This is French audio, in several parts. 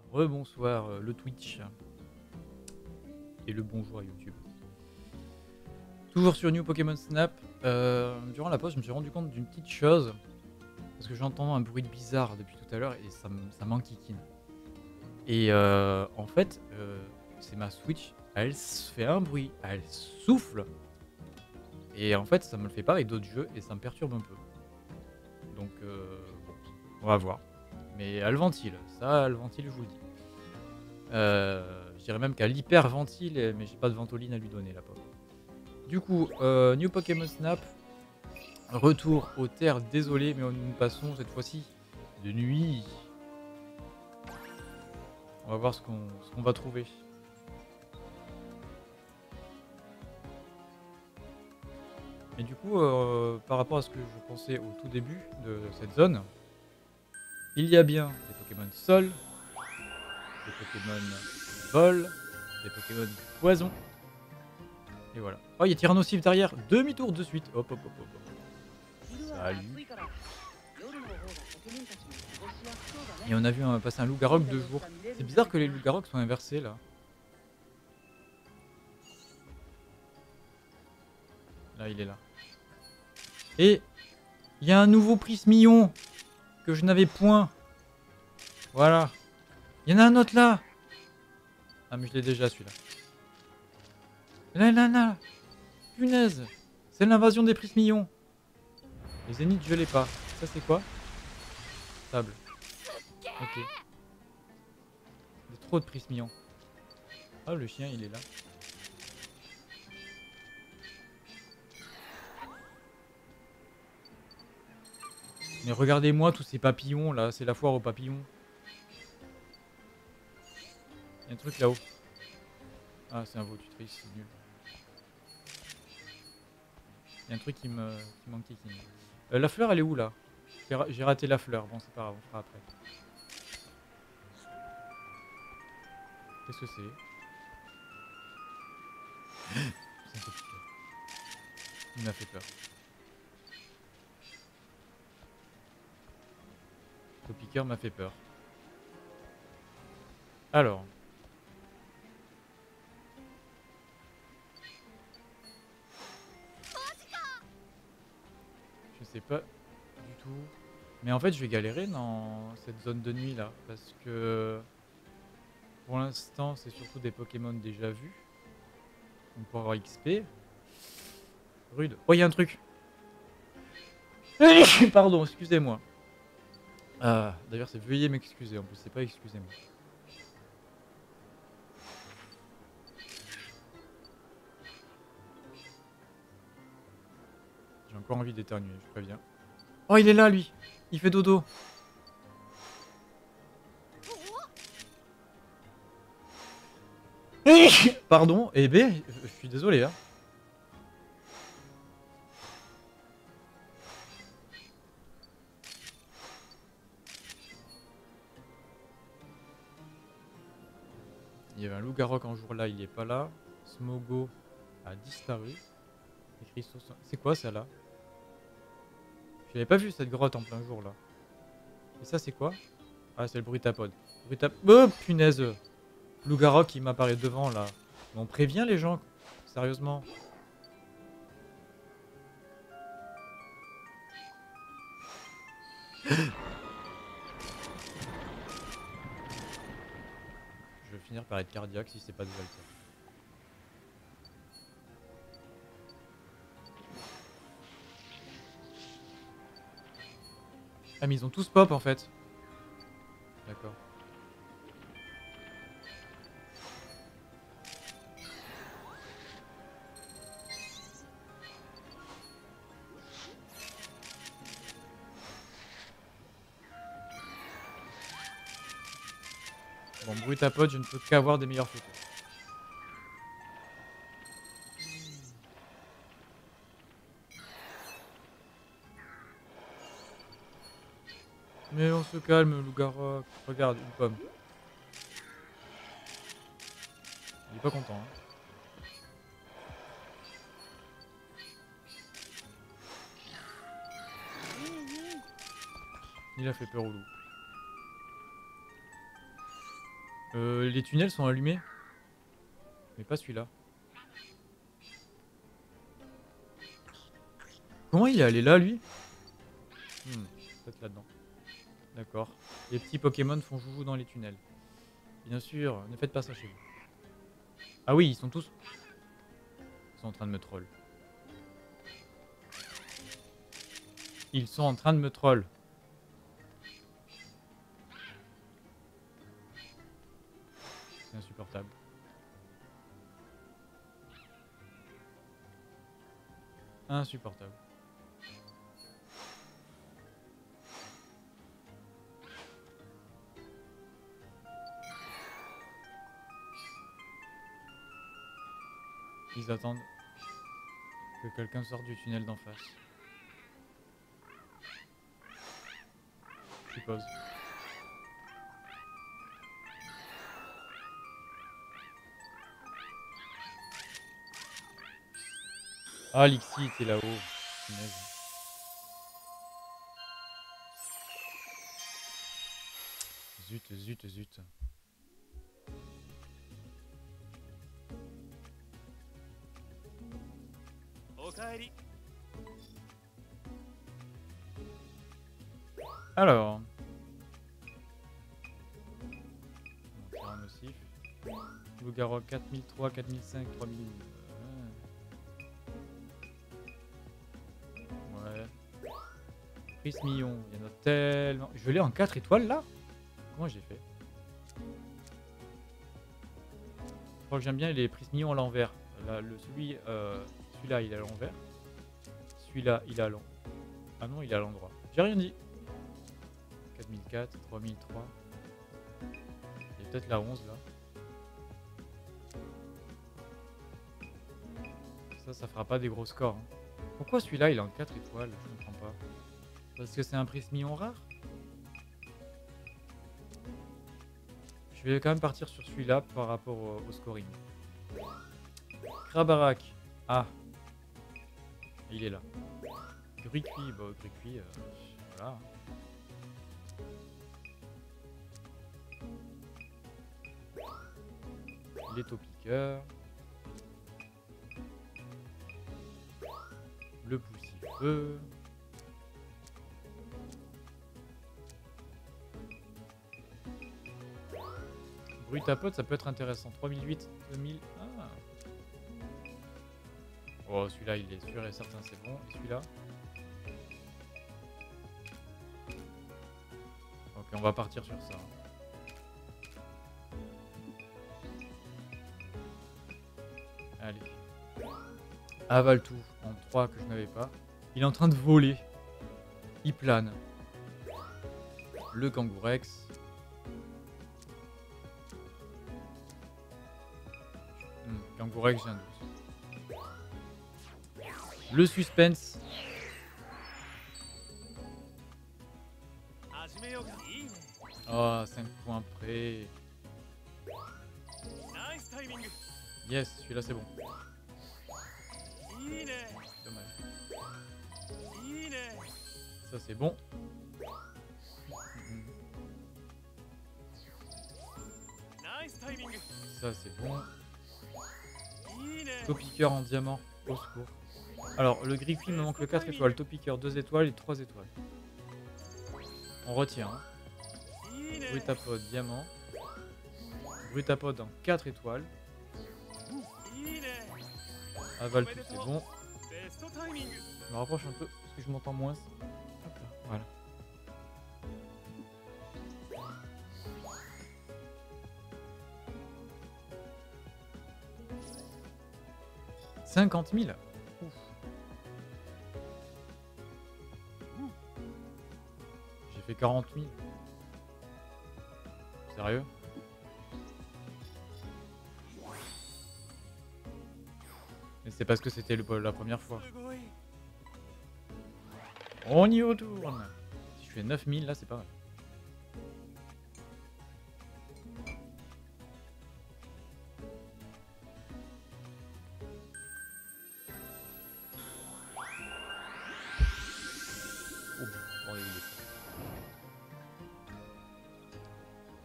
Rebonsoir le Twitch et le bonjour à YouTube. Toujours sur New Pokémon Snap. Durant la pause, je me suis rendu compte d'une petite chose. Parce que j'entends un bruit bizarre depuis tout à l'heure et ça m'enquiquine. Et en fait, c'est ma Switch. Elle fait un bruit, elle souffle. Et en fait, ça me le fait pas avec d'autres jeux et ça me perturbe un peu. Donc, bon, on va voir. Mais elle ventile, ça, elle ventile, je vous le dis. Je dirais même qu'elle hyperventile, mais j'ai pas de ventoline à lui donner, la pauvre. Du coup, New Pokémon Snap, retour aux terres, désolé, mais nous passons cette fois-ci de nuit. On va voir ce qu'on va trouver. Et du coup, par rapport à ce que je pensais au tout début de cette zone, il y a bien des Pokémon sol, des Pokémon vol, des Pokémon poison. Et voilà. Oh, il y a Tyrannosif derrière. Demi-tour de suite. Hop, hop, hop, hop, hop. Salut. Et on a vu passer un loup-garok 2 jours. C'est bizarre que les loups-garoks soient inversés là. Là, il est là. Et il y a un nouveau Prismillon que je n'avais point. Voilà. Il y en a un autre là. Ah, mais je l'ai déjà celui-là. Là, là, là. Punaise. C'est l'invasion des Prismillons. Les zéniths, je l'ai pas. Ça, c'est quoi? Sable. Ok. Il y a trop de Prismillons. Ah, le chien, il est là. Mais regardez-moi tous ces papillons là. C'est la foire aux papillons. Il y a un truc là-haut. Ah, c'est un vaututrice, c'est nul. Il y a un truc qui m'enquiquine. La fleur, elle est où là? J'ai raté la fleur. Bon, c'est pas grave, on fera après. Qu'est-ce que c'est? C'est un Topiqueur. Il m'a fait peur. Topiqueur m'a fait peur. Alors. Je sais pas du tout. Mais en fait, je vais galérer dans cette zone de nuit là. Parce que pour l'instant, c'est surtout des Pokémon déjà vus. Donc pour avoir XP. Rude. Oh, il y a un truc. Pardon, excusez-moi. D'ailleurs, c'est veuillez m'excuser. En plus, c'est pas excusez-moi. J'ai encore envie d'éternuer, je préviens. Oh, il est là, lui. Il fait dodo. Pardon, eh ben, je suis désolé. Hein. Il y avait un loup-garok un jour là, il est pas là. Smogo a disparu. C'est quoi ça là? Je l'avais pas vu cette grotte en plein jour là. Et ça c'est quoi? Ah, c'est le Brutapod. Oh punaise! Loup-garok qui m'apparaît devant là. Mais on prévient les gens. Sérieusement. Je vais finir par être cardiaque si c'est pas déjà le cas. Ah mais ils ont tous pop en fait. D'accord. Bon, Brutapod, je ne peux qu'avoir des meilleures photos. Mais on se calme, loup-garok. Regarde, une pomme. Il est pas content. Hein. Il a fait peur au loup. Les tunnels sont allumés. Mais pas celui-là. Comment il est allé là, lui? Peut-être là-dedans. D'accord. Les petits Pokémon font joujou dans les tunnels. Bien sûr, ne faites pas ça chez vous. Ah oui, ils sont tous... Ils sont en train de me troll. Ils sont en train de me troll. C'est insupportable. Insupportable. Ils attendent que quelqu'un sorte du tunnel d'en face. Je suppose. Ah, Lixi était là-haut. Punaise. Zut, zut, zut. Alors. On va faire un nocif. Loup-garou 4003, 4005, 3000. Ouais. Prismillon, il y en a tellement. Je l'ai en 4 étoiles là? Comment j'ai fait? Je crois que j'aime bien les Prismillons à l'envers. Celui-là il est à l'envers. Celui-là il est à l'endroit. Ah non, il est à l'endroit. J'ai rien dit. 4004, 3003. Il y a peut-être la 11 là. Ça fera pas des gros scores. Hein. Pourquoi celui-là il est en 4 étoiles? Je comprends pas. Parce que c'est un Prismillon rare? Je vais quand même partir sur celui-là par rapport au scoring. Krabarak. Ah. Il est là. Gruicui. Bah, Gruicui, voilà. Les Topiqueurs. Le Poussifeu. Brutapote, ça peut être intéressant. 3008, 2000. Ah. Oh, celui-là, il est sûr et certain, c'est bon. Et celui-là? Ok, on va partir sur ça. Allez. Avale tout en 3 que je n'avais pas. Il est en train de voler. Il plane. Le Kangourex. Kangourex, j'ai un doute. Le suspense. Oh, 5 points près. Yes, celui-là c'est bon. Dommage. Ça c'est bon. Ça c'est bon. Topiqueur en diamant, au secours. Alors, le Griffin me manque le 4 étoiles. Topiqueur 2 étoiles et 3 étoiles. On retient. Hein. Brutapode, diamant. Brutapode en 4 étoiles. Avale tout, c'est bon. Je me rapproche un peu parce que je m'entends moins. Hop là, voilà. « 50 000 ». J'ai fait 40 000. Sérieux? Mais c'est parce que c'était la première fois. On y retourne. Si je fais 9000 là, c'est pas mal.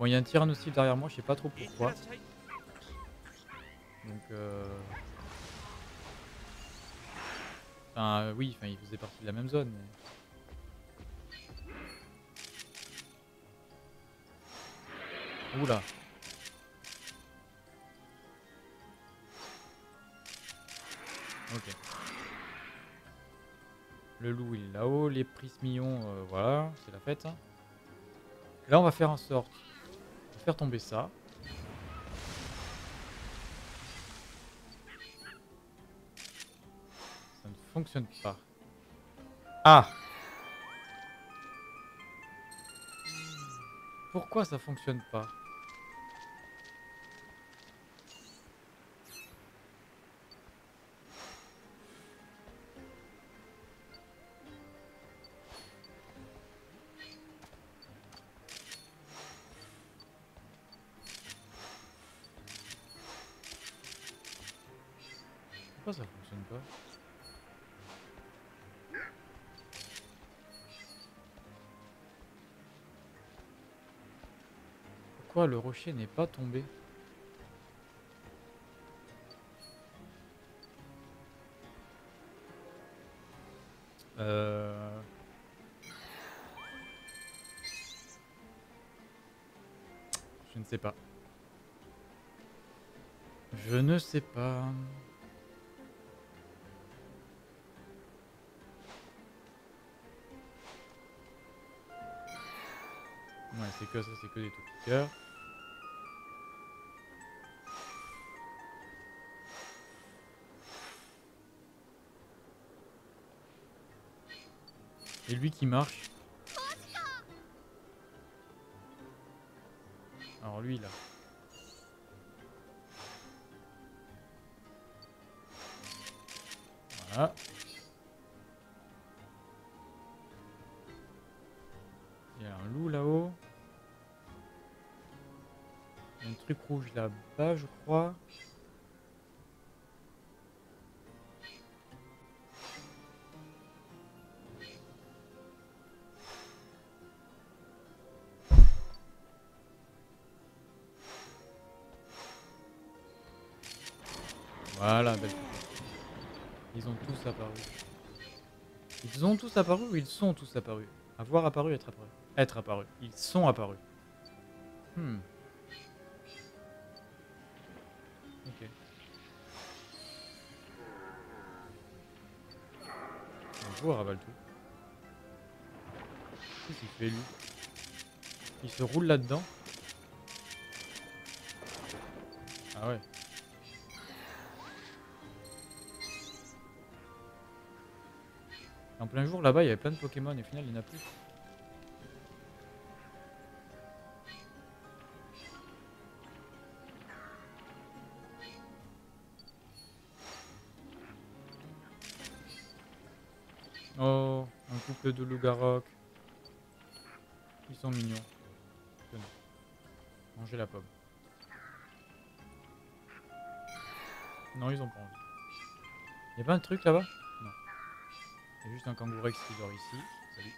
Bon, il y a un tyrannosaure derrière moi, je sais pas trop pourquoi. Donc enfin oui, enfin il faisait partie de la même zone. Mais... Oula. Ok. Le loup il est là-haut, les prismillons, voilà, c'est la fête. Hein. Là on va faire en sorte de faire tomber ça. Ça ne fonctionne pas. Ah! Pourquoi ça fonctionne pas? Pourquoi ça fonctionne pas? Pourquoi le rocher n'est pas tombé? Euh... Je ne sais pas. Je ne sais pas. Ouais, c'est que ça, c'est que des tout petits cœurs. Et lui qui marche. Alors lui là. Voilà. Il y a un loup là-haut. Il y a un truc rouge là-bas, je crois. Voilà, belle. Ils ont tous apparu. Ils ont tous apparu ou ils sont tous apparus? Avoir apparu, être apparu. Être apparu. Ils sont apparus. Hmm. Ok. Bonjour, avale tout. Qu'est-ce qu'il fait lui? Il se roule là-dedans. Ah ouais. En plein jour là-bas, il y avait plein de Pokémon et au final, il n'y en a plus. Oh, un couple de loups-garoques. Ils sont mignons. Tenez. Mangez la pomme. Non, ils ont pas envie. Y'a pas un truc là-bas? Non. Il y a juste un kangourex qui dort ici. Salut.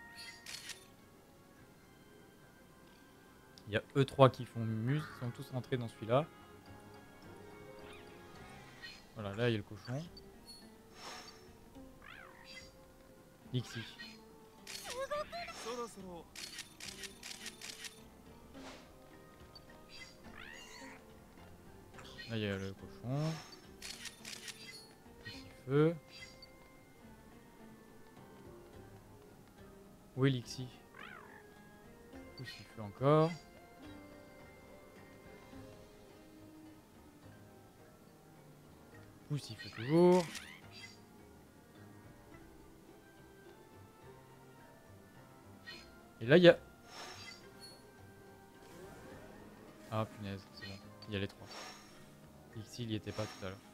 Il y a eux 3 qui font muse. Ils sont tous rentrés dans celui-là. Voilà, là il y a le cochon. Nixie. Là il y a le cochon. Petit feu. Où est Lixie? Petit feu encore. Poussifeu toujours. Et là il y a... Ah punaise, c'est bon. Il y a les 3. Lixie il y était pas tout à l'heure.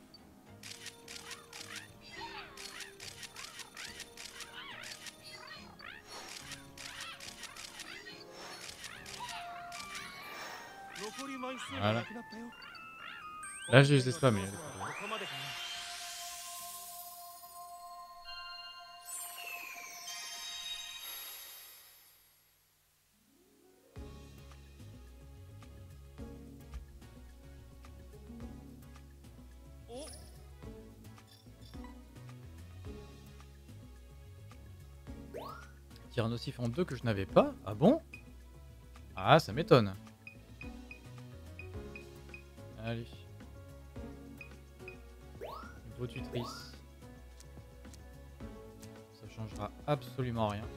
Voilà. Là je les ai spammés. pierre nocif en 2 que je n'avais pas. Ah bon? Ah, ça m'étonne. Allez. Hydrotutrice. Ça changera absolument rien.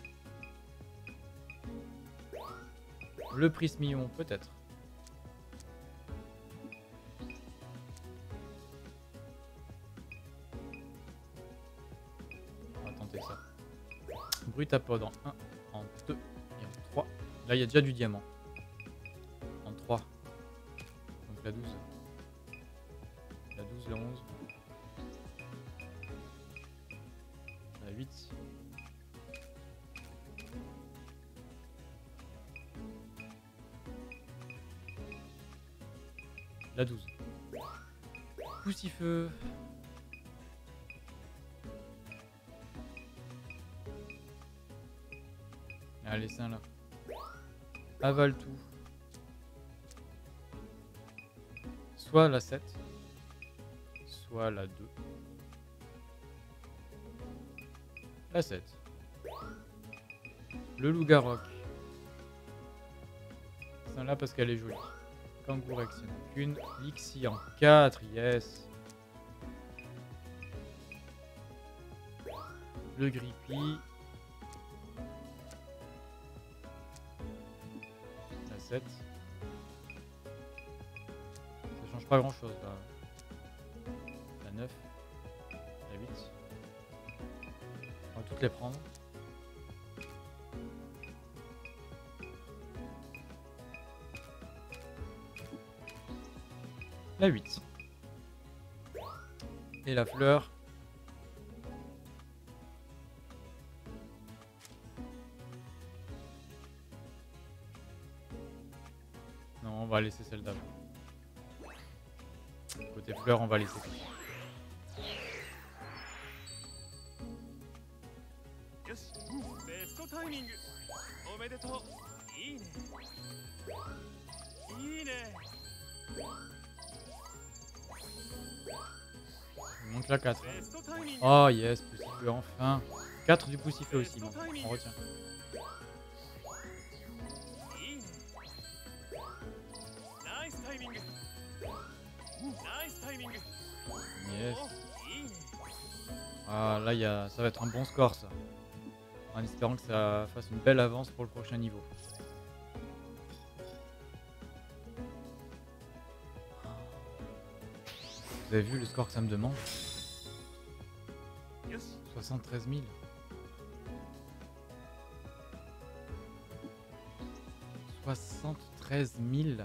Le prismillon, peut-être. On va tenter ça. Brutapod en 1, en 2 et en 3. Là, il y a déjà du diamant. En 3. Donc la 12. La 12, la 11. La 8. La 12. Poussifeu. Allez, c'est un là. Avale tout. Soit la 7. Soit la 2. La 7. Le loup-garroc. C'est un là parce qu'elle est jolie. Kangourex, il n'y en a qu'une. Lixie en 4, yes. Le Grippy. La 7. Ça change pas grand chose là. La 9. La 8. On va toutes les prendre. La 8. Et la fleur. Non, on va laisser celle d'avant. Côté fleur, on va laisser. Il manque la 4. Oh yes, poussifeu enfin. 4 du poussifeu aussi, bon, on retient. Yes. Ah là, ça va être un bon score ça. En espérant que ça fasse une belle avance pour le prochain niveau. Vous avez vu le score que ça me demande? 73 000. « 73 000.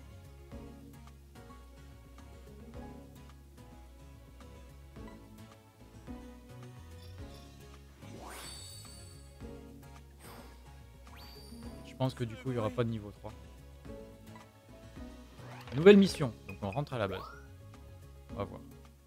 Je pense que du coup, il n'y aura pas de niveau 3. Nouvelle mission. Donc on rentre à la base. On va voir.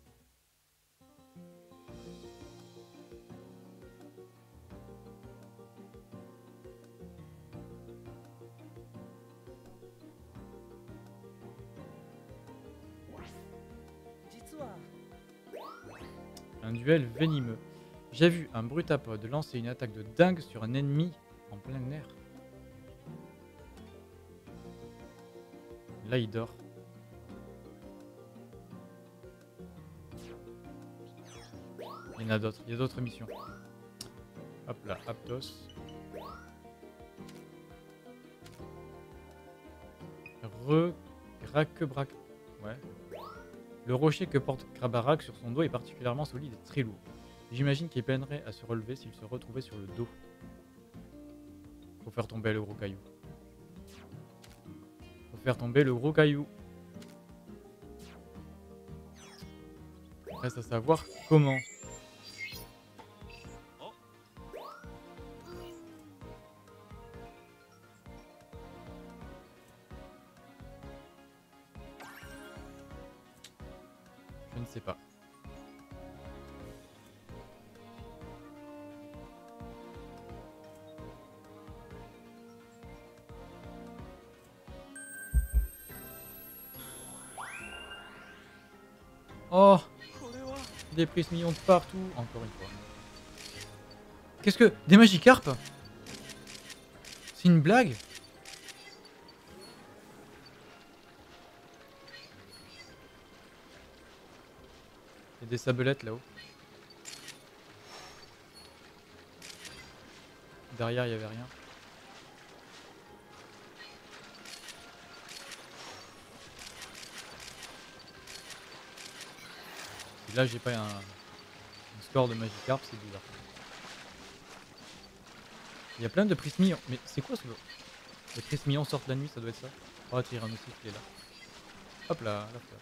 Un duel venimeux. J'ai vu un brutapode lancer une attaque de dingue sur un ennemi en plein air. Là, il dort. Il y en a d'autres. Il y a d'autres missions. Hop là, Aptos. Graquebrac. Ouais. Le rocher que porte Krabarak sur son dos est particulièrement solide et très lourd. J'imagine qu'il peinerait à se relever s'il se retrouvait sur le dos. Faut faire tomber le gros caillou. Faut faire tomber le gros caillou. Reste à savoir comment. Je ne sais pas. Oh, des prismillons de partout, encore une fois. Qu'est-ce que... Des Magikarp? C'est une blague? Il y a des sabelettes là-haut. Derrière, il y avait rien. Et là, j'ai pas un score de Magikarp, c'est bizarre. Il y a plein de prismes. Mais c'est quoi ce... Les prismes sortent la nuit, ça doit être ça. Oh, Tyrannosaurus, il est là. Hop là, la fleur.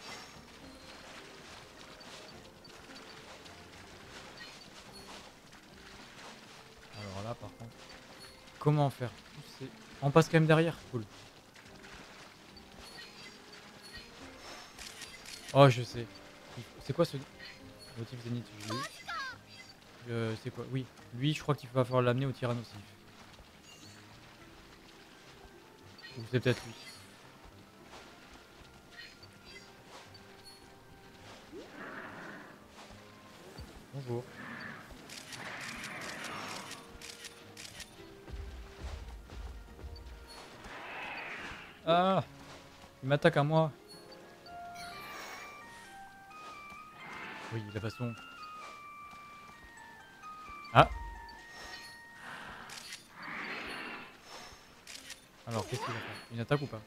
Alors là, par contre, comment faire? On passe quand même derrière, cool. Oh, je sais. C'est quoi ce motif zénith? Je l'ai eu. C'est quoi? Oui, lui, je crois qu'il va falloir l'amener au Tyrannosaurus. Ou c'est peut-être lui. Bonjour. Ah, il m'attaque à moi. Oui, la façon. Ah. Alors, qu'est-ce qu'il va faire? Une attaque ou pas?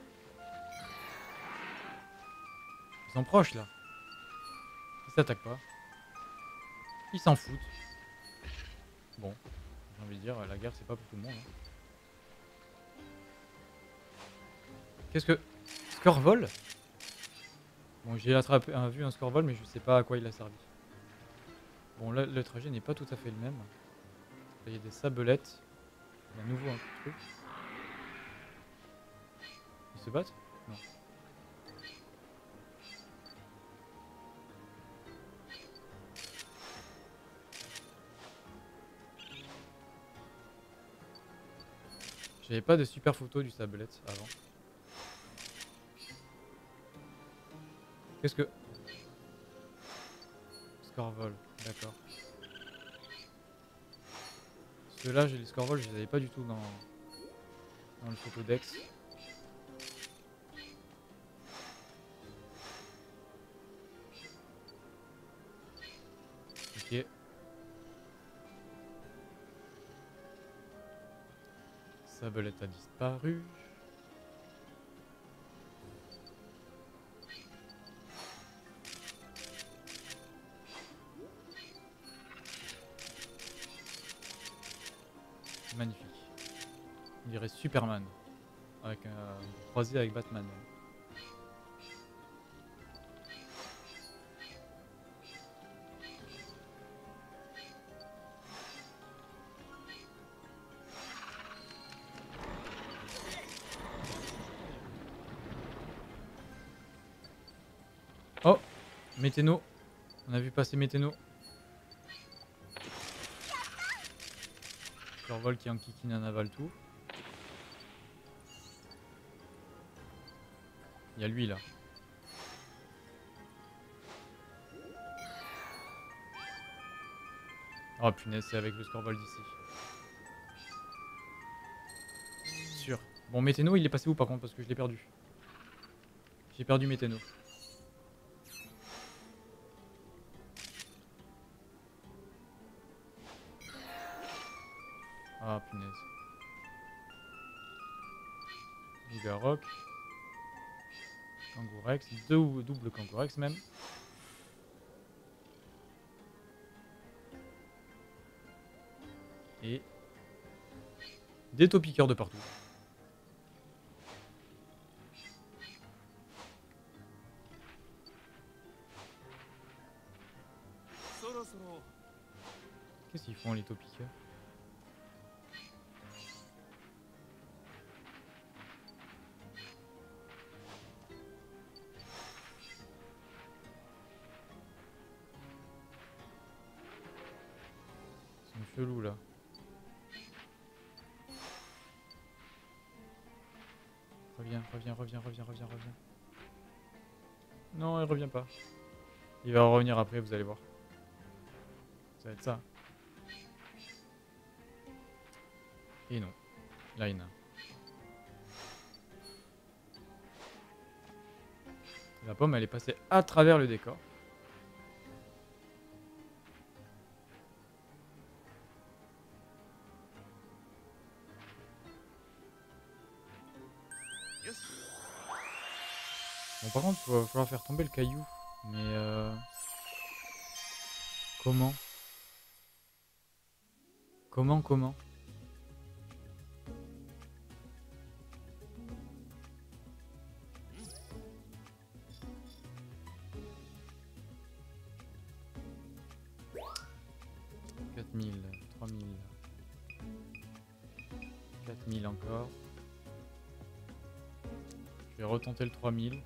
Ils sont proches là. Ils s'attaquent pas. Ils s'en foutent. Bon, j'ai envie de dire, la guerre c'est pas pour tout le monde. Hein. Qu'est-ce que... Scorvol? Bon, j'ai attrapé vu un Scorvol, mais je sais pas à quoi il a servi. Bon, là, le trajet n'est pas tout à fait le même. Là, il y a des sabelettes. Il y a à nouveau un truc. Ils se battent? Non. J'avais pas de super photo du sabelette avant. Qu'est-ce que... Scorvol, d'accord. Ceux-là, j'ai les Scorvol, je les avais pas du tout dans le photodex. Ok. Sabelette a disparu. Magnifique. On dirait Superman. Avec croisé avec Batman. Oh, Météno. On a vu passer Météno. Survol qui en kikine en avale tout. Il y a lui là. Oh punaise, c'est avec le Scorvol d'ici. Sûr. Bon, Météno, il est passé où par contre? Parce que je l'ai perdu. J'ai perdu Météno. Ah punaise. Gigarock. Kangourex. Double Kangourex même. Et des taupiqueurs de partout. Qu'est-ce qu'ils font les taupiqueurs? Ils sont chelous là. Reviens. Non, il revient pas. Il va revenir après, vous allez voir. Ça va être ça. Et non. Là, il y en a un. La pomme, elle est passée à travers le décor. Bon, par contre, il va falloir faire tomber le caillou. Mais comment? Comment? 4000, 3000, 4000 encore. Je vais retenter le 3000.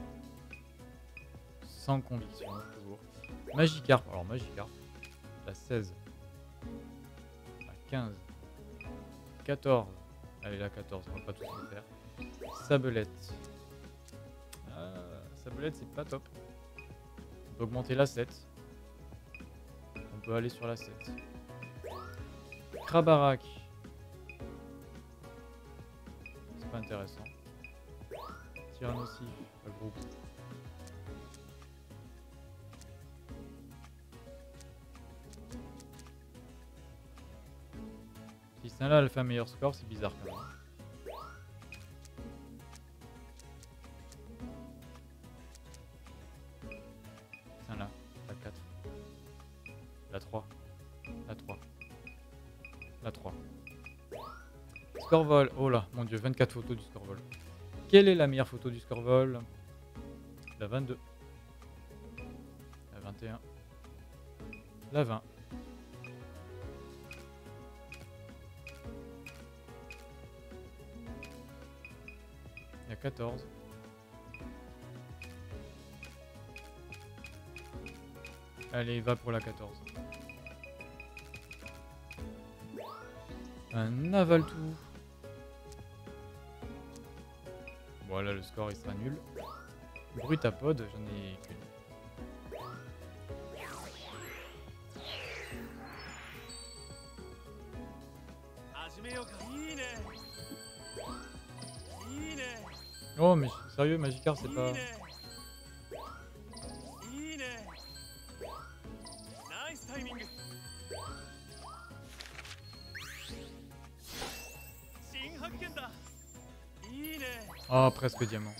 Sans conviction, toujours. Magikarp, alors Magikarp. La 16. La 15. 14. Allez, la 14, on va pas tous le faire. Sabelette. Ah, Sabelette, c'est pas top. On peut augmenter la 7. On peut aller sur la 7. Krabarak. C'est pas intéressant. Tyrannosif, pas gros. Si celle-là elle fait un meilleur score, c'est bizarre quand même. Celle-là, la 4. La 3. La 3. La 3. Scorvol. Oh là, mon dieu, 24 photos du Scorvol. Quelle est la meilleure photo du Scorvol? La 22. La 21. La 20. La 14. Allez, va pour la 14. Un aval-tout. Voilà, le score il sera nul. Brutapod, j'en ai qu'une. Oh mais sérieux, Magikarp c'est pas... Oh, presque diamant.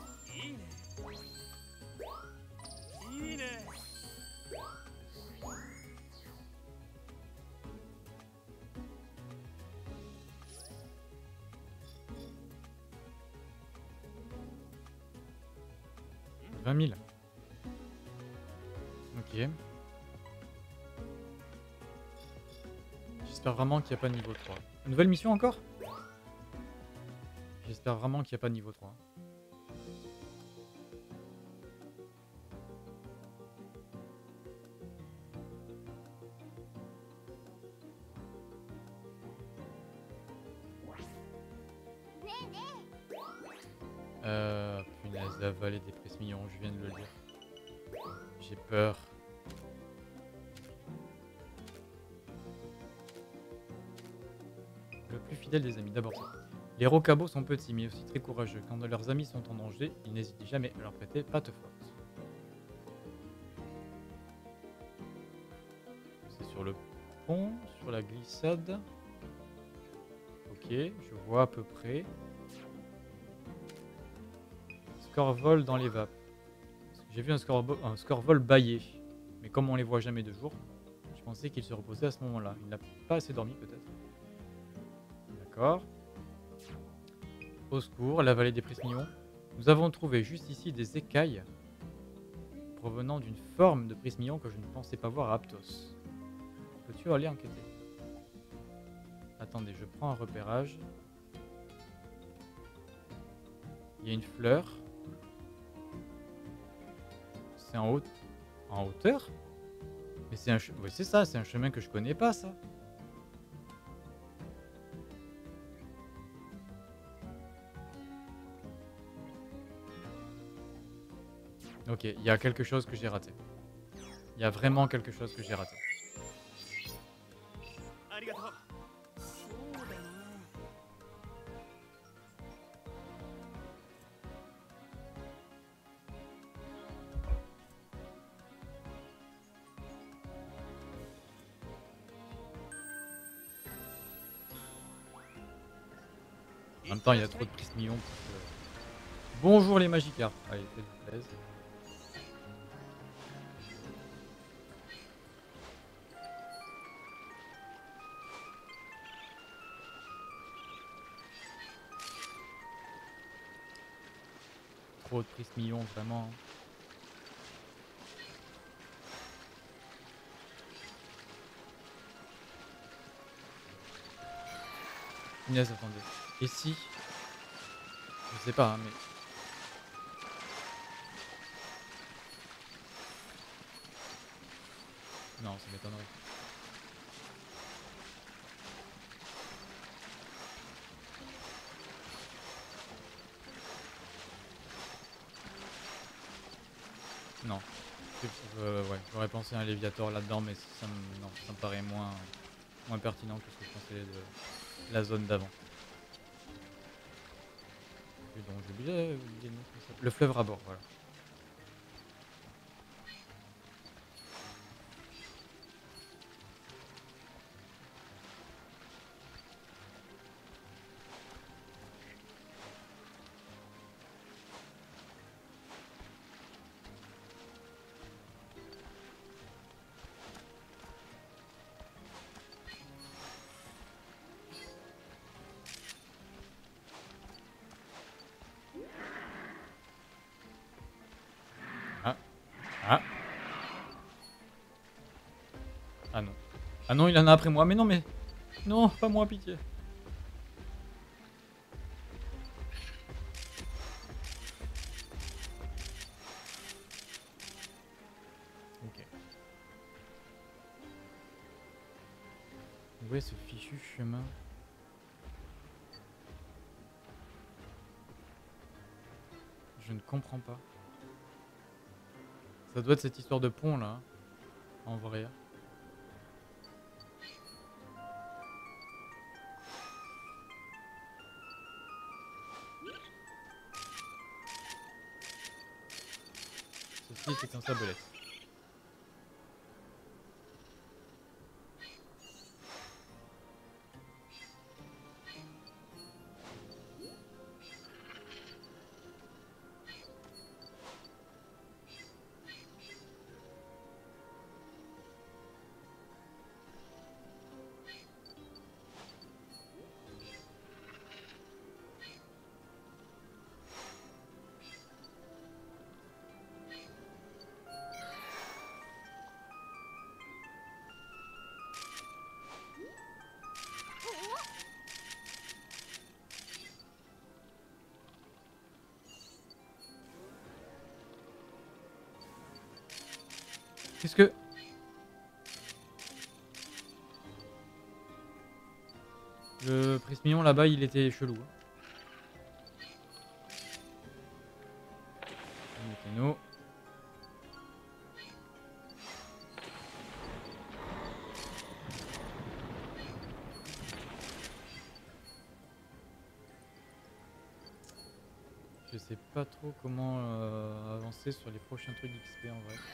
« 20 000. » Ok. J'espère vraiment qu'il n'y a pas de niveau 3. Une nouvelle mission encore? J'espère vraiment qu'il n'y a pas de niveau 3. Punaise, la vallée des Prismillons, je viens de le lire. J'ai peur. Le plus fidèle des amis, d'abord ça. Les Rocabots sont petits mais aussi très courageux. Quand leurs amis sont en danger, ils n'hésitent jamais à leur prêter patte forte. C'est sur le pont, sur la glissade. Ok, je vois à peu près. Scorvol dans les vapes. J'ai vu un Scorvol bailler. Mais comme on les voit jamais de jour, je pensais qu'il se reposait à ce moment-là. Il n'a pas assez dormi peut-être. D'accord. Au secours, la vallée des Prismillons. Nous avons trouvé juste ici des écailles provenant d'une forme de Prismillon que je ne pensais pas voir à Aptos. Peux-tu aller enquêter? Attendez, je prends un repérage. Il y a une fleur. C'est en hauteur? Mais c'est un oui, c'est ça, c'est un chemin que je connais pas, ça. Ok, il y a quelque chose que j'ai raté. Il y a vraiment quelque chose que j'ai raté. même temps, il y a trop de prises millions pour que... Bonjour les Magikarp. Allez, faites-vous plaisir. Trop de prises millions, vraiment. Punaise, attendez. Et si... Je sais pas, hein, mais... Non, ça m'étonnerait. Non. Ouais, j'aurais pensé à un Léviator là-dedans, mais non, ça me paraît moins pertinent que ce que je pensais de la zone d'avant. Et donc j'ai oublié le nom, comment ça s'appelle. Le fleuve Rabord, voilà. Ah, ah, ah non. Ah non, il en a après moi, mais non, mais... Non, pas moi, pitié. Ok. Où est ce fichu chemin? Je ne comprends pas. Ça doit être cette histoire de pont là, hein, en vrai. Ceci c'est un sabelette. Qu'est-ce que... Le Prismillon là-bas, il était chelou. Hein. Mettez-nous. Je sais pas trop comment avancer sur les prochains trucs d'XP en vrai.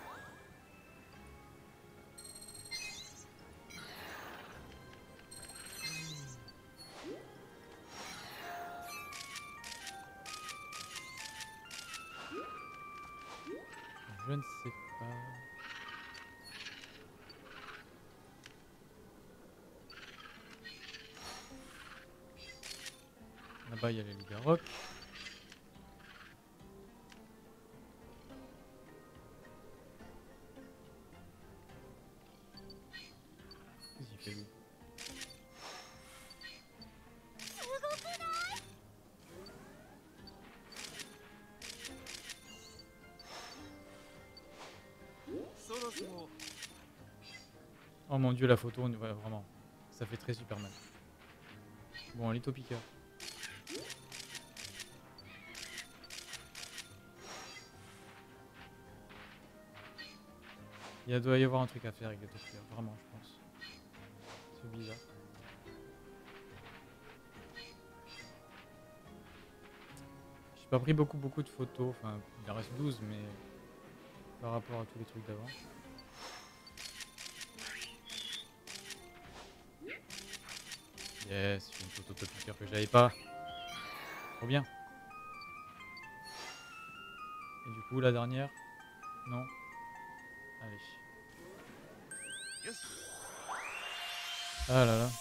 Je ne sais pas. Là-bas, il y a les Lugarok. Qu'est-ce qu'il fait lui? Oh mon dieu, la photo, ouais, vraiment. Ça fait très Superman. Bon, un Lithopica. Il doit y avoir un truc à faire avec Lithopica, vraiment, je pense. C'est bizarre. J'ai pas pris beaucoup de photos, enfin, il en reste 12, mais par rapport à tous les trucs d'avant. Yes, j'ai une photo Topica que j'avais pas. Trop bien. Et du coup, la dernière? Non. Allez. Ah là là.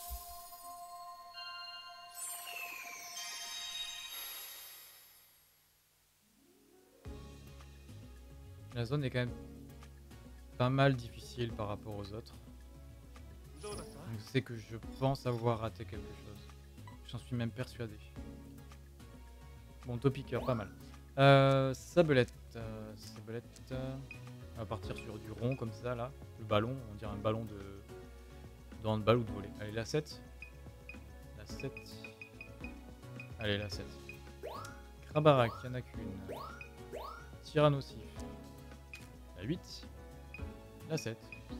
La zone est quand même pas mal difficile par rapport aux autres. Donc c'est que je pense avoir raté quelque chose. J'en suis même persuadé. Bon, Topiqueur, pas mal. Sablette. Sablette. On va partir sur du rond comme ça là. Le ballon, on dirait un ballon de handball ou de volley. Allez, la 7. La 7. Allez, la 7. Krabarak, il n'y en a qu'une. Tyrannosif. La 8. La 7.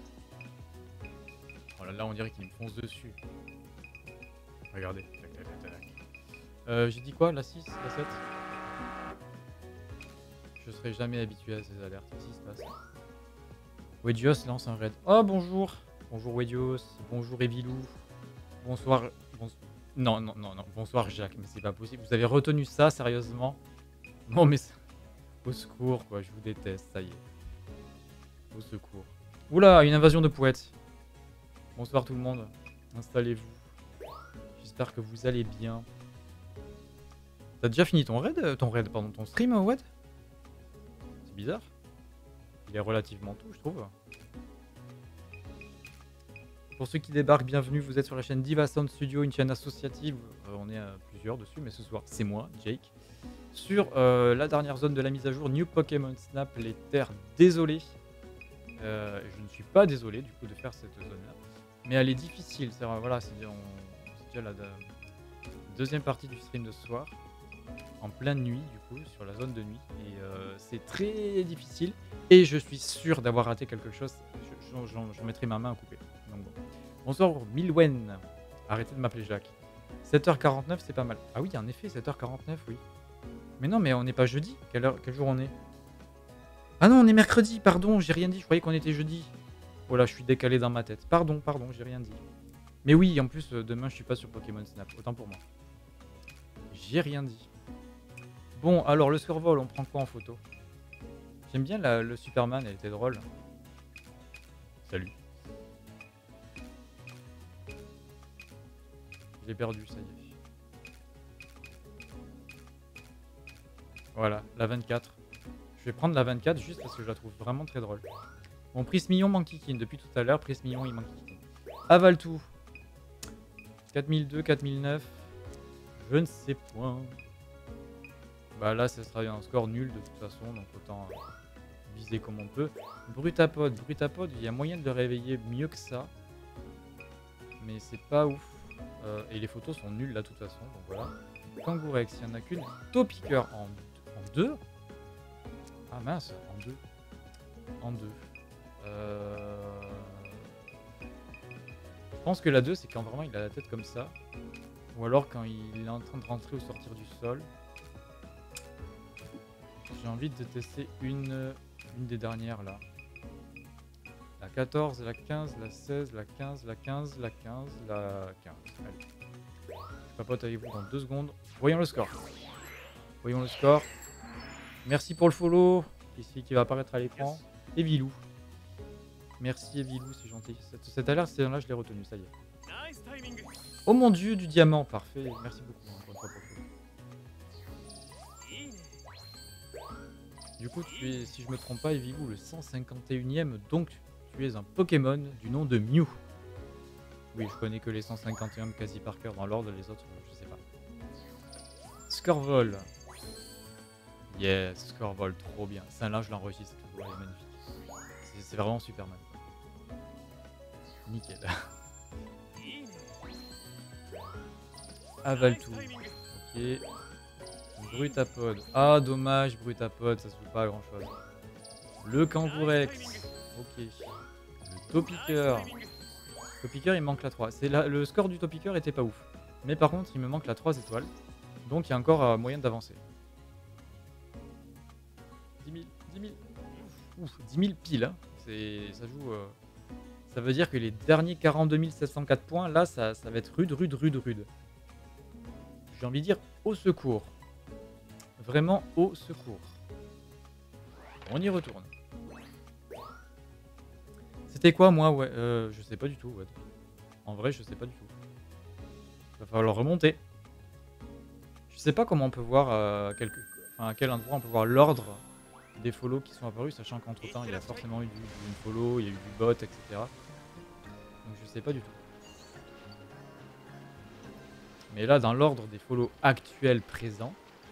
Oh là là, on dirait qu'il me fonce dessus. Regardez. Tac, tac, tac, tac. J'ai dit quoi? La 6? La 7? Je serai jamais habitué à ces alertes. Qu'est-ce qui se passe? Wedios lance un raid. Oh bonjour. Bonjour Wedios. Bonjour Evilou. Bonsoir. Non, non, non, non. Bonsoir Jacques. Mais c'est pas possible. Vous avez retenu ça sérieusement? Non mais... Au secours quoi. Je vous déteste. Ça y est. Au secours. Oula, une invasion de poètes. Bonsoir tout le monde. Installez-vous. J'espère que vous allez bien. T'as déjà fini ton raid? Pardon, ton stream, Wed? C'est bizarre. Il est relativement tôt, je trouve. Pour ceux qui débarquent, bienvenue. Vous êtes sur la chaîne Diva Sound Studio, une chaîne associative. On est plusieurs dessus, mais ce soir, c'est moi, Jake. Sur la dernière zone de la mise à jour, New Pokémon Snap, les terres désolées. Je ne suis pas désolé du coup de faire cette zone-là. Mais elle est difficile. Voilà, c'est déjà la deuxième partie du stream de ce soir. En pleine nuit du coup, sur la zone de nuit. Et c'est très difficile. Et je suis sûr d'avoir raté quelque chose. J'en mettrai ma main à couper. Donc bon. Bonsoir Milwen. Arrêtez de m'appeler Jacques. 7h49, c'est pas mal. Ah oui, en effet, 7h49, oui. Mais non, mais on n'est pas jeudi. Quel jour on est? Ah non, on est mercredi, pardon, j'ai rien dit. Je croyais qu'on était jeudi. Oh là, je suis décalé dans ma tête. Pardon, j'ai rien dit. Mais oui, en plus, demain, je suis pas sur Pokémon Snap. Autant pour moi. J'ai rien dit. Bon, alors, le survol, on prend quoi en photo? J'aime bien le Superman, elle était drôle. Salut. Je l'ai perdu, ça y est. Voilà, la 24. Je vais prendre la 24 juste parce que je la trouve vraiment très drôle. Bon, Prismillon m'enquiquine depuis tout à l'heure. Prismillon, il m'enquiquine. Avale tout. 4002, 4009. Je ne sais point. Bah là, ça sera un score nul de toute façon, donc autant viser comme on peut. Brutapod, il y a moyen de le réveiller mieux que ça. Mais c'est pas ouf. Et les photos sont nulles là de toute façon, donc voilà. Kangourex, il n'y en a qu'une. Topiqueur en 2. Ah mince, en 2. En 2. Je pense que la 2, c'est quand vraiment il a la tête comme ça. Ou alors quand il est en train de rentrer ou sortir du sol. J'ai envie de tester une des dernières là. La 14, la 15, la 16, la 15, la 15, la 15, la 15. Allez. Je papote avec vous dans 2 secondes. Voyons le score. Voyons le score. Merci pour le follow. Ici qui va apparaître à l'écran. Evilou. Merci Evilou, c'est gentil. Cette alerte, c'est là, je l'ai retenu, ça y est. Oh mon dieu, du diamant, parfait. Merci beaucoup encore une fois pour le follow. Du coup, tu es, si je me trompe pas, Evilou, le 151ème, donc tu es un Pokémon du nom de Mew. Oui, je connais que les 151 quasi par cœur dans l'ordre, les autres, je sais pas. Scorvol. Yes, Scorvol, trop bien. Celle-là, je l'enregistre, il est magnifique. C'est vraiment Superman. Nickel. Avale tout. Ok. Brutapod. Ah, dommage, Brutapod, ça se joue pas à grand chose. Le Kangourex. Ok. Le Topiqueur. Topiqueur, il manque la 3. Le score du Topiqueur était pas ouf. Mais par contre, il me manque la 3 étoiles. Donc il y a encore moyen d'avancer. 10 000. 10 000. Ouf, 10 000 piles. Hein. Ça joue. Ça veut dire que les derniers 42 704 points, là, ça va être rude. j'ai envie de dire au secours. Vraiment au secours. On y retourne. C'était quoi moi? Ouais, je sais pas du tout. Ouais. En vrai, je sais pas du tout. Va falloir remonter. Je sais pas comment on peut voir à quel endroit on peut voir l'ordre des follow qui sont apparus, sachant qu'entre temps il y a forcément eu une follow, il y a eu du bot, etc. Donc je sais pas du tout. Mais là, dans l'ordre des follow actuels présents,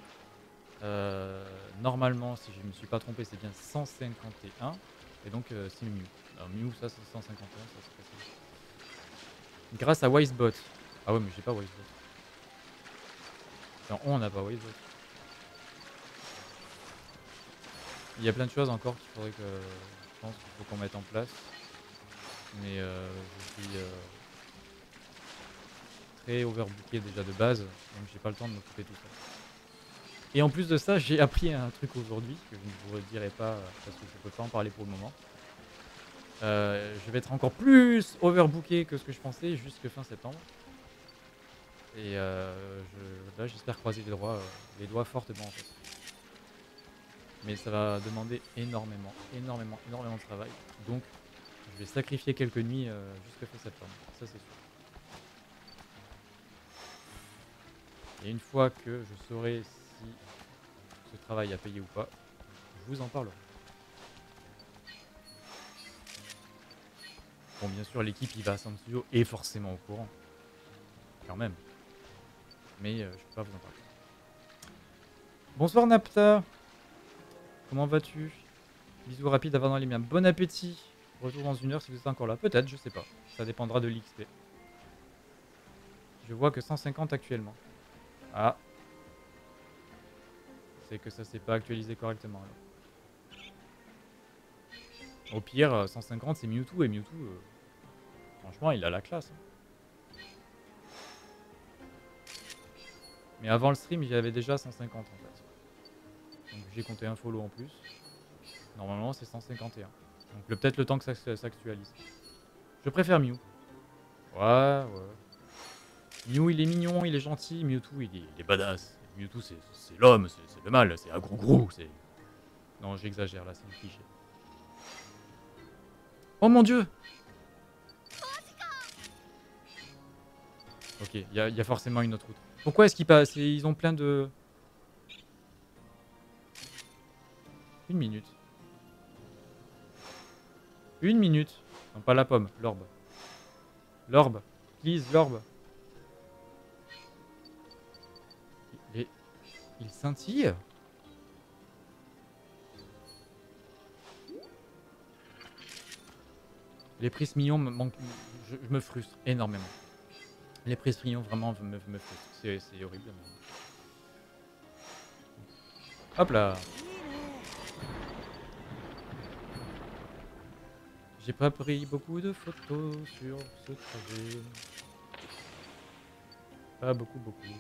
normalement, si je me suis pas trompé, c'est bien 151. Et donc c'est Mew. Alors Mew, ça c'est 151, ça c'est facile. Grâce à Wisebot. Ah ouais, mais j'ai pas Wisebot. Non, on n'a pas Wisebot. Il y a plein de choses encore qu'il faudrait que je pense qu'il faut qu'on mette en place. Mais je suis très overbooké déjà de base, donc j'ai pas le temps de m'occuper de tout ça. Et en plus de ça, j'ai appris un truc aujourd'hui que je ne vous redirai pas parce que je peux pas en parler pour le moment. Je vais être encore plus overbooké que ce que je pensais jusque fin septembre. Et là, j'espère croiser les doigts fortement en fait. Mais ça va demander énormément de travail. Donc, je vais sacrifier quelques nuits jusqu'à fin septembre. Ça, c'est sûr. Et une fois que je saurai si ce travail a payé ou pas, je vous en parlerai. Bon, bien sûr, l'équipe qui va à Sound Studio est forcément au courant. Quand même. Mais je peux pas vous en parler. Bonsoir Napta. Comment vas-tu? Bisous rapides avant les miens. Bon appétit. Retour dans une heure si vous êtes encore là. Peut-être, je sais pas. Ça dépendra de l'XP. Je vois que 150 actuellement. Ah. C'est que ça s'est pas actualisé correctement alors. Au pire, 150 c'est Mewtwo et Mewtwo, franchement il a la classe. Mais avant le stream j'avais déjà 150 en fait. Donc j'ai compté un follow en plus. Normalement c'est 151. Donc peut-être le temps que ça s'actualise. Je préfère Mew. Ouais. Mew il est mignon, il est gentil. Mewtwo il est badass. Mewtwo c'est l'homme, c'est le mal, c'est un gros. Non j'exagère là, c'est une cliché. Oh mon dieu! Ok, il y a forcément une autre route. Pourquoi est-ce qu'ils passent? Ils ont plein de... Une minute. Une minute. Non, pas la pomme, l'orbe. L'orbe. Please, l'orbe. Il scintille? Les prises mignons me manquent... Je me frustre énormément. Les prises mignons vraiment me frustrent. C'est horrible. Mais... Hop là. J'ai pas pris beaucoup de photos sur ce trajet. Pas beaucoup.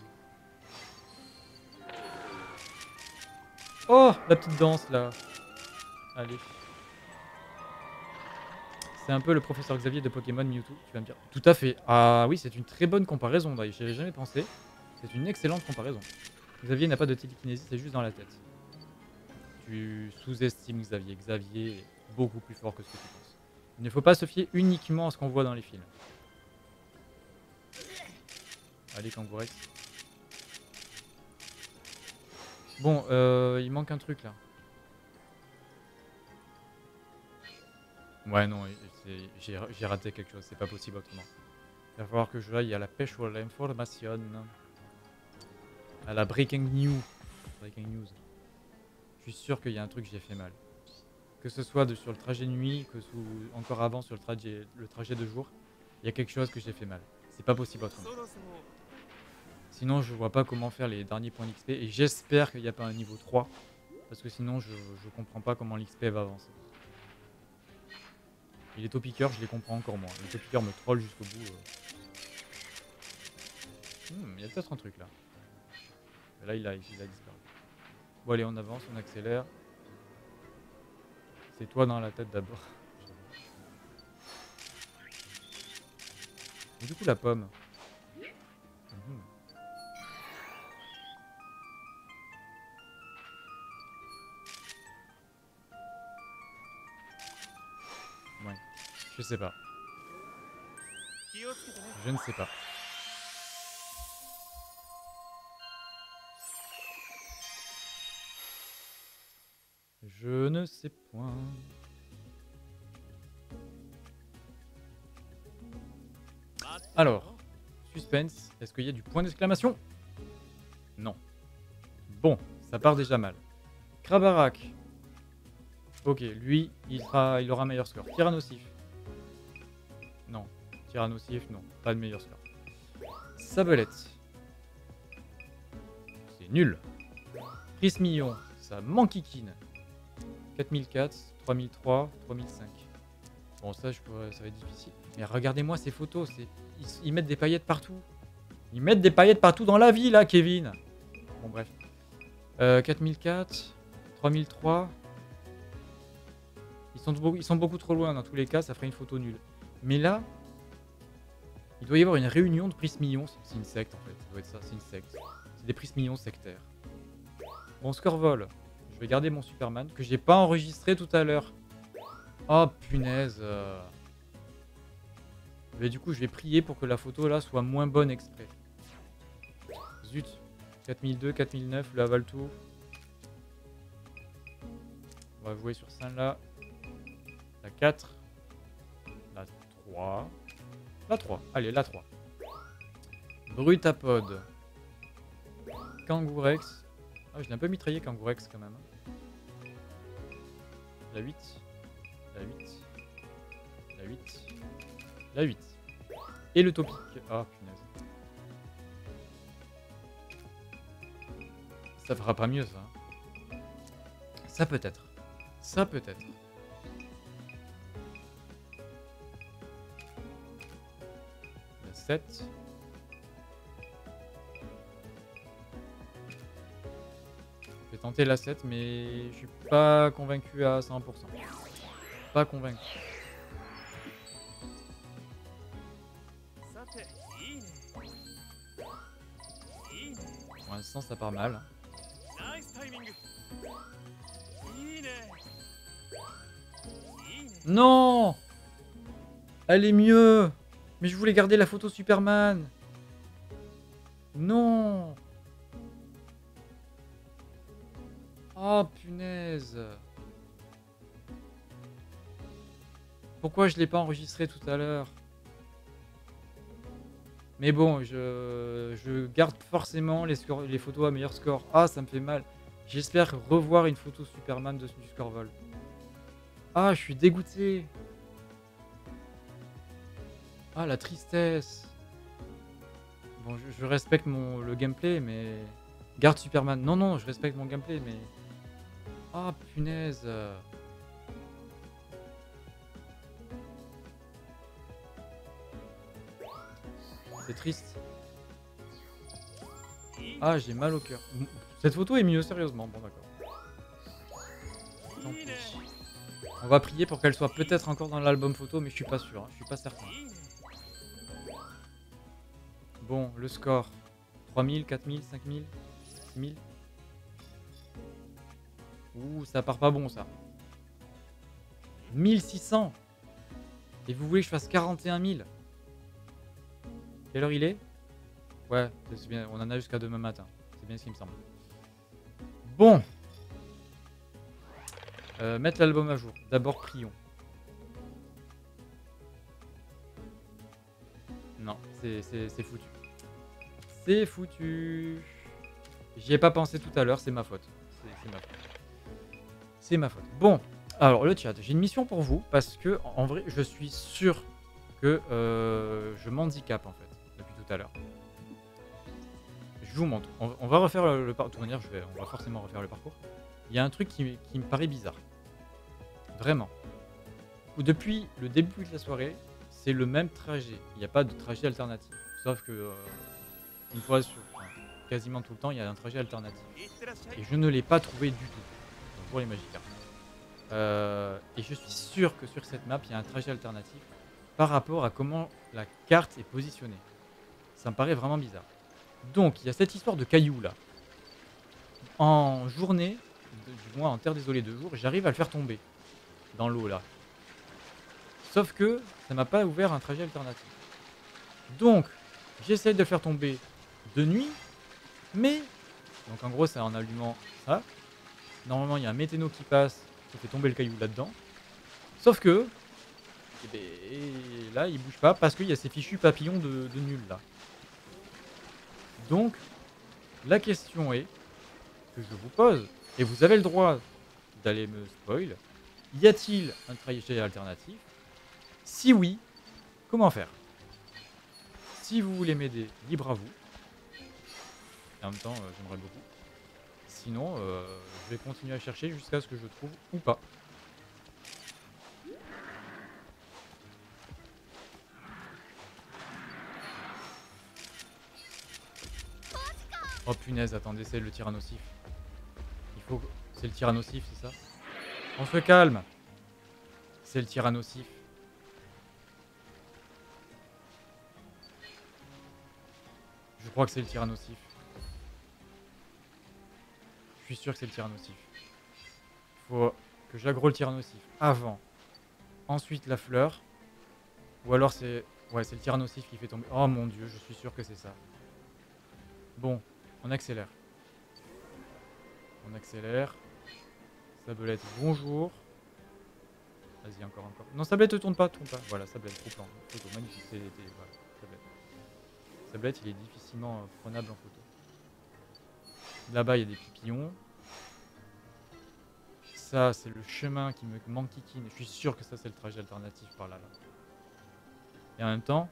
Oh, la petite danse là. Allez. C'est un peu le professeur Xavier de Pokémon Mewtwo, tu vas me dire. Tout à fait. Ah oui, c'est une très bonne comparaison, d'ailleurs. J'y avais jamais pensé. C'est une excellente comparaison. Xavier n'a pas de télékinésie, c'est juste dans la tête. Tu sous-estimes Xavier. Xavier est beaucoup plus fort que ce que tu penses. Il ne faut pas se fier uniquement à ce qu'on voit dans les films. Allez, Kangourex. Bon, il manque un truc là. Ouais, non, j'ai raté quelque chose. C'est pas possible autrement. Il va falloir que je aille à la pêche ou à l'information. À la breaking news. Je suis sûr qu'il y a un truc que j'ai fait mal. Que ce soit sur le trajet de nuit, encore avant sur le trajet de jour, il y a quelque chose que j'ai fait mal. C'est pas possible autrement. Sinon, je vois pas comment faire les derniers points d'XP et j'espère qu'il n'y a pas un niveau 3. Parce que sinon, je comprends pas comment l'XP va avancer. Et les topiqueurs, je les comprends encore moins. Les topiqueurs me trollent jusqu'au bout. Il y a peut-être un truc là. Et là, il a disparu. Bon, allez, on avance, on accélère. C'est toi dans la tête d'abord. Et du coup, la pomme. Je sais pas. Je ne sais pas. Je ne sais point. Alors, suspense. Est-ce qu'il y a du point d'exclamation? Non. Bon, ça part déjà mal. Krabarak. Ok, lui, il aura un meilleur score. Tyrannosif. Non. Tyrannosif, non. Pas de meilleur score. Sabelette. C'est nul. Prismillon. Ça manquiquine. 4004, 3003, 3005. Bon, ça, ça va être difficile. Mais regardez-moi ces photos. Ils mettent des paillettes partout. Ils mettent des paillettes partout dans la vie, là, Kevin. Bon, bref. 4004, 3003. Ils sont beaucoup trop loin. Dans tous les cas, ça ferait une photo nulle. Mais là, il doit y avoir une réunion de Prismillon. C'est une secte, en fait. Ça doit être ça, c'est une secte. C'est des Prismillons sectaires. Bon, score vol. Je vais garder mon Superman, que j'ai pas enregistré tout à l'heure. Oh, punaise. Mais du coup, je vais prier pour que la photo, là, soit moins bonne exprès. Zut. 4002, 4009, le Avaltour. On va jouer sur celle-là. La 4. La 3. La 3. Allez, la 3. Brutapod. Kangourex. Ah, je l'ai un peu mitraillé Kangourex quand même. La 8. La 8. La 8. La 8. Et le topic. Ah, punaise. Ça fera pas mieux, ça. Ça peut-être. Ça peut-être. La 7. Je vais tenter la 7, mais je suis pas convaincu à 100%. Pas convaincu. Pour l'instant, ça part mal. Non! Elle est mieux! Mais je voulais garder la photo Superman! Non! Oh punaise! Pourquoi je l'ai pas enregistré tout à l'heure? Mais bon, je garde forcément les photos à meilleur score. Ah, ça me fait mal. J'espère revoir une photo Superman du score vol. Ah, je suis dégoûté. Ah, la tristesse. Bon, je respecte le gameplay, mais... Garde Superman. Non, non, je respecte mon gameplay, mais... Ah, punaise. C'est triste. Ah, j'ai mal au cœur. Cette photo est mieux, sérieusement. Bon, d'accord. Tant pis. On va prier pour qu'elle soit peut-être encore dans l'album photo, mais je suis pas sûr. Hein. Je suis pas certain. Bon, le score. 3000, 4000, 5000, 6000. Ouh, ça part pas bon, ça. 1600. Et vous voulez que je fasse 41 000? Quelle heure il est? Ouais, c'est bien. On en a jusqu'à demain matin. C'est bien ce qui me semble. Bon. Mettre l'album à jour. D'abord, prions. Non, c'est foutu. C'est foutu. J'y ai pas pensé tout à l'heure, c'est ma faute. C'est ma faute. C'est ma faute. Bon, alors le chat, j'ai une mission pour vous parce que en vrai, je suis sûr que je m'handicape en fait depuis tout à l'heure. Je vous montre. On va refaire le parcours. De toute manière, on va forcément refaire le parcours. Il y a un truc qui me paraît bizarre. Vraiment. Depuis le début de la soirée, c'est le même trajet. Il n'y a pas de trajet alternatif. Sauf que une fois sur quasiment tout le temps, il y a un trajet alternatif. Et je ne l'ai pas trouvé du tout pour les Magikarp. Et je suis sûr que sur cette map, il y a un trajet alternatif par rapport à comment la carte est positionnée. Ça me paraît vraiment bizarre. Donc, il y a cette histoire de cailloux là. En journée, du moins en terre désolée de jour, j'arrive à le faire tomber dans l'eau là. Sauf que ça m'a pas ouvert un trajet alternatif. Donc, j'essaye de le faire tomber de nuit, mais... Donc en gros, c'est en allumant ça. Normalement, il y a un météno qui passe, qui fait tomber le caillou là-dedans. Sauf que... eh ben, là, il bouge pas parce qu'il y a ces fichus papillons de nul là. Donc, la question est, que je vous pose, et vous avez le droit d'aller me spoil, y a-t-il un trajet alternatif? Si oui, comment faire? Si vous voulez m'aider, libre à vous. Et en même temps, j'aimerais beaucoup. Sinon, je vais continuer à chercher jusqu'à ce que je trouve ou pas. Oh punaise, attendez, c'est le tyrannosif. Il faut... C'est le tyrannosif, c'est ça? On se calme. C'est le tyrannosif. Je crois que c'est le tyrannosif. Je suis sûr que c'est le tyrannosif. Il faut que j'aggro le tyrannosif avant. Ensuite la fleur. Ou alors c'est... Ouais, c'est le tyrannosif qui fait tomber. Oh mon dieu, je suis sûr que c'est ça. Bon, on accélère. On accélère. Sablette, bonjour. Vas-y, encore. Non, Sablette, tourne pas. Voilà, Sablette, gros plan. Photo, magnifique. Voilà, Sablette. Sablette, il est difficilement prenable en photo. Là-bas, il y a des papillons. Ça, c'est le chemin qui me manque kikine. Je suis sûr que ça, c'est le trajet alternatif par là. Et en même temps...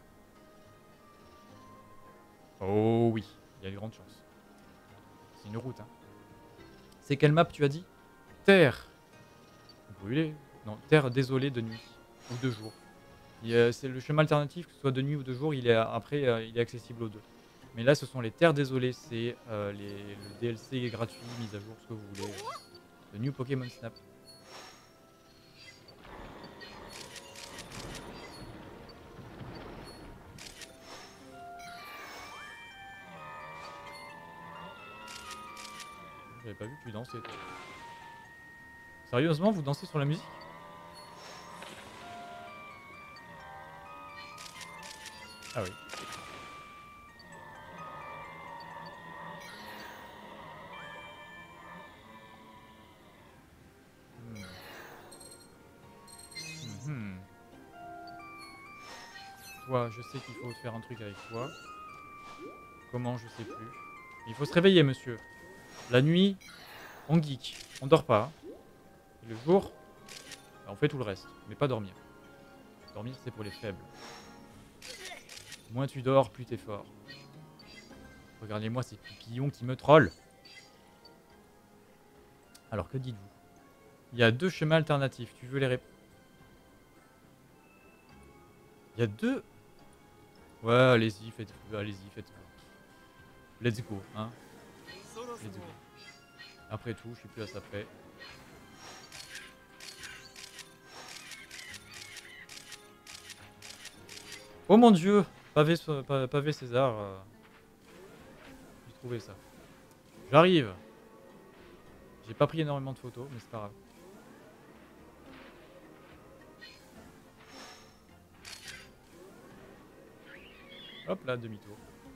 Oh oui, il y a de grandes chances. C'est une route, hein. C'est quelle map, tu as dit? Terre brûlée. Non, terre désolée de nuit. Ou de jour. C'est le chemin alternatif, que ce soit de nuit ou de jour, il est accessible aux deux. Mais là, ce sont les terres désolées. C'est le DLC gratuit, mise à jour, ce que vous voulez. Le New Pokémon Snap. J'avais pas vu que tu dansais. Sérieusement, vous dansez sur la musique? Ah oui. Toi, je sais qu'il faut faire un truc avec toi. Comment, je sais plus. Il faut se réveiller, monsieur. La nuit, on geek. On dort pas. Et le jour, on fait tout le reste. Mais pas dormir. Dormir, c'est pour les faibles. Moins tu dors, plus t'es fort. Regardez-moi ces papillons qui me trollent. Alors, que dites-vous? Il y a 2 chemins alternatifs. Tu veux les Il y a 2... Ouais, allez-y, faites-le. Let's go, hein. Let's go. Après tout, je suis plus à ça près. Oh mon dieu! Pavé César. J'ai trouvé ça. J'arrive! J'ai pas pris énormément de photos, mais c'est pas grave. Hop là, demi-tour.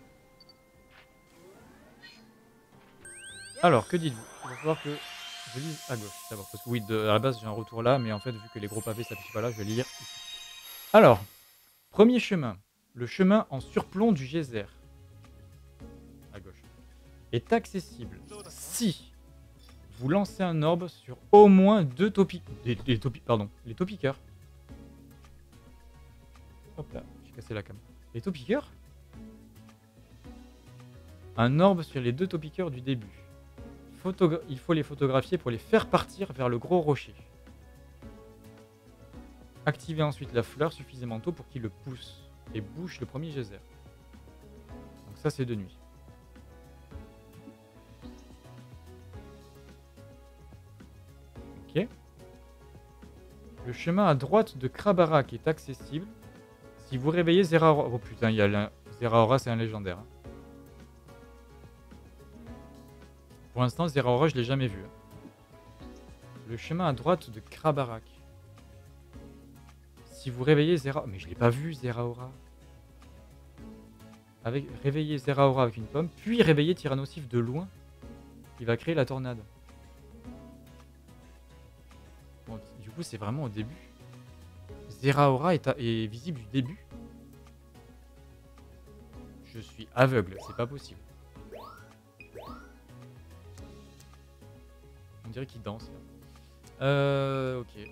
Alors, que dites-vous? Il va falloir que je lise à gauche, d'abord. Parce que oui, à la base, j'ai un retour là, mais en fait, vu que les gros pavés s'affichent pas là, je vais lire ici. Alors, premier chemin. Le chemin en surplomb du geyser. À gauche. Est accessible si vous lancez un orbe sur au moins 2 les topiqueurs. Hop là, j'ai cassé la cam. Les topiqueurs? Un orbe sur les 2 topiqueurs du début. Il faut les photographier pour les faire partir vers le gros rocher. Activez ensuite la fleur suffisamment tôt pour qu'il le pousse et bouche le premier geyser. Donc ça, c'est de nuit. Ok. Le chemin à droite de Krabarak est accessible si vous réveillez Zeraora. Oh putain, il y a Zeraora, c'est un légendaire. Hein. Pour l'instant, Zeraora, je l'ai jamais vu. Le chemin à droite de Krabarak. Si vous réveillez Zeraora... Mais je l'ai pas vu, Zeraora. Réveiller Zeraora avec une pomme, puis réveiller Tyrannosif de loin. Il va créer la tornade. Bon, du coup, c'est vraiment au début. Zeraora est visible du début. Je suis aveugle, c'est pas possible. On dirait qu'il danse là. Ok.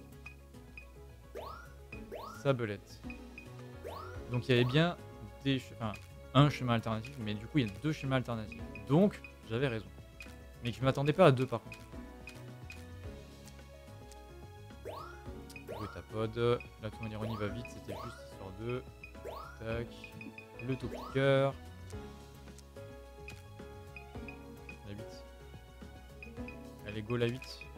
Sabelette. Donc il y avait bien un chemin alternatif, mais du coup il y a 2 chemins alternatifs. Donc j'avais raison. Mais je m'attendais pas à 2 par contre. Le tapode. Là de toute manière on y va vite, c'était juste histoire de... Tac. Le taux piqueur. La 8. Allez go la 8.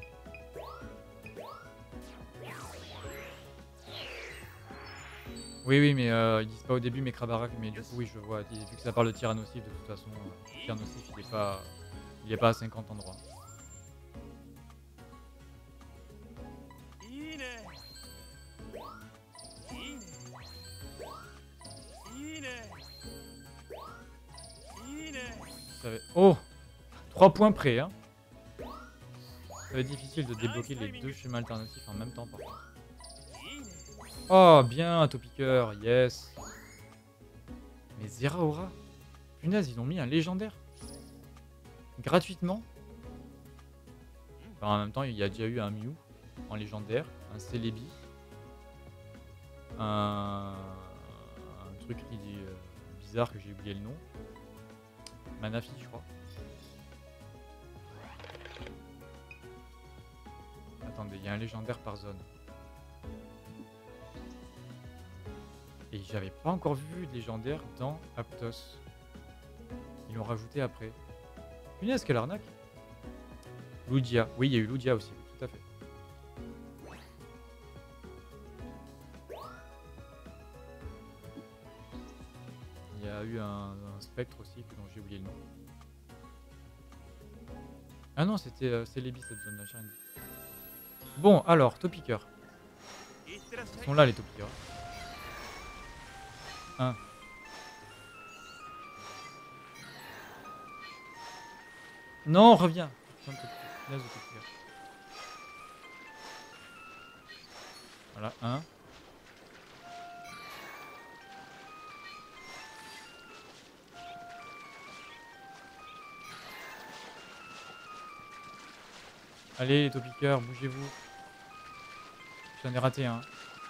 Oui, mais ils disent pas au début, mais Krabarak, mais du coup, oui, je vois. Vu que ça parle de Tyrannosif, de toute façon, Tyrannosif, il est pas à 50 endroits. Oh 3 points près, hein. Ça va être difficile de débloquer les 2 schémas alternatifs en même temps, par contre. Oh, bien, un Topiqueur, yes. Mais Zeraora, punaise, ils ont mis un légendaire. Gratuitement. Enfin, en même temps, il y a déjà eu un Mew en légendaire, un Celebi, un truc bizarre que j'ai oublié le nom. Manafi, je crois. Attendez, il y a un légendaire par zone. Et j'avais pas encore vu de légendaire dans Aptos. Ils l'ont rajouté après. Punaise, quelle arnaque! Lugia. Oui, il y a eu Lugia aussi, tout à fait. Il y a eu un spectre aussi dont j'ai oublié le nom. Ah non, c'était Celebi cette zone là, j'ai rien dit. Bon, alors, Topiqueur. Ils sont là les Topiqueurs. 1. Non, reviens. Voilà, 1. Allez, les Topiqueurs, bougez-vous. J'en ai raté un.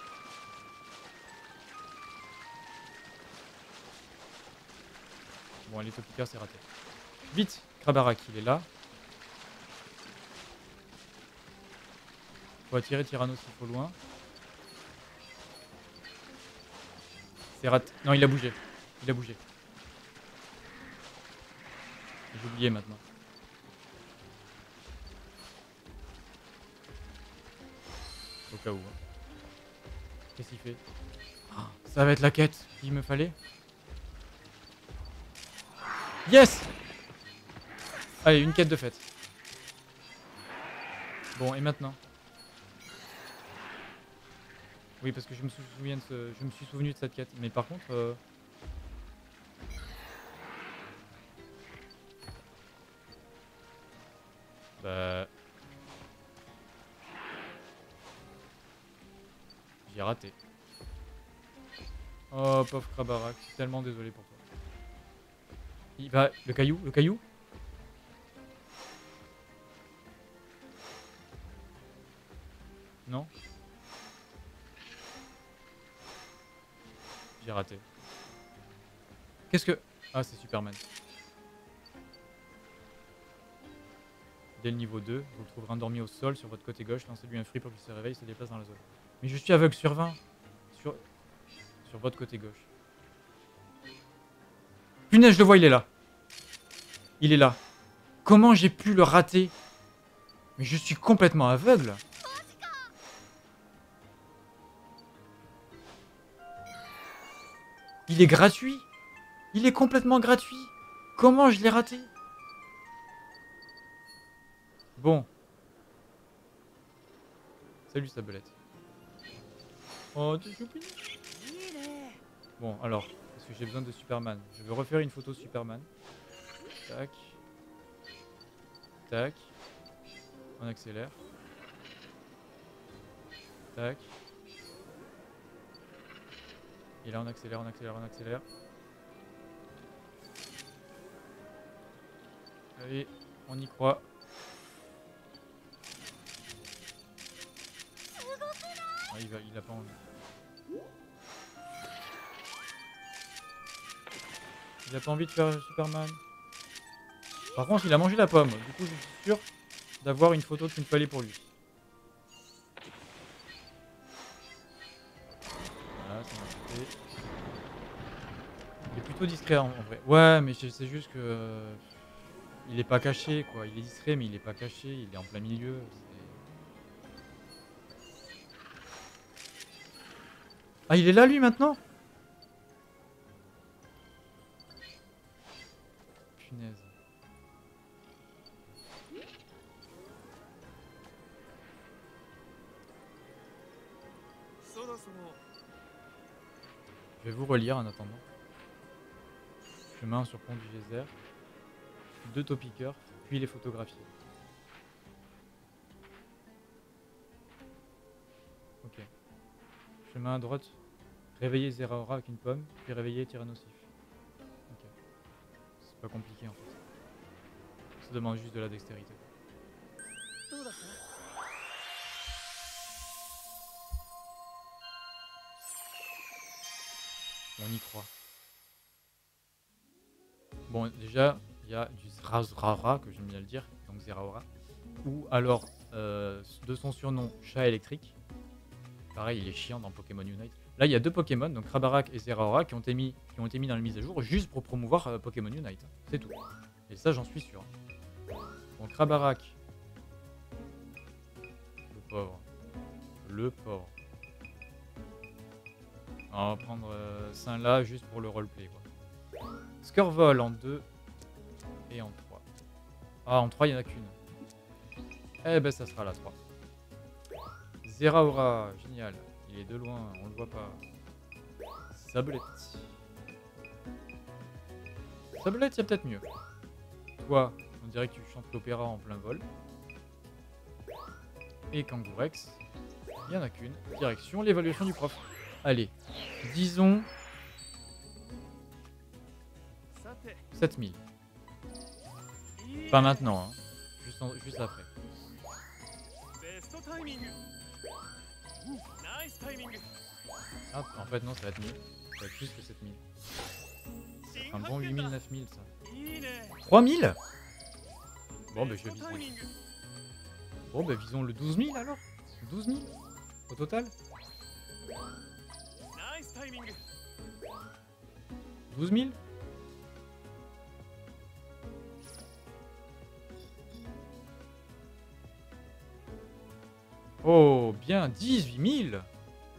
Bon, les Topiqueurs, c'est raté. Vite, Krabarak, il est là. Faut attirer Tyrannosif au loin. C'est raté. Non, il a bougé. Il a bougé. J'ai oublié maintenant. Au cas où. Qu'est-ce qu'il fait? Oh, ça va être la quête qu'il me fallait. Yes! Allez, une quête de fête. Bon, et maintenant? Oui, parce que je me suis souvenu de cette quête. Mais par contre... Bah... J'ai raté. Oh, pauvre Krabarak. Je suis tellement désolé pour toi. Il va... Le caillou? Le caillou? Non? J'ai raté. Qu'est-ce que... Ah, c'est Superman. Dès le niveau 2, vous le trouverez endormi au sol sur votre côté gauche. Lancez-lui un fruit pour qu'il se réveille et se déplace dans la zone. Mais je suis aveugle sur 20. Sur votre côté gauche. Punaise, je le vois, il est là. Il est là. Comment j'ai pu le rater? Mais je suis complètement aveugle. Il est gratuit. Il est complètement gratuit. Comment je l'ai raté? Bon. Salut Sabelette. Oh, t'es choupi. Bon, alors, parce que j'ai besoin de Superman. Je veux refaire une photo Superman. Tac. Tac. On accélère. Tac. Et là, on accélère, on accélère, on accélère. Allez, on y croit. Ah, il a pas envie. Il a pas envie de faire Superman. Par contre, il a mangé la pomme. Du coup, je suis sûr d'avoir une photo qu'il me fallait pour lui. Voilà, ça m'a fait. Il est plutôt discret en vrai. Ouais, mais c'est juste que il est pas caché quoi. Il est discret, mais il est pas caché. Il est en plein milieu. Ah, il est là lui maintenant? Punaise. Je vais vous relire en attendant. Chemin sur pont du Geyser. 2 topiqueurs, puis les photographies. Ok. Chemin à droite. Réveiller Zeraora avec une pomme, puis réveiller Tyrannosif. Ok. C'est pas compliqué en fait. Ça demande juste de la dextérité. On y croit. Bon, déjà, il y a du Zrazrara, que j'aime bien le dire, donc Zeraora. Ou alors, de son surnom, Chat électrique. Pareil, il est chiant dans Pokémon Unite. Là, il y a 2 Pokémon, donc Krabarak et Zeraora, qui ont été mis dans la mise à jour juste pour promouvoir Pokémon Unite. C'est tout. Et ça, j'en suis sûr. Donc Krabarak. Le pauvre. Le pauvre. On va prendre Saint-La juste pour le roleplay, quoi. Scorvol en 2 et en 3. Ah, en 3, il n'y en a qu'une. Eh ben, ça sera la 3. Zeraora, génial. Il est de loin, on le voit pas. Sablette. Sablette, il y a peut-être mieux. Toi, on dirait que tu chantes l'opéra en plein vol. Et Kangourex, il n'y en a qu'une. Direction l'évaluation du prof. Allez, disons 7000. Pas maintenant, hein. Juste après. Ah, en fait non, ça va être mieux. Ça va être plus que 7000. Ça fait un bon 8000, 9000 ça. 3000. Bon, bah je vais viser. Bon, bah visons le 12 000 alors. 12 000 au total. 12 000. Oh, bien 18 000.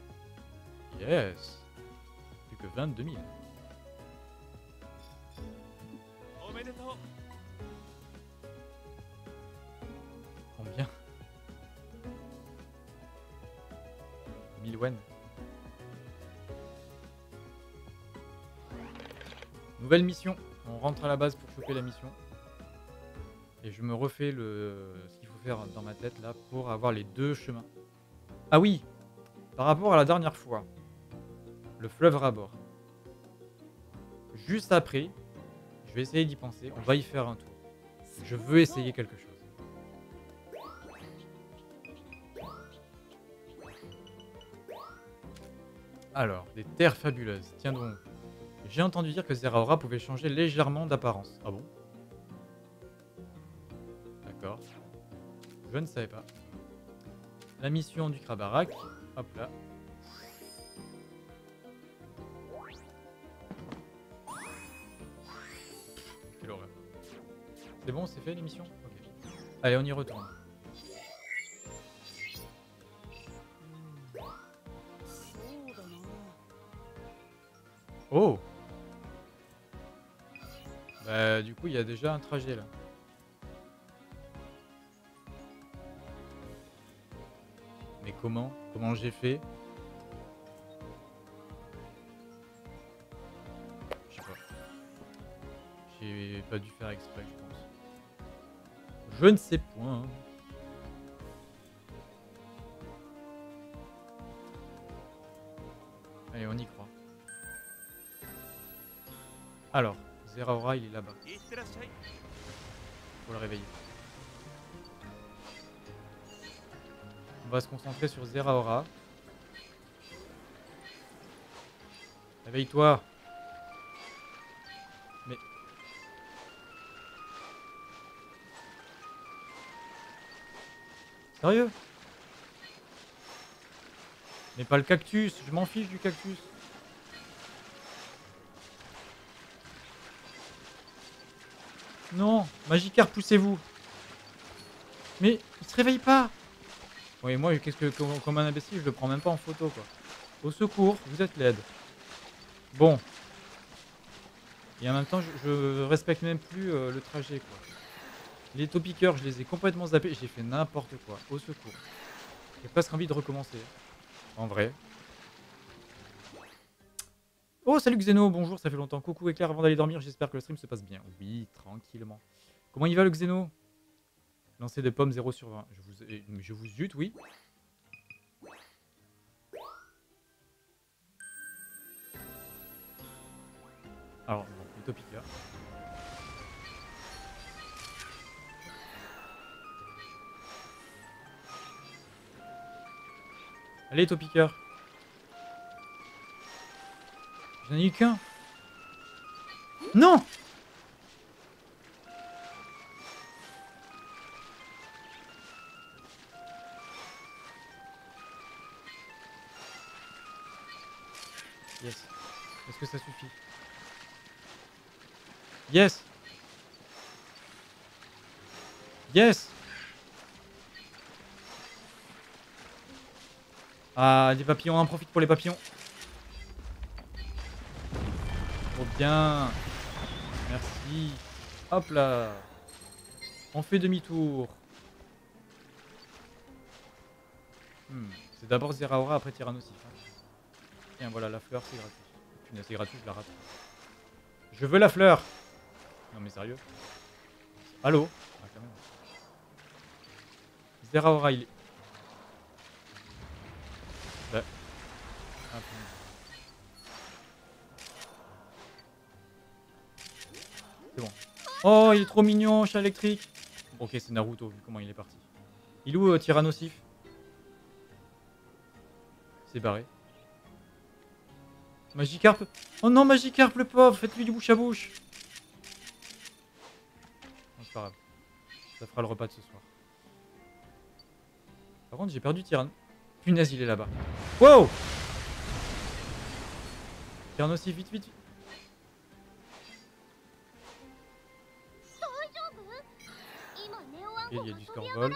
Yes. Plus que 22 000. Combien? 1000 wen. Nouvelle mission. On rentre à la base pour choper la mission. Et je me refais ce qu'il faut faire dans ma tête là pour avoir les 2 chemins. Ah oui, par rapport à la dernière fois, le fleuve Rabor. Juste après, je vais essayer d'y penser. On va y faire un tour. Je veux essayer quelque chose. Alors, des terres fabuleuses. Tiens donc. J'ai entendu dire que Zeraora pouvait changer légèrement d'apparence. Ah bon? D'accord. Je ne savais pas. La mission du Krabarak. Hop là. Quelle horreur. C'est bon, c'est fait l'émission? Ok. Allez, on y retourne. Oh! Bah, du coup, il y a déjà un trajet là. Mais comment? Comment j'ai fait? pas dû faire exprès, je pense. Je ne sais point. Allez, on y croit. Alors, Zeraora, il est là-bas. Faut le réveiller. On va se concentrer sur Zeraora. Réveille-toi. Mais... Sérieux? Mais pas le cactus, je m'en fiche du cactus. Non, Magikarp, poussez-vous. Mais il se réveille pas. Oui, moi, qu'est-ce que comme un imbécile, je le prends même pas en photo, quoi. Au secours, vous êtes laide. Bon. Et en même temps, je respecte même plus le trajet, quoi. Les topiqueurs, je les ai complètement zappés. J'ai fait n'importe quoi. Au secours. J'ai presque envie de recommencer. En vrai. Oh, salut Xeno, bonjour, ça fait longtemps. Coucou Éclair, avant d'aller dormir, j'espère que le stream se passe bien. Oui, tranquillement. Comment il va le Xeno? Lancer des pommes 0 sur 20. Je vous zute, oui. Alors, bon, les topiqueurs. Allez, topiqueur. J'en ai eu qu'un. Non! Yes. Est-ce que ça suffit? Yes! Yes! Ah, les papillons, on en profite pour les papillons. Trop bien. Merci. Hop là. On fait demi-tour. C'est d'abord Zeraora, après Tyrannosif. Hein. Tiens, voilà, la fleur, c'est gratuit. Punaise, c'est gratuit, je la rate. Je veux la fleur. Non mais sérieux. Allô? Ah, quand même. Zeraora, il est... Bah. Ah, c'est bon. Oh, il est trop mignon, chat électrique. Ok, c'est Naruto, vu comment il est parti. Il est où, Tyrannosif? C'est barré. Magikarp. Oh non, Magikarp, le pauvre, faites-lui du bouche à bouche. Non, c'est pas grave. Ça fera le repas de ce soir. Par contre, j'ai perdu Tyran. Punaise, il est là-bas. Wow! Tyrannosif, vite, vite, vite. Ok, il y a du Scorvol.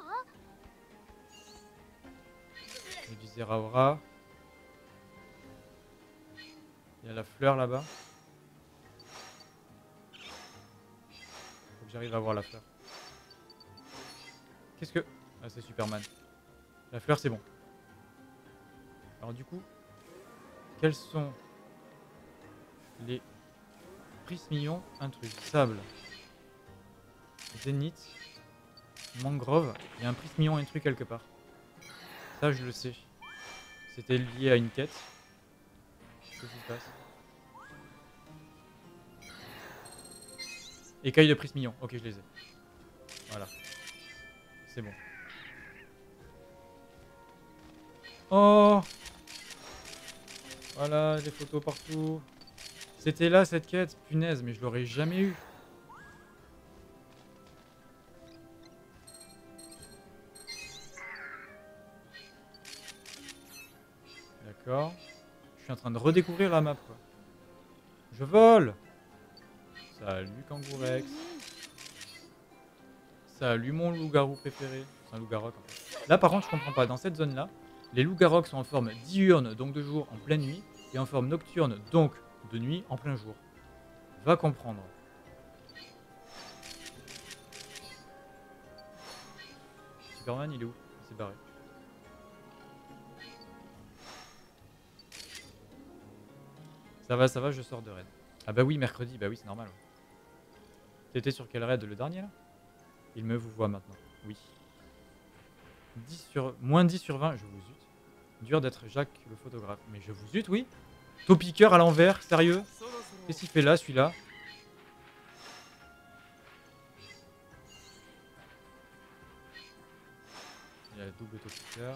Il y a du Zeraora. Il y a la fleur là-bas. Faut que j'arrive à voir la fleur. Qu'est-ce que... Ah, c'est Superman. La fleur, c'est bon. Alors du coup, quels sont les prismions intrus? Sable, zénith, mangrove. Il y a un prismion intrus quelque part. Ça, je le sais. C'était lié à une quête. Qu'est-ce qui se passe? Écailles de prismillon. Ok, je les ai. Voilà. C'est bon. Oh! Voilà, des photos partout. C'était là cette quête. Punaise, mais je l'aurais jamais eu. D'accord. Je suis en train de redécouvrir la map, quoi. Je vole! Salut Kangourex. Salut mon loup-garou préféré. C'est un loup-garou en fait. Là par contre je comprends pas. Dans cette zone là, les loups-garous sont en forme diurne, donc de jour en pleine nuit, et en forme nocturne, donc de nuit en plein jour. Va comprendre. Superman il est où? Il s'est barré. Ça va, je sors de raid. Ah bah oui, mercredi, bah oui c'est normal. T'étais sur quel raid, le dernier là? Il me vous voit maintenant. Oui. 10 sur... Moins 10 sur 20, je vous zute. Dur d'être Jacques le photographe. Mais je vous zute, oui. Topiqueur à l'envers, sérieux? Qu'est-ce qu'il fait là, celui-là? Il y a le double topiqueur.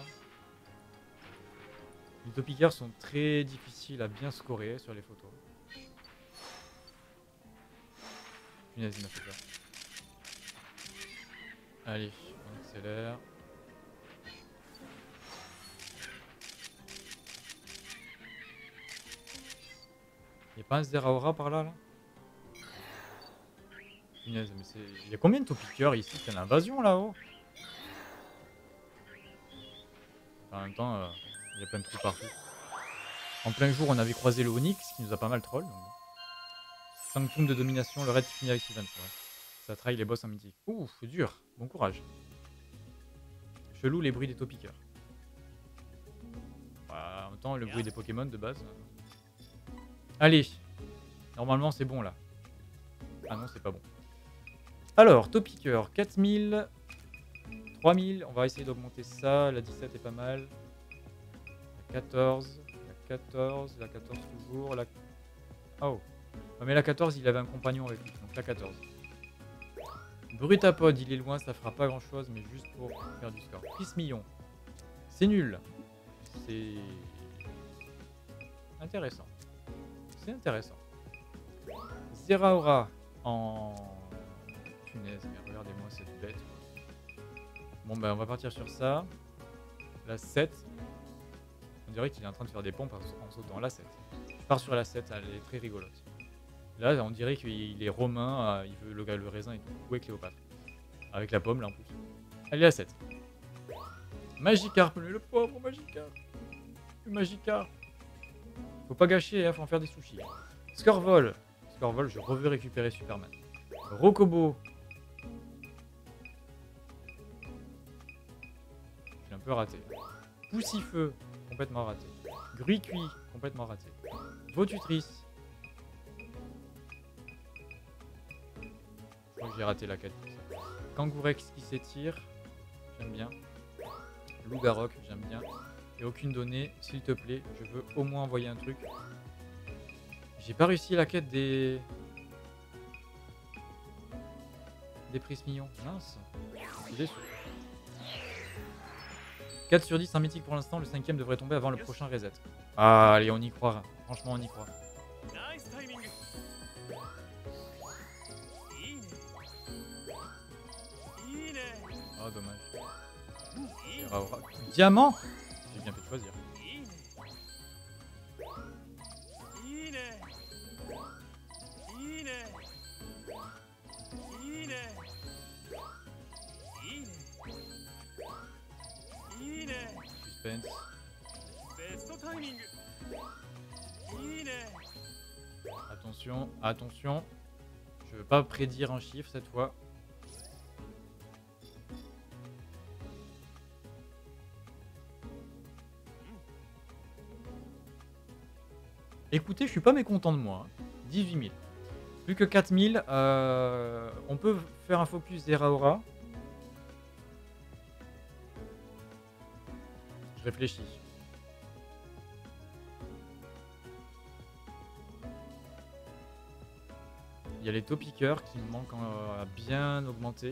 Les topiqueurs sont très difficiles à bien scorer sur les photos. Punaise, il m'a fait peur. Allez, on accélère. Il n'y a pas un Zeraora par là, là? Punaise, mais c'est... Il y a combien de topiqueurs ici? C'est l'invasion là-haut? En même temps, il y a plein de trous partout. En plein jour, on avait croisé le Onyx qui nous a pas mal troll. Donc... 5 tomes de domination, le raid finit avec Sylvain. Ouais. Ça trahit les boss en mythique. Ouh, c'est dur. Bon courage. Chelou les bruits des topiqueurs. Bah, en même temps, le bruit des Pokémon de base. Allez. Normalement, c'est bon là. Ah non, c'est pas bon. Alors, topiqueur, 4000. 3000. On va essayer d'augmenter ça. La 17 est pas mal. La 14. La 14. La 14 toujours. La... Oh. Ouais, mais la 14, il avait un compagnon avec lui. Donc la 14. Brutapod, il est loin, ça fera pas grand chose, mais juste pour faire du score. Pismillon. C'est nul. C'est intéressant. C'est intéressant. Zeraora en... Punaise, mais regardez-moi cette bête. Bon, bah on va partir sur ça. La 7. On dirait qu'il est en train de faire des pompes en sautant. La 7. Je pars sur la 7, elle est très rigolote. Là, on dirait qu'il est romain, il veut le raisin et tout. Où est Cléopâtre? Avec la pomme, là, en plus. Allez, la 7. Magikarp, le pauvre Magikarp. Le Magikarp. Faut pas gâcher, hein, faut en faire des sushis. Scorvol. Scorvol, je veux récupérer Superman. Rokobo. J'ai un peu raté. Poussifeu, complètement raté. Gruicui, complètement raté. Votutrice. Je crois que j'ai raté la quête. Kangourex qui s'étire. J'aime bien. Lougarok, j'aime bien. Et aucune donnée, s'il te plaît. Je veux au moins envoyer un truc. J'ai pas réussi la quête des prismillons. Mince. Je suis déçu. 4 sur 10 en mythique pour l'instant. Le 5ème devrait tomber avant le prochain reset. Ah, allez, on y croit. Franchement, on y croit. Oh, dommage. Diamant. J'ai bien fait de choisir. Suspense. Attention, attention. Je veux pas prédire un chiffre cette fois. Écoutez, je suis pas mécontent de moi. 18 000. Plus que 4 000. On peut faire un focus Zeraora. Je réfléchis. Il y a les topiqueurs qui me manquent à bien augmenter.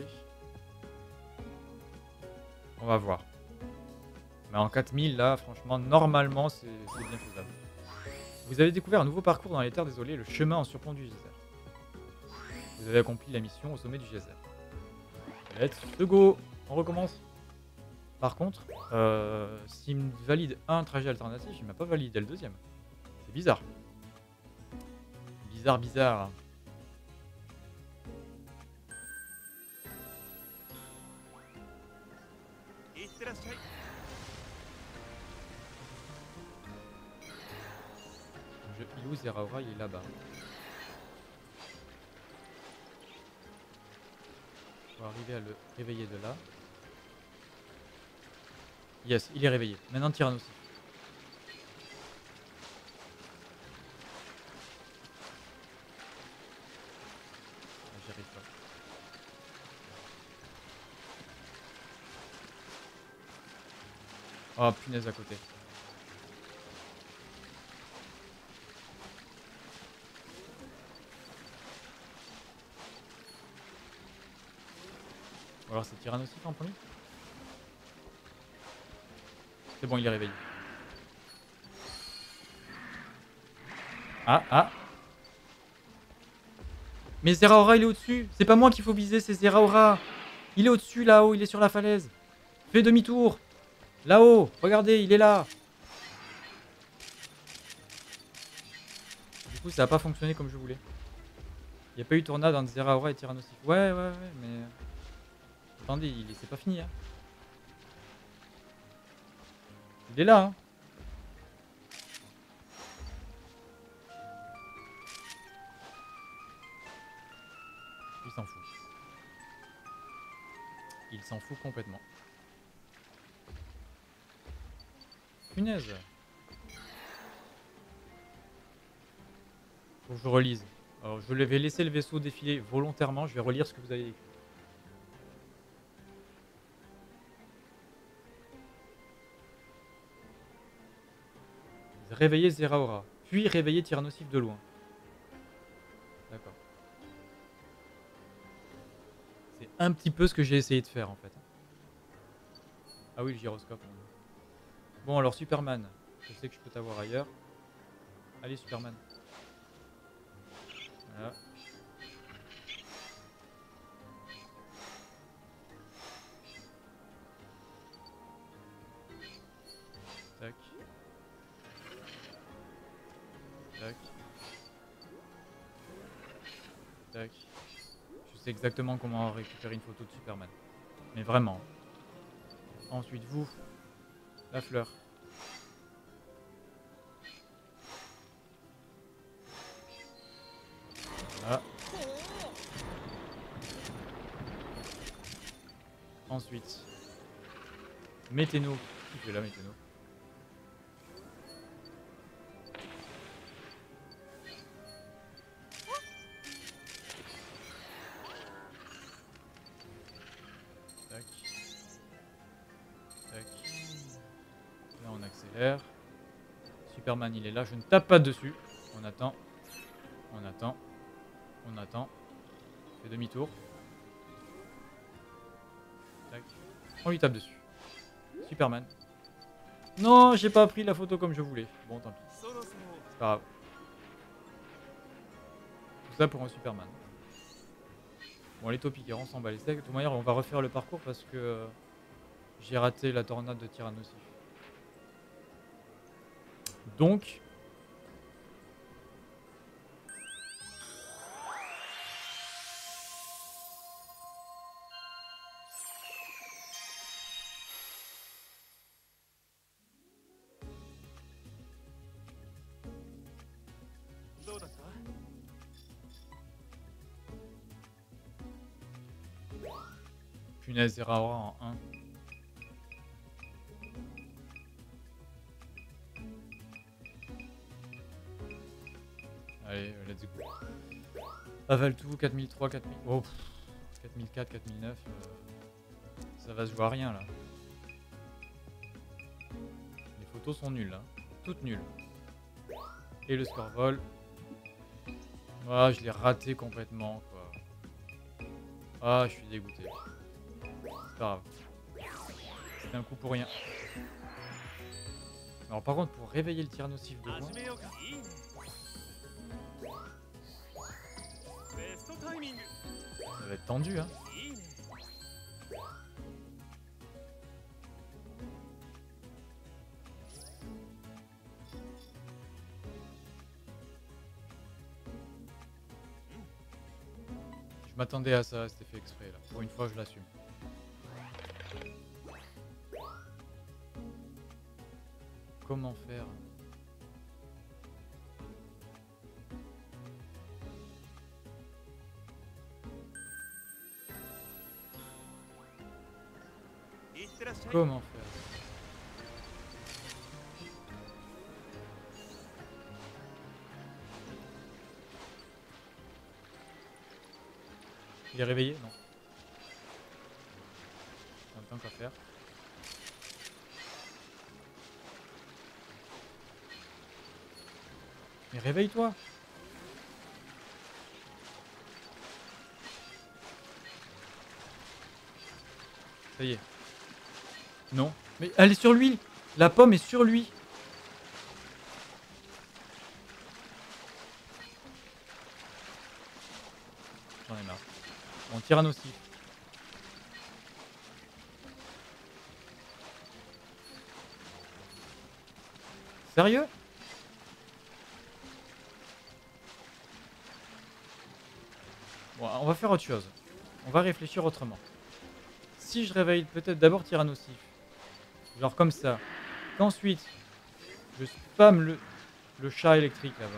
On va voir. Mais en 4000, là, franchement, normalement, c'est bien faisable. Vous avez découvert un nouveau parcours dans les terres désolées, le chemin en surplomb du geyser. Vous avez accompli la mission au sommet du geyser. Let's go. On recommence. Par contre, s'il me valide un trajet alternatif, il m'a pas validé le deuxième. C'est bizarre. Bizarre, bizarre. Il est où Zeraora? Il est là-bas. On va arriver à le réveiller de là. Yes, il est réveillé. Maintenant Tyrannos aussi. J'y arrive pas. Oh punaise à côté. Ou alors c'est Tyrannosif en premier. C'est bon, il est réveillé. Ah, ah. Mais Zeraora, il est au-dessus. C'est pas moi qu'il faut viser, c'est Zeraora. Il est au-dessus, là-haut, il est sur la falaise. Fais demi-tour. Là-haut, regardez, il est là. Du coup, ça a pas fonctionné comme je voulais. Il n'y a pas eu tornade entre Zeraora et Tyrannosif. Ouais, ouais, ouais, mais... Attendez, c'est pas fini, hein. Il est là, hein. Il s'en fout. Il s'en fout complètement. Punaise. Faut que je relise. Alors, je vais laisser le vaisseau défiler volontairement. Je vais relire ce que vous avez écrit. Réveiller Zeraora. Puis réveiller Tyrannosif de loin. D'accord. C'est un petit peu ce que j'ai essayé de faire en fait. Ah oui, le gyroscope. Bon, alors Superman. Je sais que je peux t'avoir ailleurs. Allez, Superman. Voilà. Tac. Tac. Tac. Je sais exactement comment récupérer une photo de Superman. Mais vraiment. Ensuite, vous. La fleur. Voilà. Ensuite. Météno. Qui fait la météno? Tac. Tac. Là, on accélère. Superman, il est là. Je ne tape pas dessus. On attend. On attend. On attend. On fait demi-tour. Tac. On lui tape dessus. Superman. Non, j'ai pas pris la photo comme je voulais. Bon, tant pis. C'est pas grave. Tout ça pour un Superman. Bon, les Topicaires, on s'en bat les steaks. De toute manière, on va refaire le parcours parce que j'ai raté la tornade de Tyrannosif. Donc... Punaise, Zeraora en 1. Allez, let's go. Avale tout, 4003, 4000... Oh, 4004, 4009... ça va se jouer à rien, là. Les photos sont nulles, hein. Toutes nulles. Et le score vol. Ah, je l'ai raté complètement, quoi. Ah, je suis dégoûté. C'est pas grave. C'était un coup pour rien. Alors par contre, pour réveiller le Tyrannosif de loin... ça va être tendu, hein. Je m'attendais à ça, c'était fait exprès, là. Pour une fois, je l'assume. Comment faire? Comment faire? Il est réveillé? Non. En même temps qu'à faire. Mais réveille-toi. Ça y est. Non. Mais elle est sur lui. La pomme est sur lui. J'en ai marre. Bon, Tyrannosif. Sérieux? Bon, on va faire autre chose. On va réfléchir autrement. Si je réveille peut-être d'abord Tyrannosif. Genre comme ça. Qu'ensuite, je spam le chat électrique là-bas.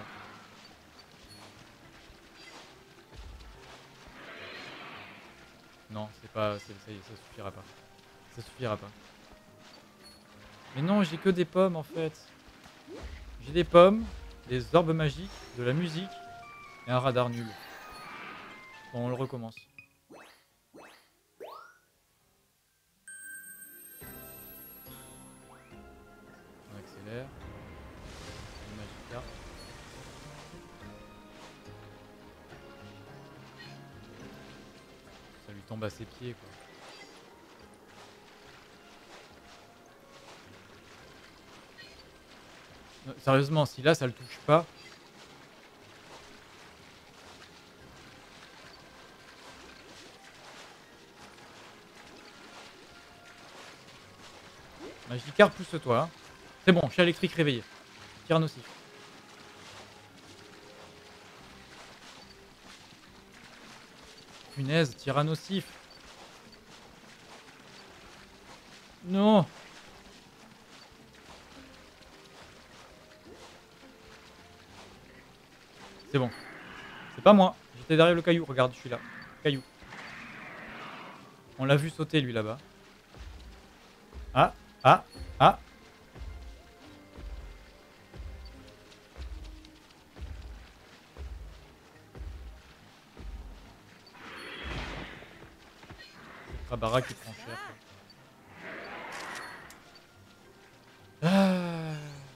Non, c'est pas. Ça y est, ça suffira pas. Ça suffira pas. Mais non, j'ai que des pommes en fait. J'ai des pommes, des orbes magiques, de la musique et un radar nul. Bon, on le recommence. On accélère. Le Magikarp. Ça lui tombe à ses pieds quoi. Non, sérieusement, si là ça le touche pas. Magikarp, pousse-toi. Hein. C'est bon, chat électrique réveillé. Tyrannosif. Punaise, Tyrannosif. Non. C'est bon. C'est pas moi. J'étais derrière le caillou. Regarde, je suis là. Caillou. On l'a vu sauter lui là-bas. Ah, ah, ah. C'est Trabara qui prend cher. Ah.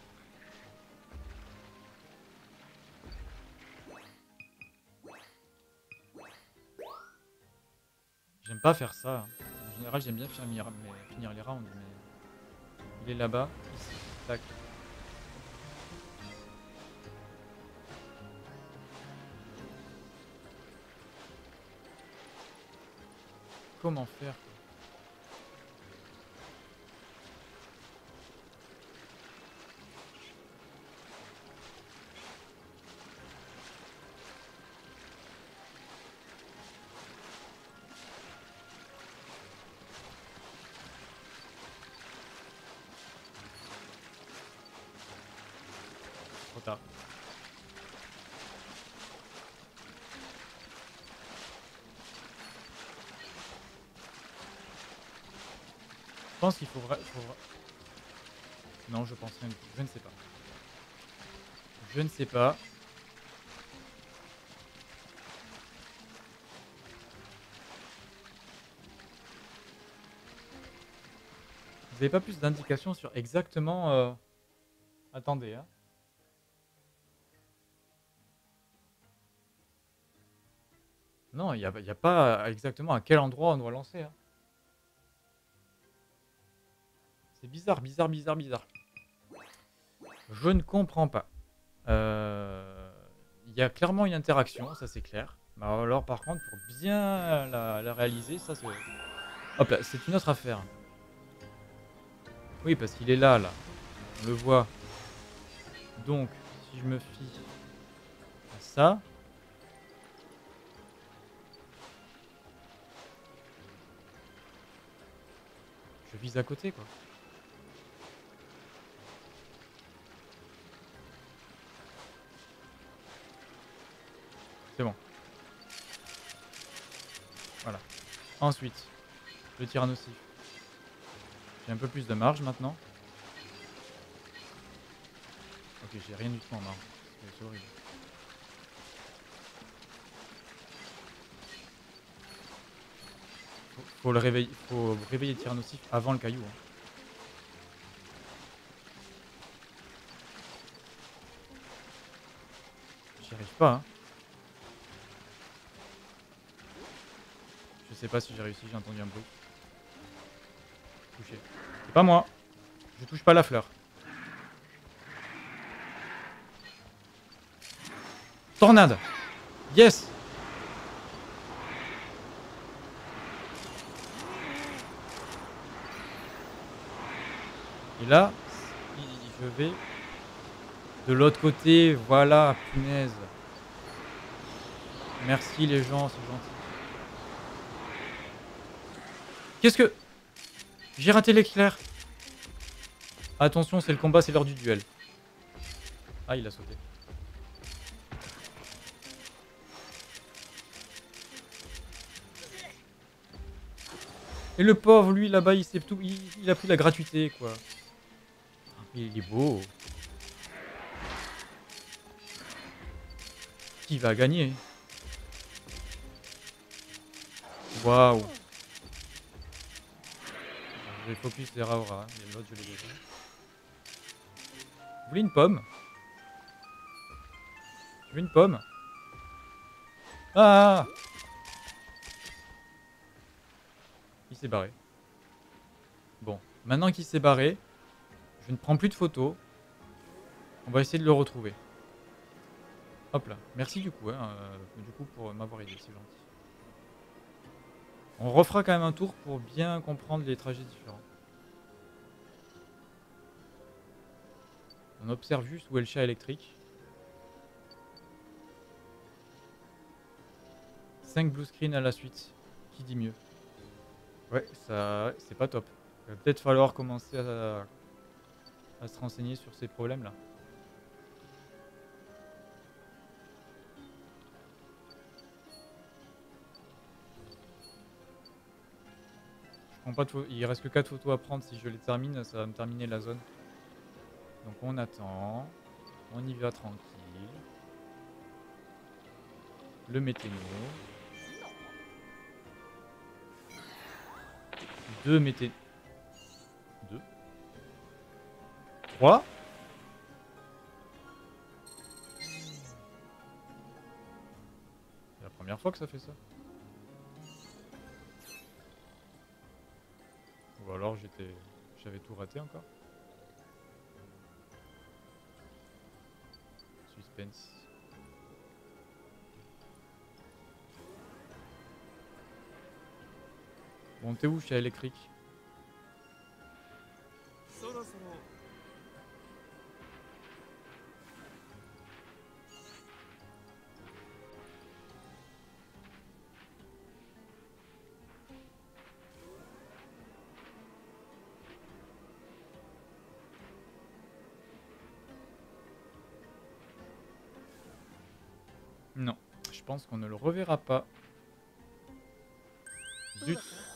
J'aime pas faire ça. En général, j'aime bien finir les rounds, mais il est là-bas. Ici. Tac. Comment faire? Trop tard. Je pense qu'il faut, Non, je pense rien du tout. Je ne sais pas. Je ne sais pas. Vous avez pas plus d'indications sur exactement... Attendez, hein. Non, il y a pas exactement à quel endroit on doit lancer. Hein. C'est bizarre, bizarre, bizarre, bizarre. Je ne comprends pas. Il y a clairement une interaction, ça c'est clair. Mais alors par contre, pour bien la réaliser, ça c'est... Hop là, c'est une autre affaire. Oui, parce qu'il est là, là. On le voit. Donc, si je me fie à ça... Je vise à côté, quoi. C'est bon. Voilà. Ensuite, le Tyrannosif. J'ai un peu plus de marge maintenant. Ok, j'ai rien du tout en marge. C'est horrible. Faut le réveiller. Faut réveiller le Tyrannosif avant le caillou. Hein. arrive pas. Hein. Je sais pas si j'ai réussi, j'ai entendu un bruit. Touché. C'est pas moi. Je touche pas la fleur. Tornade. Yes. Et là, je vais de l'autre côté. Voilà, punaise. Merci les gens, c'est gentil. Qu'est-ce que... J'ai raté l'éclair. Attention, c'est le combat, c'est l'heure du duel. Ah, il a sauté. Et le pauvre, lui, là-bas, il s'est tout... Il a pris la gratuité, quoi. Il est beau. Qui va gagner? Waouh. Je vais focus les Raora. Et l'autre, je l'ai déjà. Vous voulez une pomme? Je veux une pomme. Ah! Il s'est barré. Bon, maintenant qu'il s'est barré, je ne prends plus de photos. On va essayer de le retrouver. Hop là. Merci du coup, pour m'avoir aidé, c'est gentil. On refera quand même un tour pour bien comprendre les trajets différents. On observe juste où est le chat électrique. 5 blue screen à la suite. Qui dit mieux? Ouais, ça, c'est pas top. Il va peut-être falloir commencer à se renseigner sur ces problèmes-là. Je prends pas de il reste que 4 photos à prendre. Si je les termine, ça va me terminer la zone. Donc on attend. On y va tranquille. Le météno. 2 météno. 2. 3. C'est la première fois que ça fait ça. Ou alors j'avais tout raté encore. Suspense. Bon, t'es où, chat électrique? Non, je pense qu'on ne le reverra pas. Zut.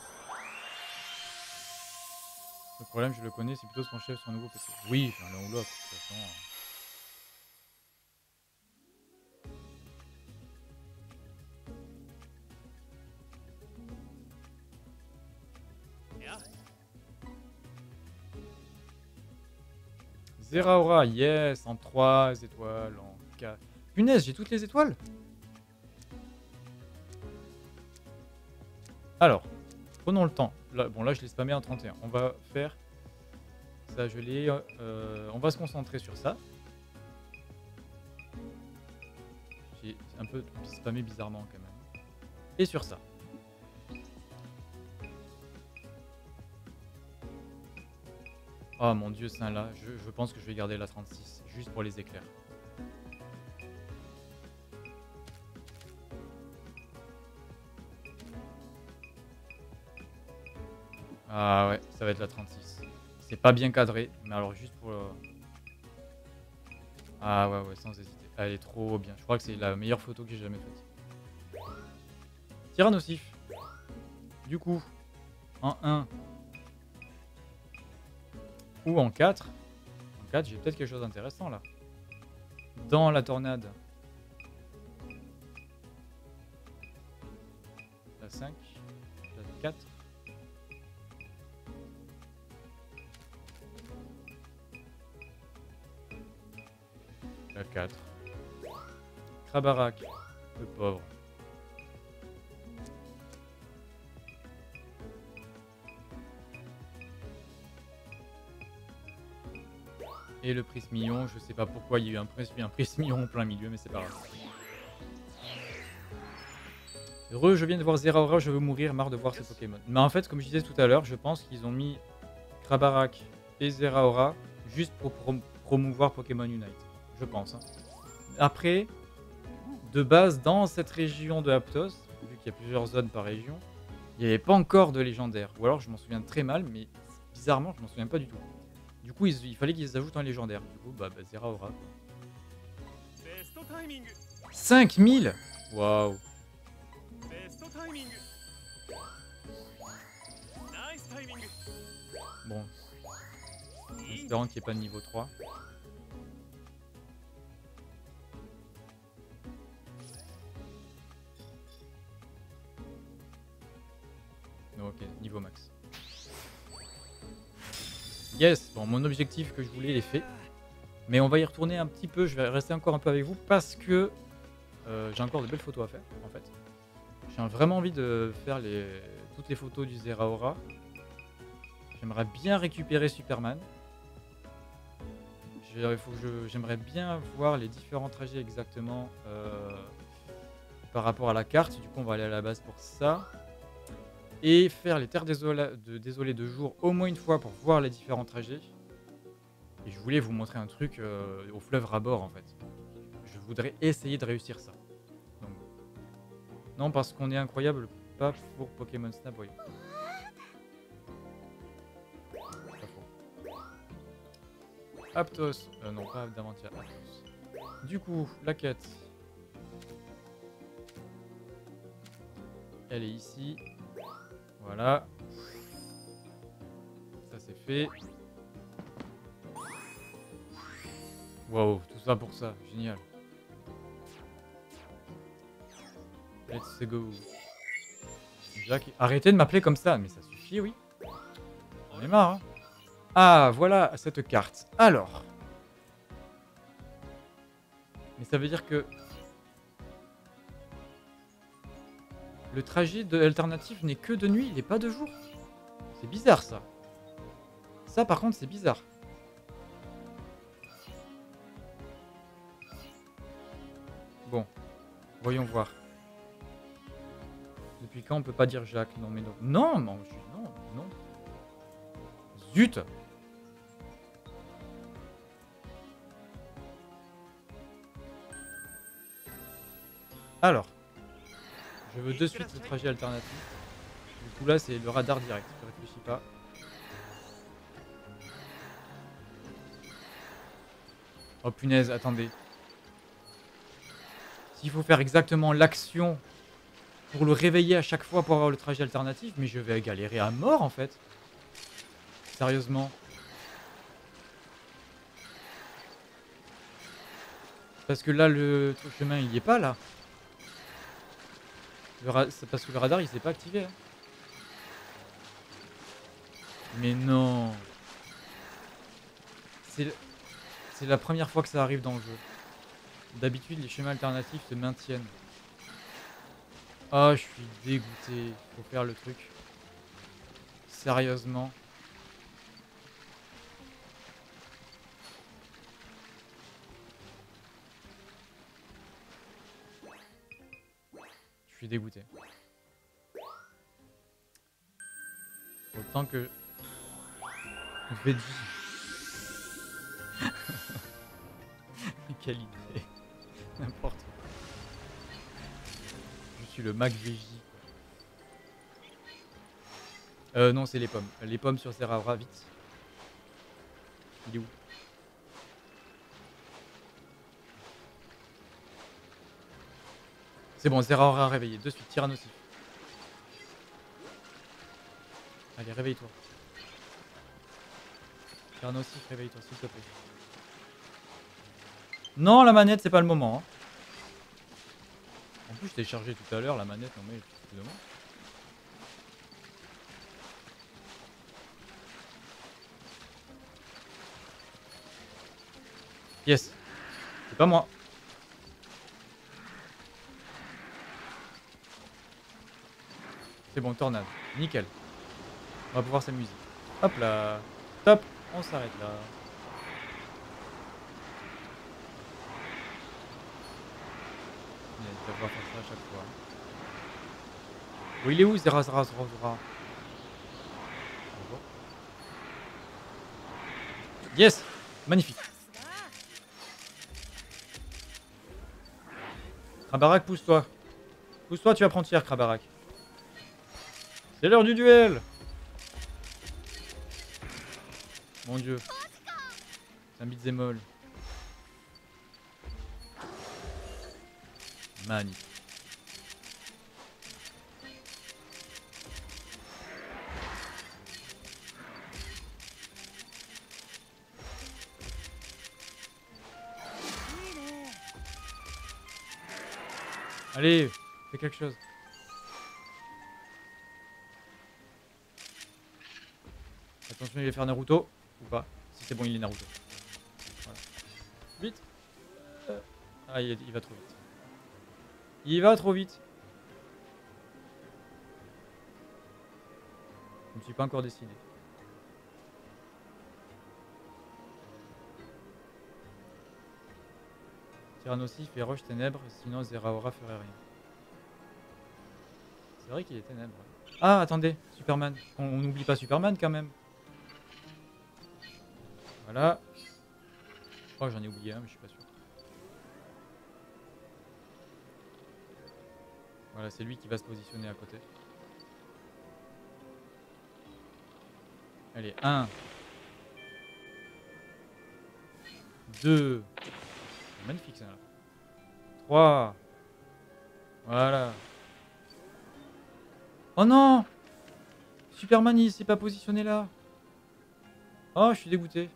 Le problème, je le connais, c'est plutôt son chef, son nouveau PC. Oui, enfin, l'un ou l'autre, de toute façon. Zeraora, yes, en 3 étoiles, en 4. Punaise, j'ai toutes les étoiles. Alors, prenons le temps. Là, bon, là, je l'ai spammé en 31. On va faire ça, je l'ai. On va se concentrer sur ça. J'ai un peu spammé bizarrement quand même. Et sur ça. Oh mon dieu, ça là, je pense que je vais garder la 36, juste pour les éclairs. Ah ouais, ça va être la 36. C'est pas bien cadré, mais alors juste pour... Ah ouais, sans hésiter. Elle est trop bien. Je crois que c'est la meilleure photo que j'ai jamais faite. Tyrannosif. Du coup, en 1 ou en 4. En 4, j'ai peut-être quelque chose d'intéressant là. Dans la tornade. La 5. La 4. La 4. Krabarak, le pauvre. Et le Prismillon, je sais pas pourquoi il y a eu un Prismillon en plein milieu, mais c'est pas grave. Heureux, je viens de voir Zeraora, je veux mourir, marre de voir ce Pokémon. Mais en fait, comme je disais tout à l'heure, je pense qu'ils ont mis Krabarak et Zeraora juste pour promouvoir Pokémon Unite. Je pense. Hein. Après, de base, dans cette région de Aptos, vu qu'il y a plusieurs zones par région, il n'y avait pas encore de légendaire. Ou alors je m'en souviens très mal, mais bizarrement, je m'en souviens pas du tout. Du coup, il fallait qu'ils ajoutent un légendaire. Du coup, bah Zeraora. 5000. Waouh. Bon. En espérant qu'il n'y ait pas de niveau 3. Non, ok, niveau max. Yes, bon, mon objectif que je voulais est fait. Mais on va y retourner un petit peu, je vais rester encore un peu avec vous parce que j'ai encore de belles photos à faire en fait. J'ai vraiment envie de faire toutes les photos du Zeraora. J'aimerais bien récupérer Superman. J'aimerais bien voir les différents trajets exactement par rapport à la carte. Du coup, on va aller à la base pour ça. Et faire les terres désolées de jour au moins une fois pour voir les différents trajets. Et je voulais vous montrer un truc au fleuve Rabor en fait. Je voudrais essayer de réussir ça. Donc, non, parce qu'on est incroyable, pas pour Pokémon Snap, oui. Pas faux. Aptos, non pas Damantia, Aptos. Du coup, la quête. Elle est ici. Voilà. Ça c'est fait. Waouh, tout ça pour ça, génial. Let's go. Jacques, arrêtez de m'appeler comme ça, mais ça suffit, oui. J'en ai marre, hein. Ah, voilà cette carte. Alors. Mais ça veut dire que le trajet alternatif n'est que de nuit, il n'est pas de jour. C'est bizarre ça. Ça par contre c'est bizarre. Bon, voyons voir. Depuis quand on peut pas dire Jacques? Non mais non. Non, non, non, non. Zut! Alors, je veux de suite le trajet alternatif. Du coup là c'est le radar direct, je réfléchis pas. Oh punaise, attendez. S'il faut faire exactement l'action pour le réveiller à chaque fois pour avoir le trajet alternatif, mais je vais galérer à mort en fait. Sérieusement. Parce que là le chemin il y est pas là. C'est parce que le radar il s'est pas activé. Hein. Mais non. C'est la première fois que ça arrive dans le jeu. D'habitude les chemins alternatifs se maintiennent. Oh je suis dégoûté. Faut faire le truc. Sérieusement. Je suis dégoûté. Autant que... Veggie. Quelle idée. N'importe quoi. Je suis le Mac Veggie. Non, c'est les pommes. Les pommes sur Zeraora, vite. Il est où? C'est bon, Zeraora réveillé. De suite, Tyrannosif. Allez, réveille-toi. Tyrannosif, réveille-toi, s'il te plaît. Non, la manette, c'est pas le moment. Hein. En plus, je t'ai chargé tout à l'heure, la manette. Non, mais c'est de moi. Yes. C'est pas moi. C'est bon, tornade. Nickel. On va pouvoir s'amuser. Hop là. Top. On s'arrête là. Mais tu vas pouvoir faire ça à chaque fois. Oh, il est où, Zera? Yes. Magnifique. Krabarak, pousse-toi. Pousse-toi, tu vas prendre cher, Krabarak. C'est l'heure du duel. Mon dieu. C'est un beat'em all. Magnifique. Allez, fais quelque chose. Attention, il va faire Naruto. Ou pas. Si c'est bon, il est Naruto. Voilà. Vite. Ah, il va trop vite. Il va trop vite. Je ne suis pas encore décidé. Tyrannosif et Roche Ténèbres, sinon Zeraora ferait rien. C'est vrai qu'il est ténèbres. Ah, attendez, Superman. On n'oublie pas Superman quand même. Voilà. Je crois que j'en ai oublié un, mais je suis pas sûr. Voilà, c'est lui qui va se positionner à côté. Allez, 1. 2. Magnifique ça là. 3. Voilà. Oh non! Superman il s'est pas positionné là. Oh, je suis dégoûté.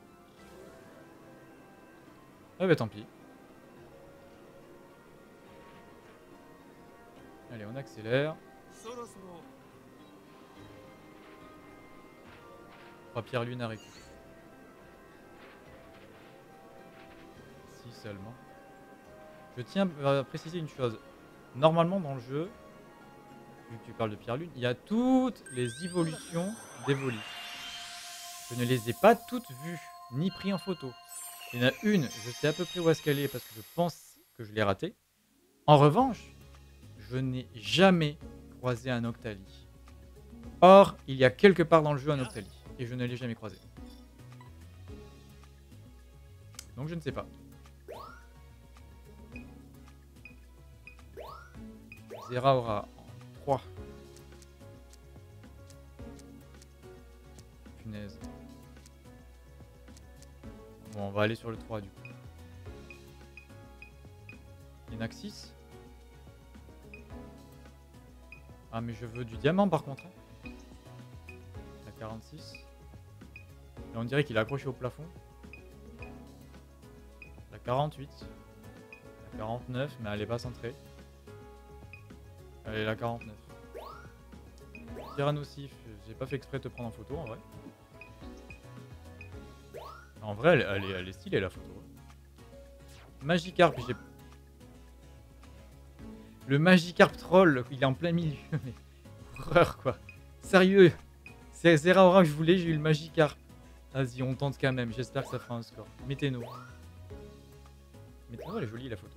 Ah bah tant pis. Allez, on accélère. 3 pierres lunes à récupérer. 6 seulement. Je tiens à préciser une chose. Normalement dans le jeu, vu que tu parles de pierre lune, il y a toutes les évolutions d'Evoli. Je ne les ai pas toutes vues, ni pris en photo. Il y en a une, je sais à peu près où est-ce qu'elle est parce que je pense que je l'ai ratée. En revanche, je n'ai jamais croisé un Octali. Or, il y a quelque part dans le jeu un Octali. Et je ne l'ai jamais croisé. Donc je ne sais pas. Zeraora en 3. Punaise. Bon, on va aller sur le 3 du coup. Il y en a que 6. Ah mais je veux du diamant par contre. La 46. Et on dirait qu'il est accroché au plafond. La 48. La 49, mais elle est pas centrée. Allez, la 49. Tyrannosif, j'ai pas fait exprès de te prendre en photo en vrai. En vrai, elle est stylée la photo. Magikarp, j'ai... Le Magikarp troll, il est en plein milieu, mais... Horreur quoi. Sérieux. C'est Zeraora que je voulais, j'ai eu le Magikarp. Vas-y, on tente quand même, j'espère que ça fera un score. Mettez-nous. Mettez-nous, elle est jolie la photo.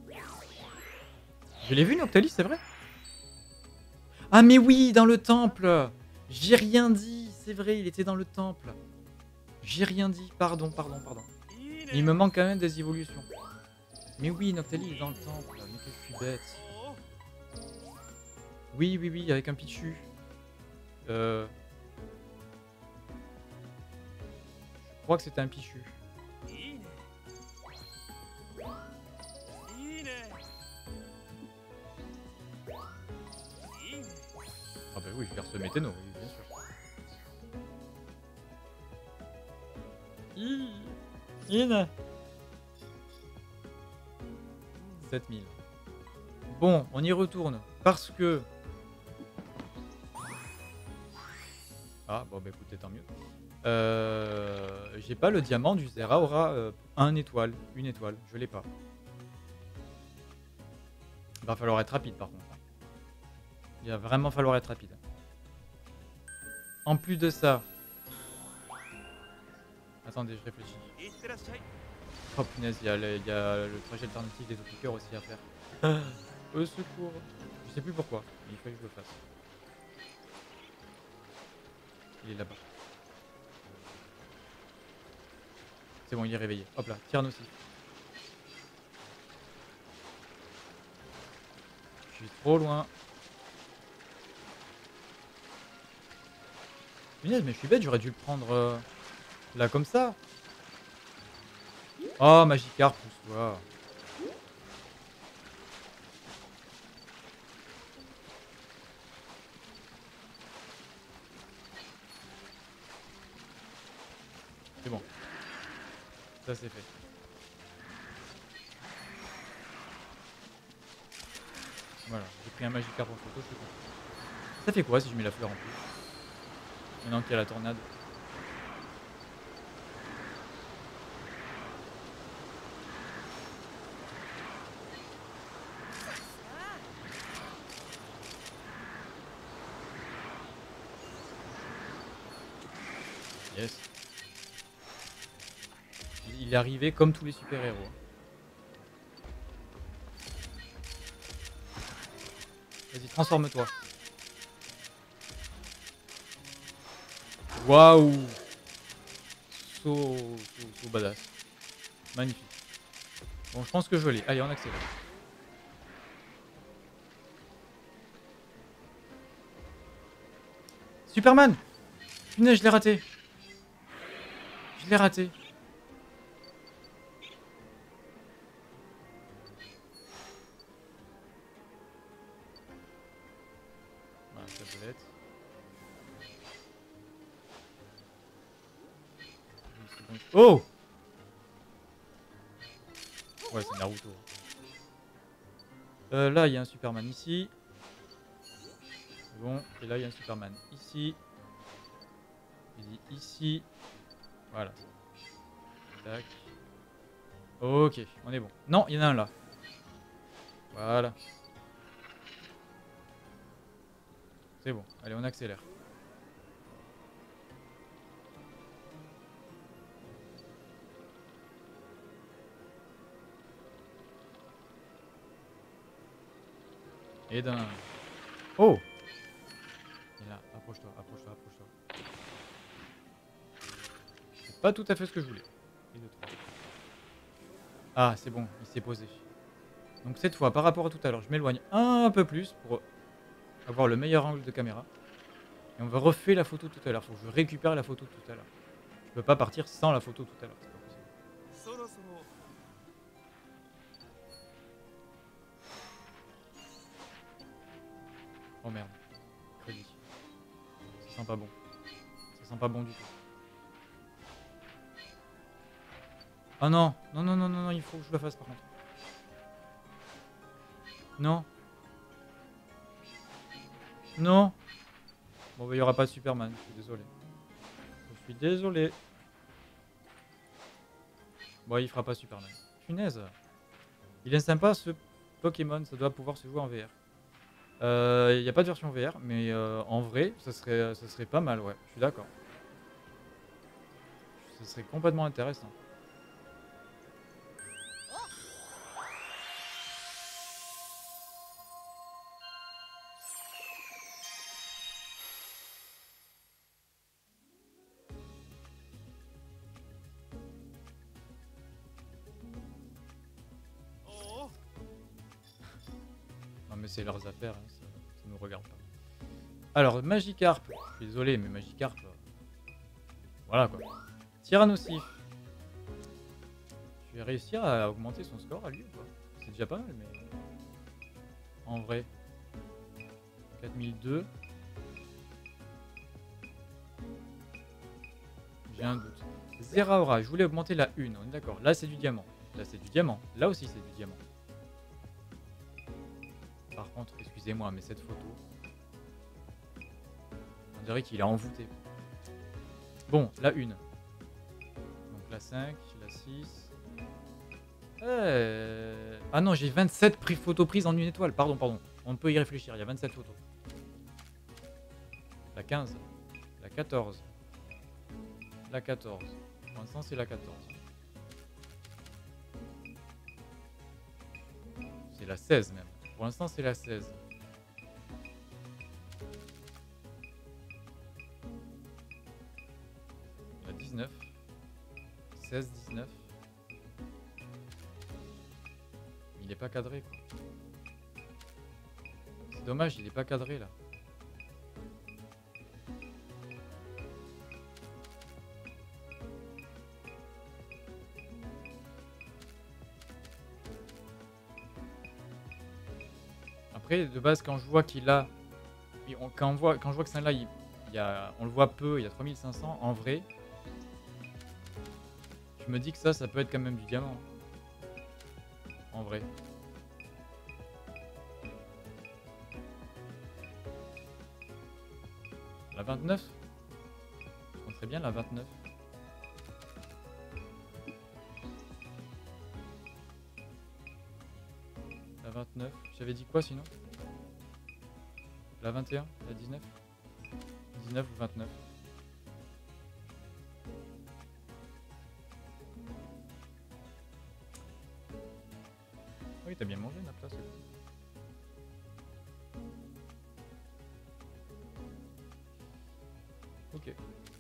Je l'ai vu Noctalis, c'est vrai? Ah mais oui, dans le temple. J'ai rien dit, c'est vrai, il était dans le temple. J'ai rien dit, pardon. Il me manque quand même des évolutions. Mais oui, Noctalis est dans le temple, mais que je suis bête. Oui, avec un Pichu. Je crois que c'était un Pichu. Ah bah oui, je vais ressemer Tenno, oui, bien sûr. In 7000. Bon, on y retourne. Parce que... Ah, bon bah écoutez, tant mieux. J'ai pas le diamant du Zeraora 1 étoile, une étoile, je l'ai pas. Il va falloir être rapide par contre. Il va vraiment falloir être rapide. En plus de ça... Attendez, je réfléchis. Oh punaise, il y a le trajet alternatif des autocœurs aussi à faire. Au secours. Je sais plus pourquoi, mais il fallait que je le fasse. Il est là-bas. C'est bon, il est réveillé. Hop là, Tyrannosaurus. Je suis trop loin. Punaise, mais je suis bête, j'aurais dû le prendre là comme ça. Oh, Magikarp, pousse-toi. C'est bon. Ça, c'est fait. Voilà, j'ai pris un Magikarp en photo, c'est bon. Ça fait quoi si je mets la fleur en plus? Maintenant qu'il y a la tornade. Yes. Il est arrivé comme tous les super-héros. Vas-y, transforme-toi. Waouh! So badass. Magnifique. Bon, je pense que je l'ai. Allez, on accélère. Superman! Punaise, je l'ai raté. Je l'ai raté. Voilà, ça peut être. Oh! Ouais, c'est Naruto. Là, il y a un Superman ici. Bon, et là, il y a un Superman ici. Ici. Voilà. Tac. Ok, on est bon. Non, il y en a un là. Voilà. C'est bon. Allez, on accélère. Et d'un... Oh! Et là, approche-toi, approche-toi, approche-toi. C'est pas tout à fait ce que je voulais. Ah, c'est bon, il s'est posé. Donc cette fois, par rapport à tout à l'heure, je m'éloigne un peu plus pour avoir le meilleur angle de caméra. Et on va refaire la photo tout à l'heure. Faut que je récupère la photo tout à l'heure. Je peux pas partir sans la photo tout à l'heure. C'est pas possible. Oh merde. Crédit. Ça sent pas bon. Ça sent pas bon du tout. Oh non. Non, non, non, non, non, il faut que je le fasse par contre. Non. Non. Bon, bah, il y aura pas de Superman. Je suis désolé. Je suis désolé. Bon, il fera pas Superman. Punaise. Il est sympa ce Pokémon. Ça doit pouvoir se jouer en VR. Il n'y a pas de version VR, mais en vrai, ça serait pas mal, ouais. Je suis d'accord. Ça serait complètement intéressant. Non mais c'est leurs affaires, hein, ça nous regarde pas. Alors, Magikarp. Je suis désolé, mais Magikarp... voilà quoi. Tyrannosif. Je vais réussir à augmenter son score à lui ou pas? C'est déjà pas mal, mais... en vrai. 4002. J'ai un doute. Zeraora, je voulais augmenter la 1, on est d'accord. Là c'est du diamant. Là c'est du diamant. Là aussi c'est du diamant. Par contre, excusez-moi, mais cette photo... on dirait qu'il est envoûté. Bon, la 1. Donc la 5, la 6... ah non, j'ai 27 photos prises en une étoile. Pardon, pardon. On peut y réfléchir, il y a 27 photos. La 15. La 14. La 14. Pour l'instant, c'est la 14. C'est la 16 même. Pour l'instant, c'est la 16. La 19. 16, 19. Il est pas cadré, quoi. C'est dommage, il est pas cadré, là. Après, de base, quand je vois qu'il a... quand je vois que celle-là, on le voit peu, il y a 3500, en vrai, je me dis que ça peut être quand même du diamant. En vrai. La 29 ? Je compterais bien la 29. La 29. J'avais dit quoi sinon? La 21? La 19? 19 ou 29? Oui, t'as bien mangé, Napla, c'est cool. Ok.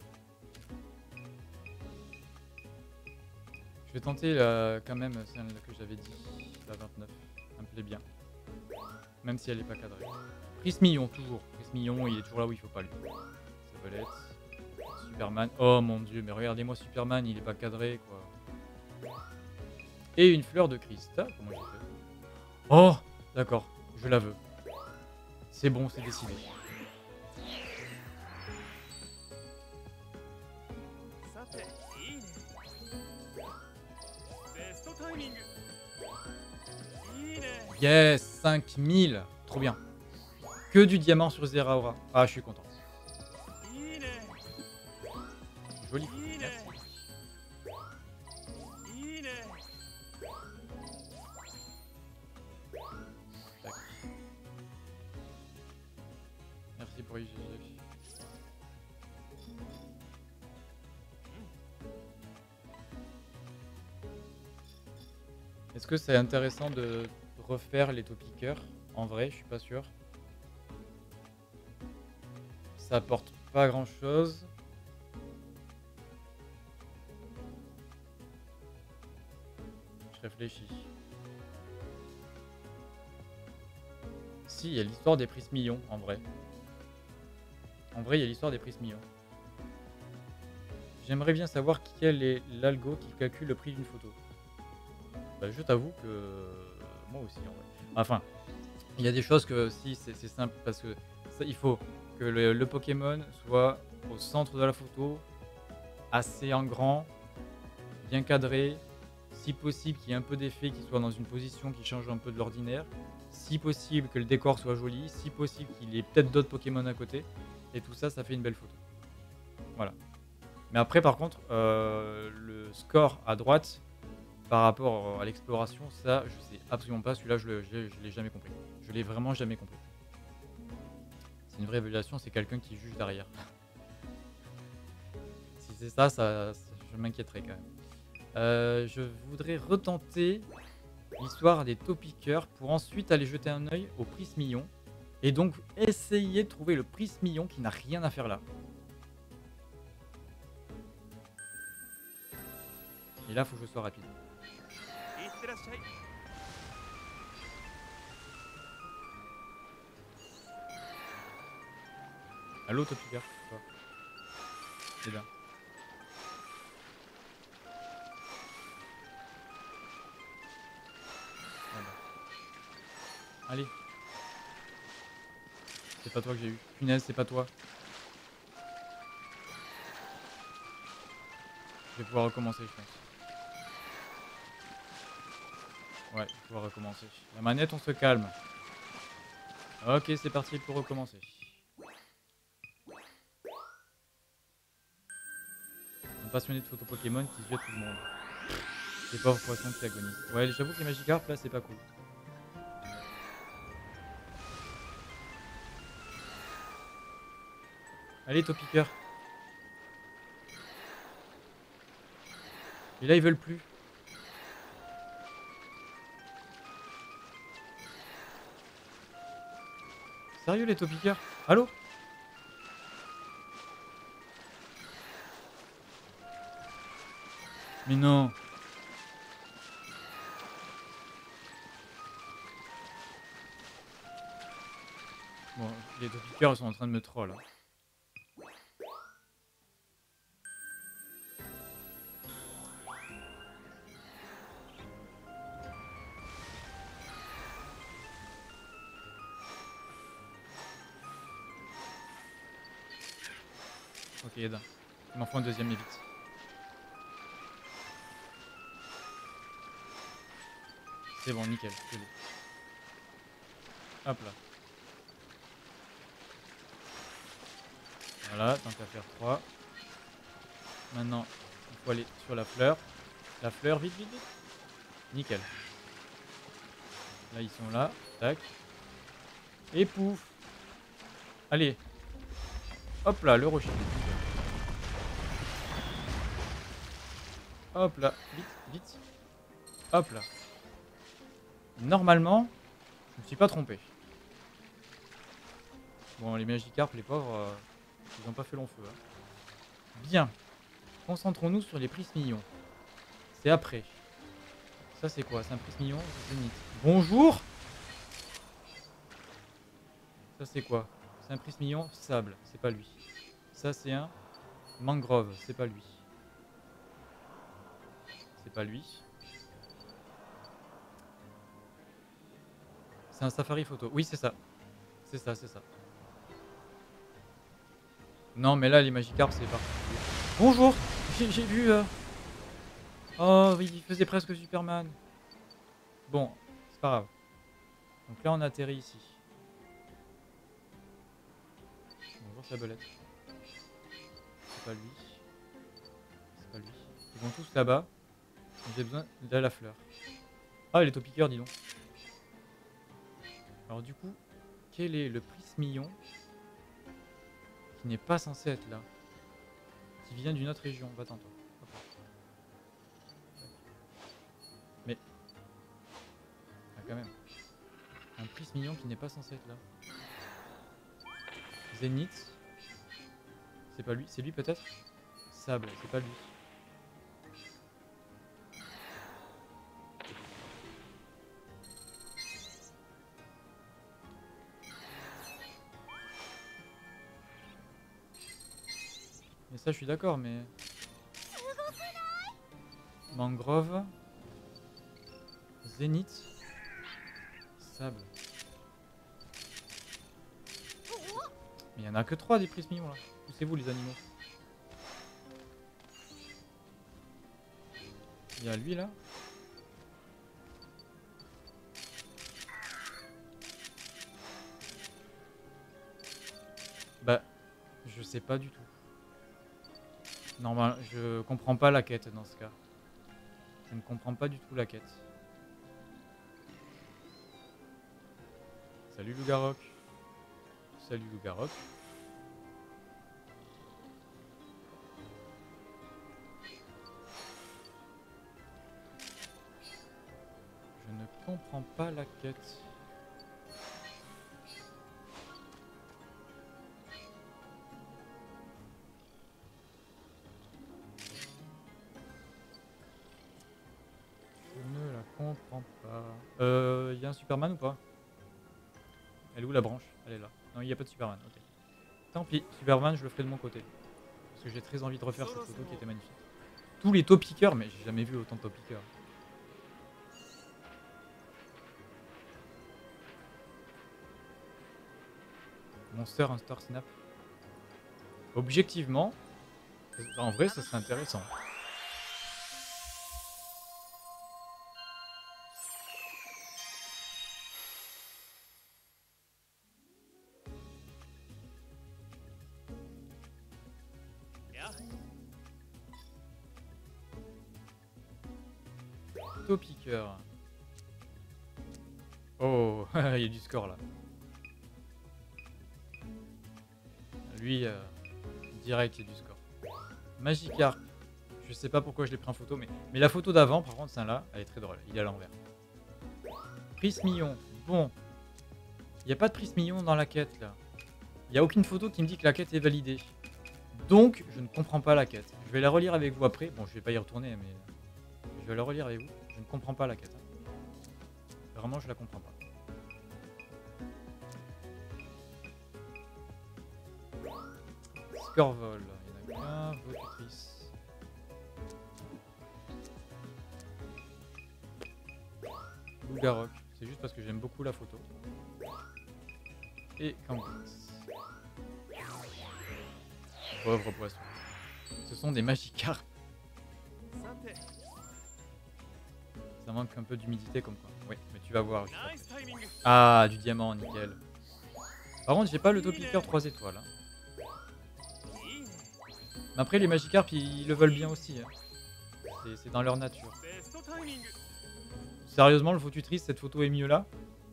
Je vais tenter quand même celle que j'avais dit, la 29. Ça me plaît bien. Même si elle n'est pas cadrée. Prismillon, toujours. Prismillon, il est toujours là où il faut pas lui. Sabolette. Superman. Oh mon dieu, mais regardez-moi Superman, il est pas cadré quoi. Et une fleur de cristal. Comment j'ai fait? Oh, d'accord, je la veux. C'est bon, c'est décidé. Yes, 5000. Trop bien. Que du diamant sur Zeraora. Ah, je suis content. Joli. Merci. Tac. Merci pour IGG. Est-ce que c'est intéressant de refaire les topiqueurs? En vrai, je suis pas sûr. Ça apporte pas grand chose. Je réfléchis. Si, il y a l'histoire des prismillons, en vrai. En vrai, il y a l'histoire des prismillons. J'aimerais bien savoir quel est l'algo qui calcule le prix d'une photo. Bah, je t'avoue que moi aussi, en vrai. Enfin, il y a des choses que si, c'est simple, parce que ça, il faut que le Pokémon soit au centre de la photo, assez en grand, bien cadré, si possible qu'il y ait un peu d'effet, qu'il soit dans une position qui change un peu de l'ordinaire, si possible que le décor soit joli, si possible qu'il y ait peut-être d'autres Pokémon à côté, et tout ça, ça fait une belle photo. Voilà. Mais après, par contre, le score à droite, par rapport à l'exploration, ça, je sais absolument pas. Celui-là, je l'ai jamais compris. Je l'ai vraiment jamais compris. C'est une vraie évaluation, c'est quelqu'un qui juge derrière. Si c'est ça, je m'inquiéterais quand même. Je voudrais retenter l'histoire des topiqueurs pour ensuite aller jeter un œil au prismillon et donc essayer de trouver le prismillon qui n'a rien à faire là. Et là, faut que je sois rapide. Allô, topiqueur? C'est bien. Voilà. Allez. C'est pas toi que j'ai eu. Punaise, c'est pas toi. Je vais pouvoir recommencer, je pense. Ouais, je vais pouvoir recommencer. La manette, on se calme. Ok, c'est parti pour recommencer. Un passionné de photos Pokémon qui se jette tout le monde. Les pauvres poissons qui agonisent. Ouais, j'avoue que les Magikarp là, c'est pas cool. Allez, Topiqueur. Et là, ils veulent plus. Sérieux, les topiqueurs? Allô? Mais non. Bon, les topiqueurs, ils sont en train de me troll. Hein. Ok, Eda. Il m'en faut un deuxième, mais vite. C'est bon, nickel. C'est bon. Hop là. Voilà, tant qu'à faire 3. Maintenant, il faut aller sur la fleur. La fleur, vite, vite, vite. Nickel. Là, ils sont là. Tac. Et pouf. Allez. Hop là, le rocher. Hop là. Vite, vite. Hop là. Normalement, je me suis pas trompé. Bon, les Magikarp, les pauvres, ils n'ont pas fait long feu. Hein. Bien. Concentrons-nous sur les prismillons. C'est après. Ça, c'est quoi? C'est un prismillon Zénith. Bonjour. Ça, c'est quoi? C'est un prismillon sable. C'est pas lui. Ça, c'est un mangrove. C'est pas lui. C'est pas lui. C'est un safari photo. Oui, c'est ça. C'est ça, c'est ça. Non, mais là, les Magikarp, c'est parti. Bonjour. J'ai vu... Oh, oui, il faisait presque Superman. Bon, c'est pas grave. Donc là, on atterrit ici. Bonjour, Sabelette. C'est pas lui. C'est pas lui. Ils vont tous là-bas. J'ai besoin de la fleur. Ah, les topiqueurs, dis donc. Alors du coup, quel est le prismillon qui n'est pas censé être là? Qui vient d'une autre région? Va-t'en, toi. Mais... Ah, quand même. Un prismillon qui n'est pas censé être là. Zénith. C'est pas lui. C'est lui peut-être? Sable, c'est pas lui. Mais ça, je suis d'accord, mais... Mangrove. Zénith. Sable. Mais il y en a que 3 des prismillons là. Poussez-vous les animaux. Il y a lui là. Bah, je sais pas du tout. Normal, je comprends pas la quête dans ce cas. Je ne comprends pas du tout la quête. Salut Lougarok. Salut Lougarok. Je ne comprends pas la quête. Je ne la comprends pas. Y a un Superman ou pas? Elle est où la branche? Elle est là. Non, il n'y a pas de Superman. Ok. Tant pis, Superman, je le ferai de mon côté. Parce que j'ai très envie de refaire cette photo qui était magnifique. Tous les topiqueurs, mais j'ai jamais vu autant de topiqueurs. Monster Hunter Snap. Objectivement, en vrai, ça serait intéressant. Topiqueur. Oh, il y a du score là. Lui, direct, il y a du score. Magikarp. Je sais pas pourquoi je l'ai pris en photo, mais la photo d'avant, par contre, celle-là, elle est très drôle. Il est à l'envers. Prismillon. Bon. Il n'y a pas de Prismillon dans la quête, là. Il n'y a aucune photo qui me dit que la quête est validée. Donc, je ne comprends pas la quête. Je vais la relire avec vous après. Bon, je vais pas y retourner, mais je vais la relire avec vous. Je ne comprends pas la quête. Vraiment, je la comprends pas. Scorvol, il y en a qu'un. Votutrice. Lougarok, c'est juste parce que j'aime beaucoup la photo. Et Kangix. Pauvre poisson. Ce sont des magicarpes. Ça manque un peu d'humidité comme quoi. Oui, mais tu vas voir. Ah, du diamant, nickel. Par contre, j'ai pas le topiqueur 3 étoiles. Hein. Mais après, les magicarpes, ils le veulent bien aussi. Hein. C'est dans leur nature. Sérieusement, le Votutrice, cette photo est mieux là?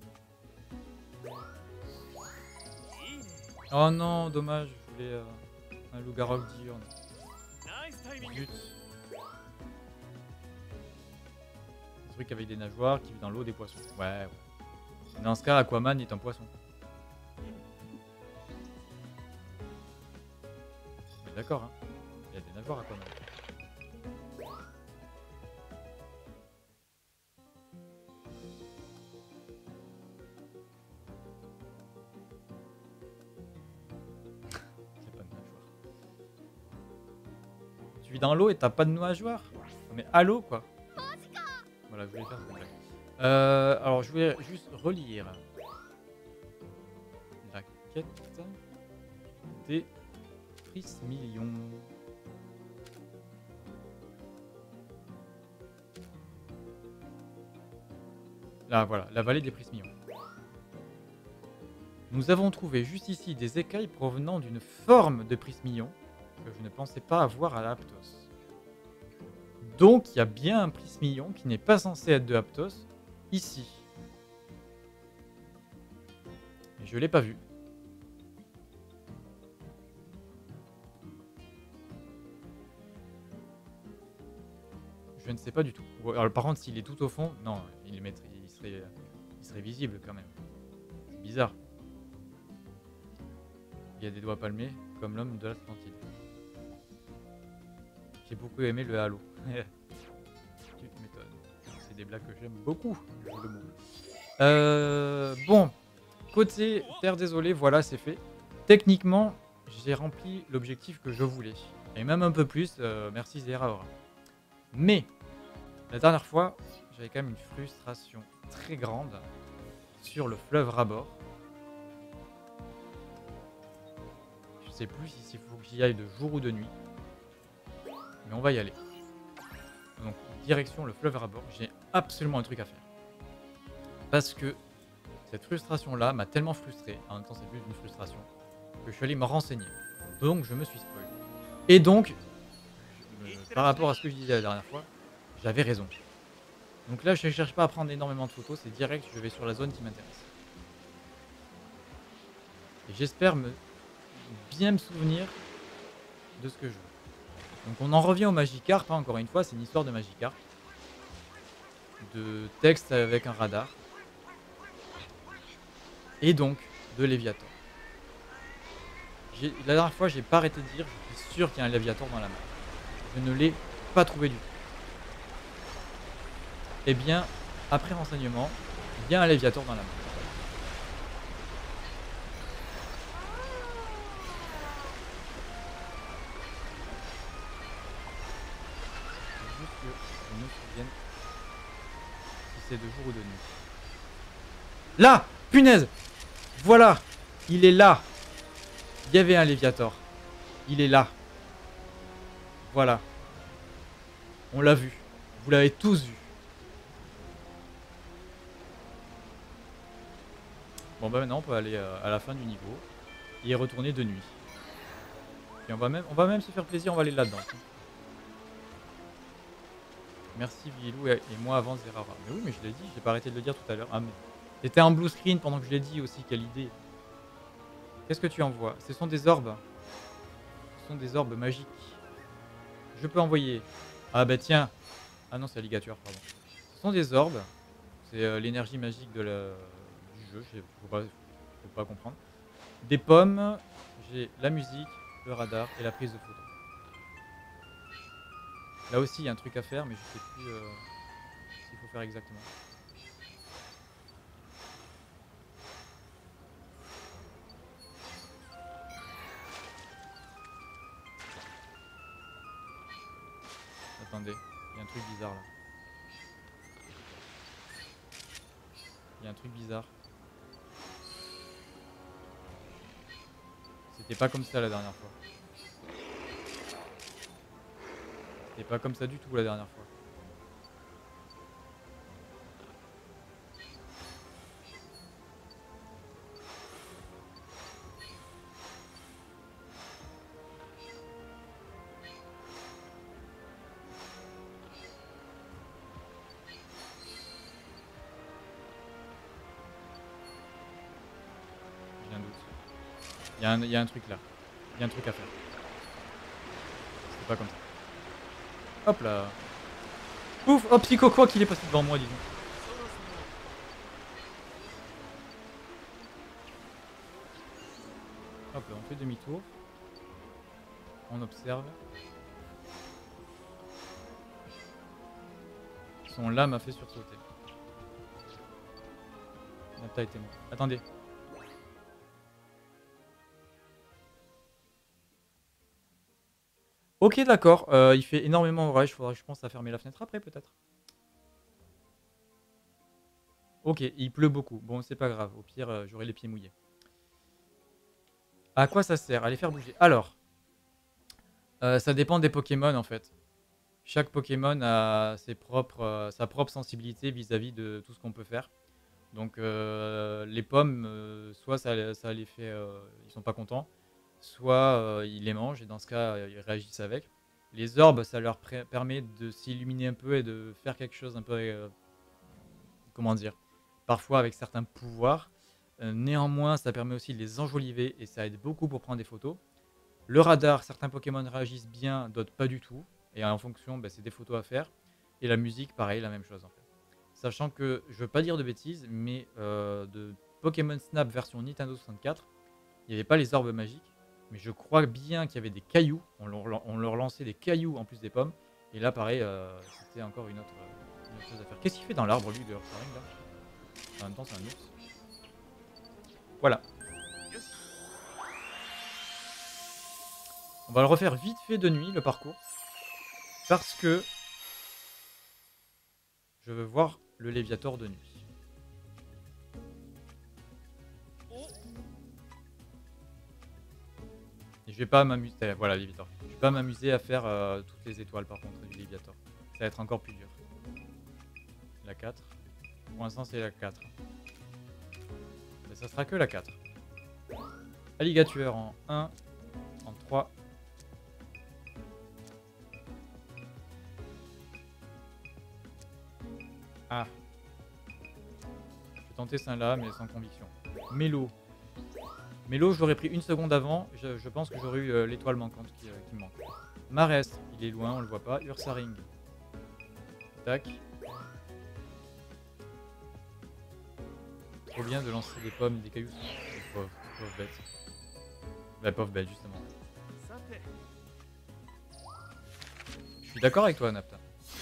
Oh non, dommage, je voulais un Lougarok diurne. Zut. Un truc avec des nageoires qui vit dans l'eau des poissons. Ouais, ouais. Dans ce cas, Aquaman est un poisson. Mais d'accord, hein. Il y a des nageoires Aquaman. Tu vis dans l'eau et t'as pas de nageoire? Mais à l'eau quoi. Voilà, je voulais faire cette blague. Alors je vais juste relire la quête des Prismillions. Là voilà, la vallée des Prismillions. Nous avons trouvé juste ici des écailles provenant d'une forme de Prismillion que je ne pensais pas avoir à Aptos. Donc il y a bien un Prismillion qui n'est pas censé être de Aptos ici. Et je l'ai pas vu. Je ne sais pas du tout. Alors, par contre, s'il est tout au fond, non, il serait visible quand même. C'est bizarre. Il y a des doigts palmés, comme l'homme de l'Atlantide. J'ai beaucoup aimé le halo. Tu m'étonnes. C'est des blagues que j'aime beaucoup. Bon, côté Terre désolée, voilà, c'est fait. Techniquement, j'ai rempli l'objectif que je voulais. Et même un peu plus, merci Zeraora. Mais, la dernière fois, j'avais quand même une frustration très grande sur le fleuve Rabor. Je sais plus s'il faut que j'y aille de jour ou de nuit. Mais on va y aller. Donc, direction le fleuve Rabor. J'ai absolument un truc à faire. Parce que cette frustration-là m'a tellement frustré. En même temps, c'est plus une frustration. Que je suis allé me renseigner. Donc, je me suis spoilé. Et donc, par rapport à ce que je disais la dernière fois, j'avais raison. Donc là, je ne cherche pas à prendre énormément de photos. C'est direct, je vais sur la zone qui m'intéresse. Et j'espère bien me souvenir de ce que je veux. Donc on en revient au Magikarp, hein, encore une fois, c'est une histoire de Magikarp. De texte avec un radar. Et donc, de Léviator. La dernière fois, j'ai pas arrêté de dire, je suis sûr qu'il y a un Léviator dans la map. Je ne l'ai pas trouvé du tout. Eh bien, après renseignement, il y a un Léviator dans la map. Juste que je me souvienne si c'est de jour ou de nuit. Là! Punaise! Voilà! Il est là! Il y avait un Léviator. Il est là. Voilà. On l'a vu. Vous l'avez tous vu. Bon bah maintenant on peut aller à la fin du niveau et y retourner de nuit. Et on va même se faire plaisir, on va aller là-dedans. Merci Vilou et moi avant Zerara. Mais oui mais je l'ai dit, j'ai pas arrêté de le dire tout à l'heure. Ah mais c'était un blue screen pendant que je l'ai dit aussi, quelle idée. Qu'est-ce que tu envoies? Ce sont des orbes. Ce sont des orbes magiques. Je peux envoyer Ah bah tiens. Ah non, c'est alligator, pardon. Ce sont des orbes. C'est l'énergie magique du jeu. Faut pas comprendre. Des pommes. J'ai la musique, le radar et la prise de photo. Là aussi, il y a un truc à faire, mais je sais plus ce qu'il faut faire exactement. Attendez, il y a un truc bizarre là. Il y a un truc bizarre. C'était pas comme ça la dernière fois. C'était pas comme ça du tout la dernière fois. J'ai un doute. Il y a un truc là. Il y a un truc à faire. C'était pas comme ça. Hop là. Ouf. Oh, Psycho quoi qu'il est passé devant moi, dis donc. Hop là, on fait demi-tour. On observe. Son lame m'a fait sursauter. Napta était mort. Attendez. Ok, d'accord. Il fait énormément orage. Faudra que je pense à fermer la fenêtre après, peut-être. Ok, il pleut beaucoup. Bon, c'est pas grave. Au pire, j'aurai les pieds mouillés. À quoi ça sert? À les faire bouger. Alors, ça dépend des Pokémon en fait. Chaque Pokémon a sa propre sensibilité vis-à-vis de tout ce qu'on peut faire. Donc les pommes, soit ça les fait, ils sont pas contents, soit ils les mangent et dans ce cas ils réagissent avec. Les orbes, ça leur permet de s'illuminer un peu et de faire quelque chose un peu, comment dire, parfois avec certains pouvoirs. Néanmoins, ça permet aussi de les enjoliver et ça aide beaucoup pour prendre des photos. Le radar, certains Pokémon réagissent bien, d'autres pas du tout. Et en fonction, bah, c'est des photos à faire. Et la musique, pareil, la même chose en fait. Sachant que, je veux pas dire de bêtises, mais de Pokémon Snap version Nintendo 64, il n'y avait pas les orbes magiques. Mais je crois bien qu'il y avait des cailloux. On leur lançait des cailloux en plus des pommes. Et là, pareil, c'était encore une autre chose à faire. Qu'est-ce qu'il fait dans l'arbre, lui, de Ursaring, là? En même temps, c'est un ours. Voilà. On va le refaire vite fait de nuit, le parcours. Parce que je veux voir le Léviator de nuit. Et je vais pas m'amuser. Voilà, Léviator. Je vais pas m'amuser à faire toutes les étoiles par contre du Léviator. Ça va être encore plus dur. La 4. Pour l'instant, c'est la 4. Mais ça sera que la 4. Alligator en 1, en 3. Ah. Je vais tenter celle-là, mais sans conviction. Mélo. Mélo, je l'aurais pris une seconde avant. Je pense que j'aurais eu l'étoile manquante qui me manque. Marès, il est loin, on le voit pas. Ursaring. Tac. Trop bien de lancer des pommes, des cailloux. Pauvre bête. La pauvre bête, justement. Je suis d'accord avec toi, Napta.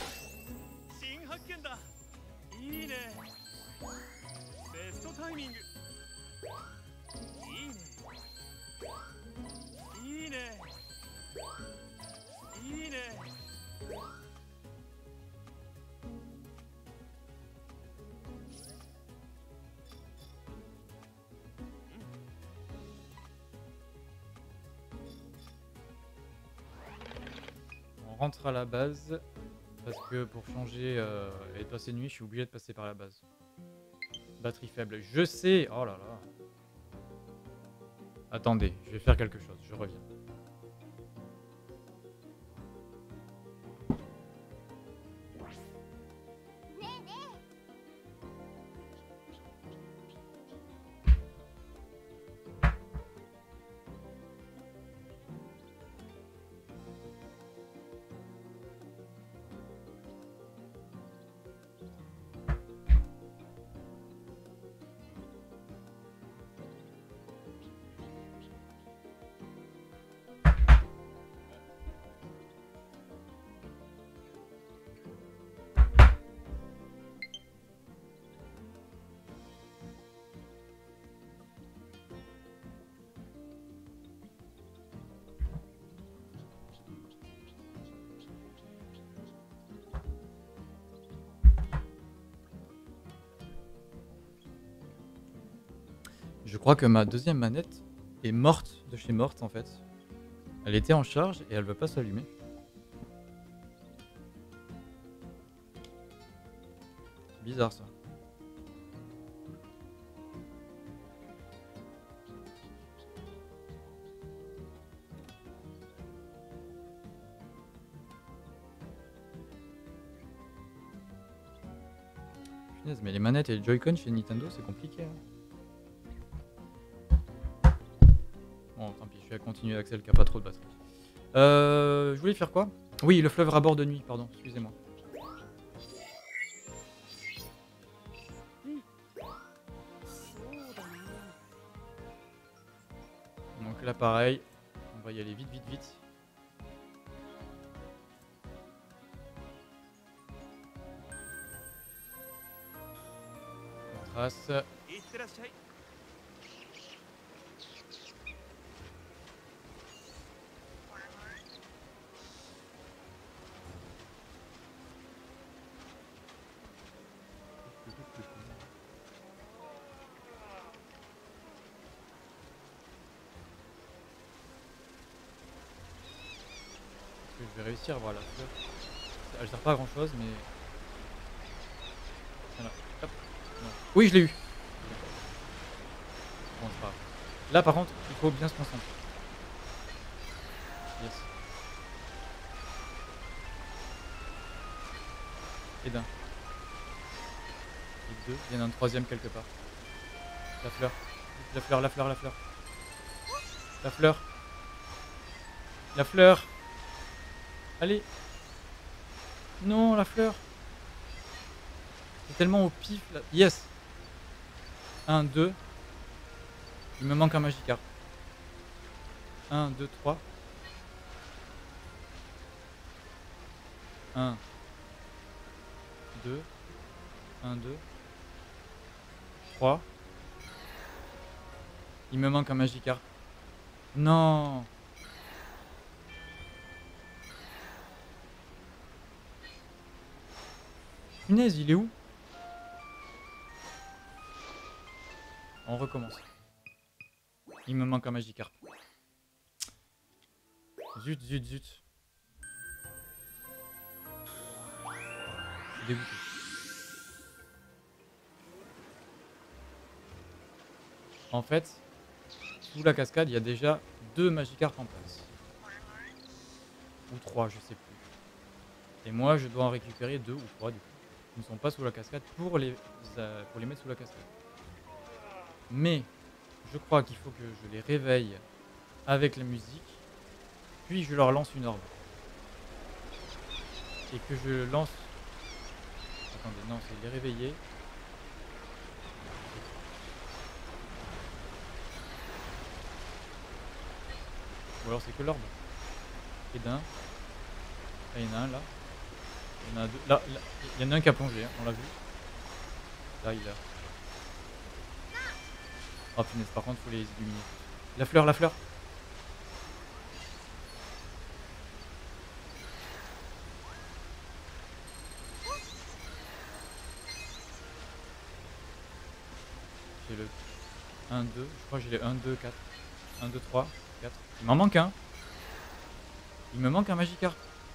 On rentre à la base. Parce que pour changer et passer nuit, je suis obligé de passer par la base. Batterie faible. Je sais. Oh là là. Attendez, je vais faire quelque chose. Je reviens. Je crois que ma deuxième manette est morte de chez morte en fait. Elle était en charge et elle veut pas s'allumer. Bizarre ça. Punaise, mais les manettes et les Joy-Con chez Nintendo c'est compliqué. Hein. Bon, tant pis, je vais continuer Axel qui a pas trop de batterie. Je voulais faire quoi? Oui, le fleuve à bord de nuit, pardon, excusez-moi. Donc là, pareil, on va y aller vite, vite, vite. On trace. Est-ce que je vais réussir à voir la fleur? Elle sert pas à grand chose, mais. Voilà. Hop. Non. Oui, je l'ai eu! Bon, c'est pas grave. Là, par contre, il faut bien se concentrer. Yes. Et d'un. Et deux. Il y en a un troisième quelque part. La fleur. La fleur, la fleur, la fleur. La fleur. La fleur. Allez. Non, la fleur. C'est tellement au pif là. Yes. 1, 2. Il me manque un Magikarp. 1, 2, 3. 1, 2. 1, 2. 3. Il me manque un Magikarp. Non. Punaise, il est où? On recommence. Il me manque un Magikarp. Zut, zut, zut. Je suis dégoûté. En fait, sous la cascade, il y a déjà 2 Magikarp en place. Ou 3, je sais plus. Et moi, je dois en récupérer 2 ou 3 du coup. Qui ne sont pas sous la cascade pour les mettre sous la cascade. Mais, je crois qu'il faut que je les réveille avec la musique. Puis je leur lance une orbe. Et que je lance... Attendez, non, c'est les réveiller. Ou alors c'est que l'orbe. Et d'un. Là, il y en a un là. Il y en a deux. Là, il y en a un qui a plongé, hein, on l'a vu. Là, il a. Oh punaise, par contre, faut les illuminer. La fleur, la fleur. J'ai le 1, 2. Je crois que j'ai les 1, 2, 4. 1, 2, 3, 4. Il m'en manque un. Il me manque un Magikarp.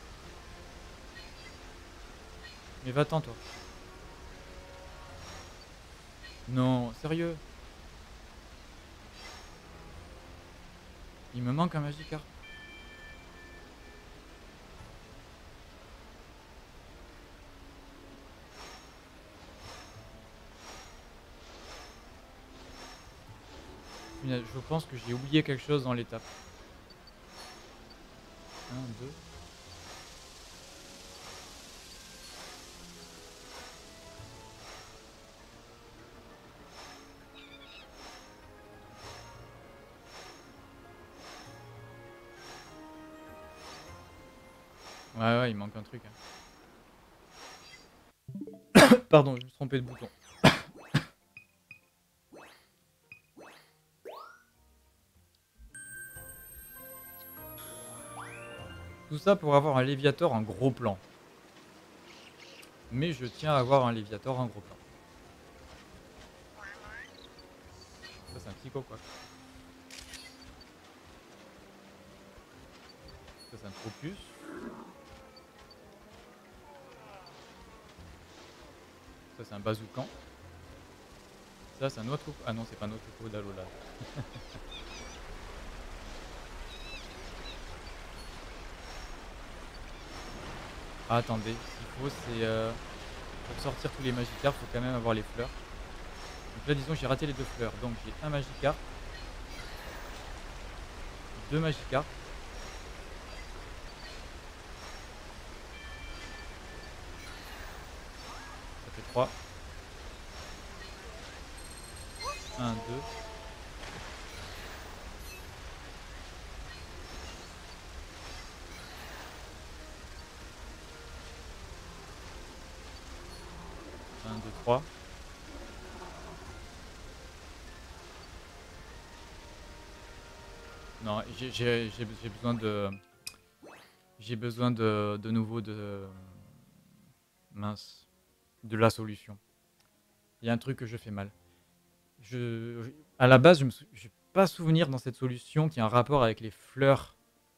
Mais va-t'en, toi. Non, sérieux. Il me manque un Magikarp. Je pense que j'ai oublié quelque chose dans l'étape. 1, 2. Ouais, il manque un truc. Hein. Pardon, je me suis trompé de bouton. Tout ça pour avoir un Léviator en gros plan. Mais je tiens à avoir un Léviator en gros plan. Ça, c'est un petit Psycho quoi. Ça c'est un Tropius. Ça c'est un Bazookan. Ça c'est un autre... Ah non c'est pas un autre d'Alola. Ah attendez, ce qu'il faut c'est... pour sortir tous les Magikarp, faut quand même avoir les fleurs. Donc là disons j'ai raté les 2 fleurs. Donc j'ai un Magikarp. 2 Magikarp. Ça fait 3. 1, 2. Un, 2, 3. Non, j'ai besoin de... J'ai besoin de nouveau de... Mince. De la solution. Il y a un truc que je fais mal. À la base, je n'ai pas souvenir dans cette solution qu'il y a un rapport avec les fleurs.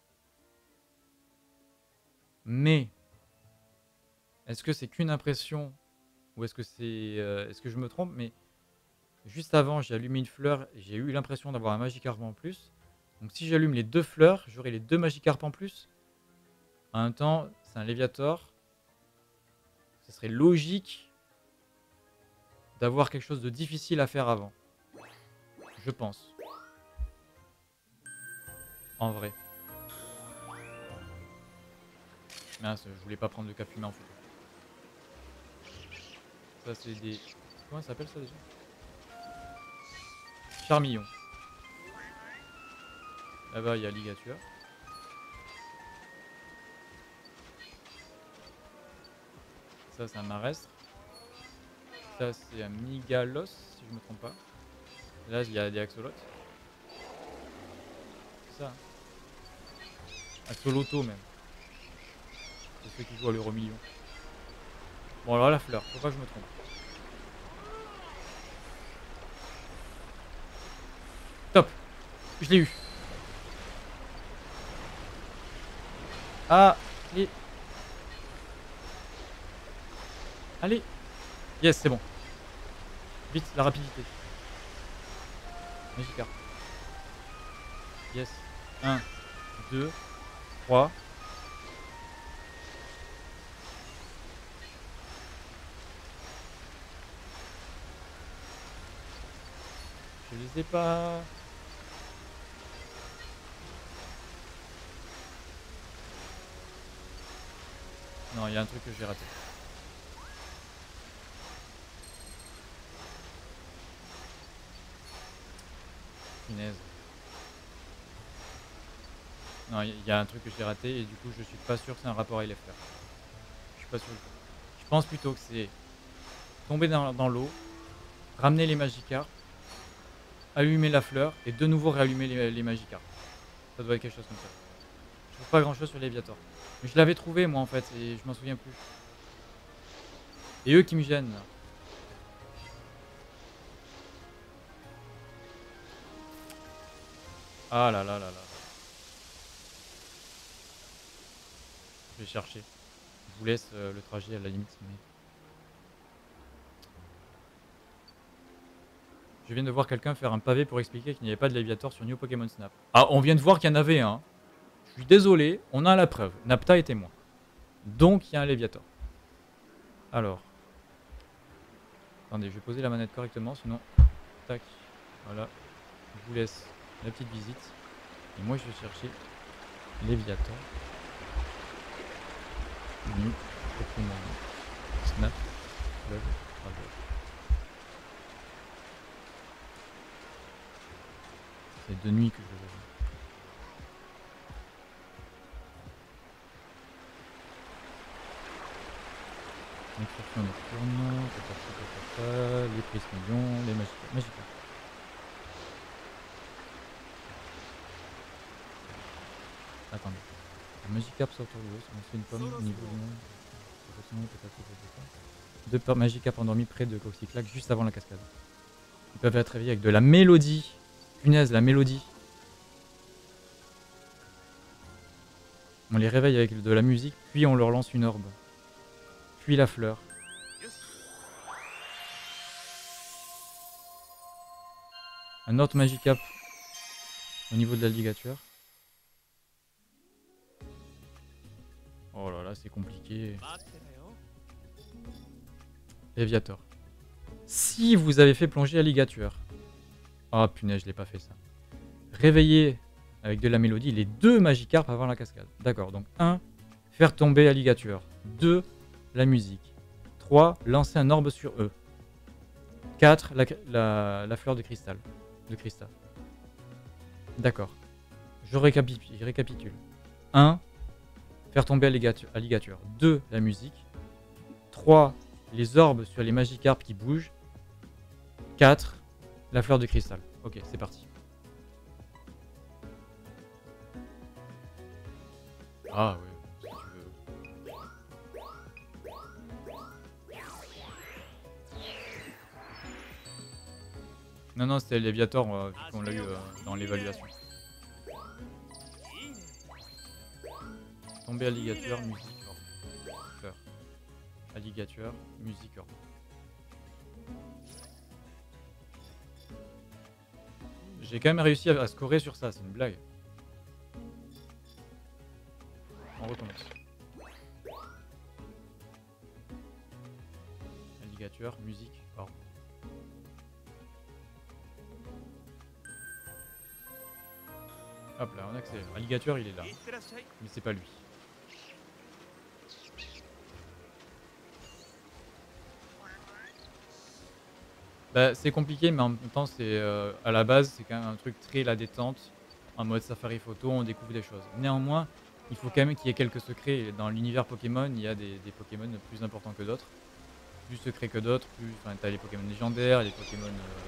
Mais... Est-ce que c'est qu'une impression? Ou est-ce que c'est... est-ce que je me trompe? Mais... Juste avant, j'ai allumé une fleur et j'ai eu l'impression d'avoir un Magikarp en plus. Donc si j'allume les 2 fleurs, j'aurai les 2 Magikarp en plus. En même temps, c'est un Léviator. Ce serait logique d'avoir quelque chose de difficile à faire avant. Je pense. En vrai. Mince, je voulais pas prendre le Capuma en photo. Ça c'est des... Comment ça s'appelle ça déjà? Charmillon. Là-bas il y a Ligature. Ça c'est un Marestre. Ça c'est un Migalos si je me trompe pas. Là il y a des Axolotes. C'est ça. Axoloto même. C'est ceux qui jouent à l'euro million. Bon alors la fleur, faut pas que je me trompe. Top. Je l'ai eu. Ah, et... Allez. Yes, c'est bon. Vite, la rapidité. Magikarp. Yes. 1, 2, 3. Je les ai pas... Non, il y a un truc que j'ai raté. Punaise. Non, il y a un truc que j'ai raté et du coup je suis pas sûr que c'est un rapport avec les fleurs. Je suis pas sûr. Je pense plutôt que c'est tomber dans l'eau, ramener les Magikarp, allumer la fleur et de nouveau réallumer les Magikarp. Ça doit être quelque chose comme ça. Je trouve pas grand chose sur Léviator. Mais je l'avais trouvé moi en fait et je m'en souviens plus. Et eux qui me gênent. Ah là là là là. Je vais chercher. Je vous laisse le trajet à la limite. Mais... Je viens de voir quelqu'un faire un pavé pour expliquer qu'il n'y avait pas de Léviator sur New Pokémon Snap. Ah, on vient de voir qu'il y en avait un. Je suis désolé, on a la preuve. Napta est témoin. Donc il y a un Léviator. Alors. Attendez, je vais poser la manette correctement, sinon... Tac. Voilà. Je vous laisse la petite visite. Et moi je vais chercher Léviator. New Pokémon Snap. Club. C'est de nuit que je le vois. Excursion nocturne, les prises millions, les Magikarp. Attendez. Magikarp sort sur l'eau, on fait une pomme, niveau 1. 2 Magikarp endormis près de Coxyclac juste avant la cascade. Ils peuvent être réveillés avec de la mélodie Punaise, la mélodie. On les réveille avec de la musique, puis on leur lance une orbe. Puis la fleur. Un autre Magicap au niveau de la ligature. Oh là là, c'est compliqué. Léviator. Si vous avez fait plonger la ligature. Oh punaise, je l'ai pas fait ça. Réveiller avec de la mélodie les 2 Magikarp avant la cascade. D'accord, donc 1, faire tomber la ligature. 2, la musique. 3, lancer un orbe sur eux. 4, la fleur de cristal. D'accord. Je récapitule. 1, faire tomber la ligature. 2, la musique. 3, les orbes sur les Magikarp qui bougent. 4, la fleur de cristal. Ok, c'est parti. Ah ouais, si tu veux. Non, non, c'était Léviator, vu qu'on l'a eu dans l'évaluation. Tomber à ligature, musique, orbe. Fleur. À ligature, musique, orbe. J'ai quand même réussi à scorer sur ça, c'est une blague. On recommence. Alligator, musique, orbe. Hop là, on accélère. Alligator, il est là. Mais c'est pas lui. Bah, c'est compliqué, mais en même temps, c'est à la base, c'est quand même un truc très la détente. En mode safari photo, on découvre des choses. Néanmoins, il faut quand même qu'il y ait quelques secrets. Dans l'univers Pokémon, il y a des Pokémon plus importants que d'autres. Plus secrets que d'autres, plus. Enfin, t'as les Pokémon légendaires, les Pokémon.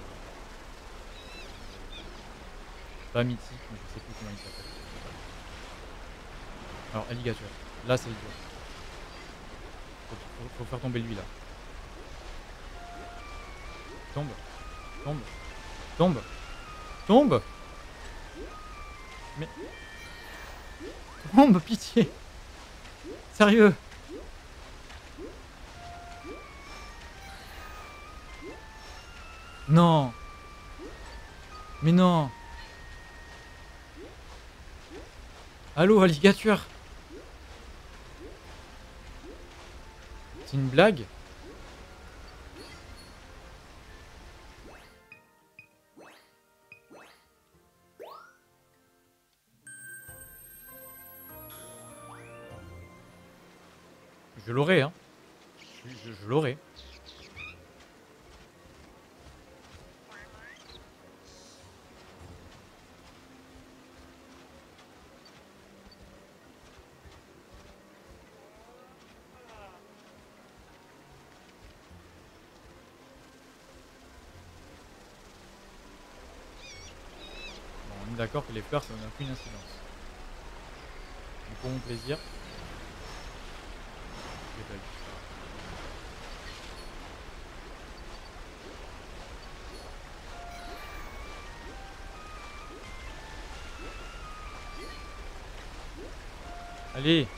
Pas mythiques, mais je sais plus comment ils s'appellent. Alors, Alligator. Là, c'est le dur. Faut faire tomber lui là. Tombe. Tombe. Tombe. Tombe. Mais. Tombe, pitié. Sérieux. Non. Mais non. Allô, Alligator. C'est une blague? Je l'aurais, hein. Je l'aurais. Bon, on est d'accord que les fleurs, ça n'a aucune incidence. Mais pour mon plaisir, je l'ai pas eu. Allez.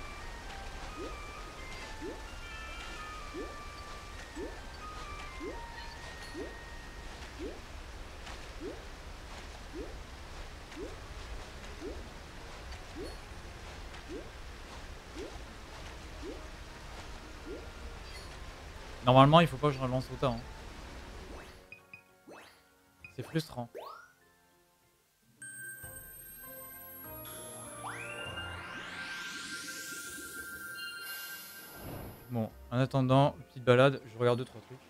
Normalement, il faut pas que je relance autant. Hein. C'est frustrant. Bon, en attendant, petite balade, je regarde 2-3 trucs.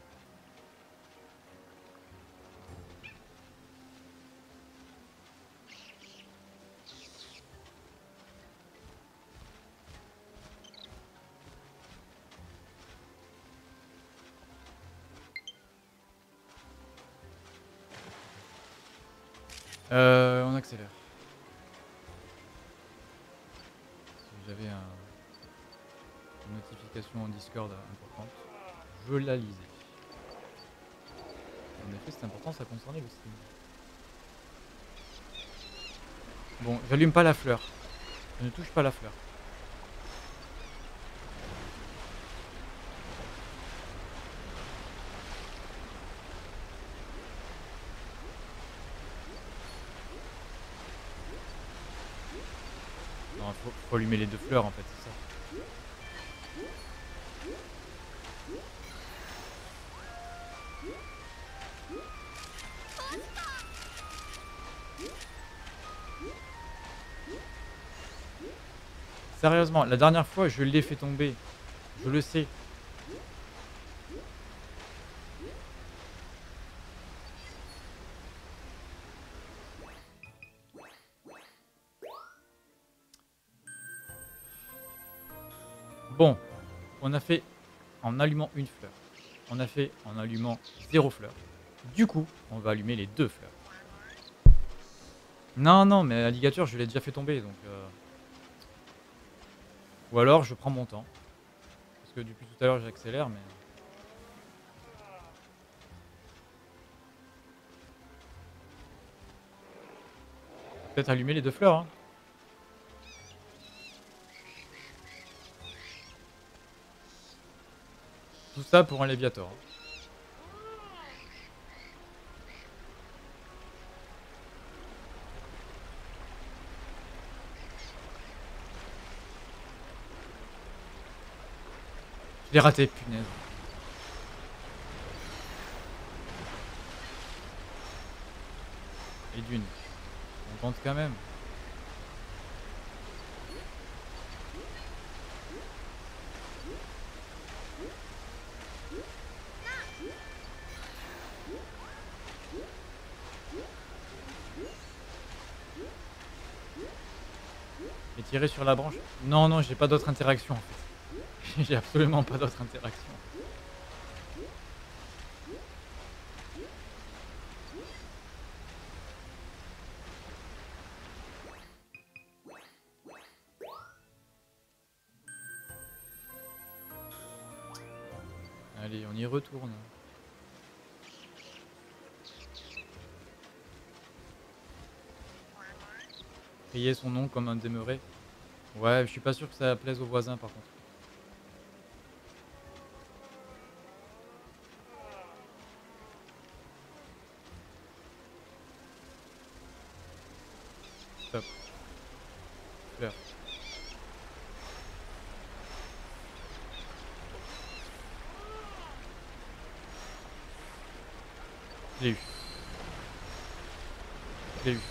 On accélère. Si j'avais une notification en Discord importante, je la lisais. En effet, c'est important, ça concernait le stream. Bon, j'allume pas la fleur. Je ne touche pas la fleur. Non, faut allumer les deux fleurs en fait, c'est ça. Sérieusement, la dernière fois, je l'ai fait tomber. Je le sais. Bon, on a fait en allumant une fleur. On a fait en allumant 0 fleur. Du coup, on va allumer les 2 fleurs. Non, non, mais alligator, je l'ai déjà fait tomber, donc ou alors, je prends mon temps. Parce que depuis tout à l'heure, j'accélère, mais peut-être allumer les 2 fleurs, hein. Tout ça pour un Léviator, hein. Je l'ai raté, punaise. Et d'une. On tente quand même. Et tirer sur la branche. Non, non, j'ai pas d'autre interaction en fait. J'ai absolument pas d'autre interaction. Allez, on y retourne. Crier son nom comme un demeuré. Ouais, je suis pas sûr que ça plaise aux voisins par contre. Stop. Fleur. Je l'ai eu. Je l'ai eu.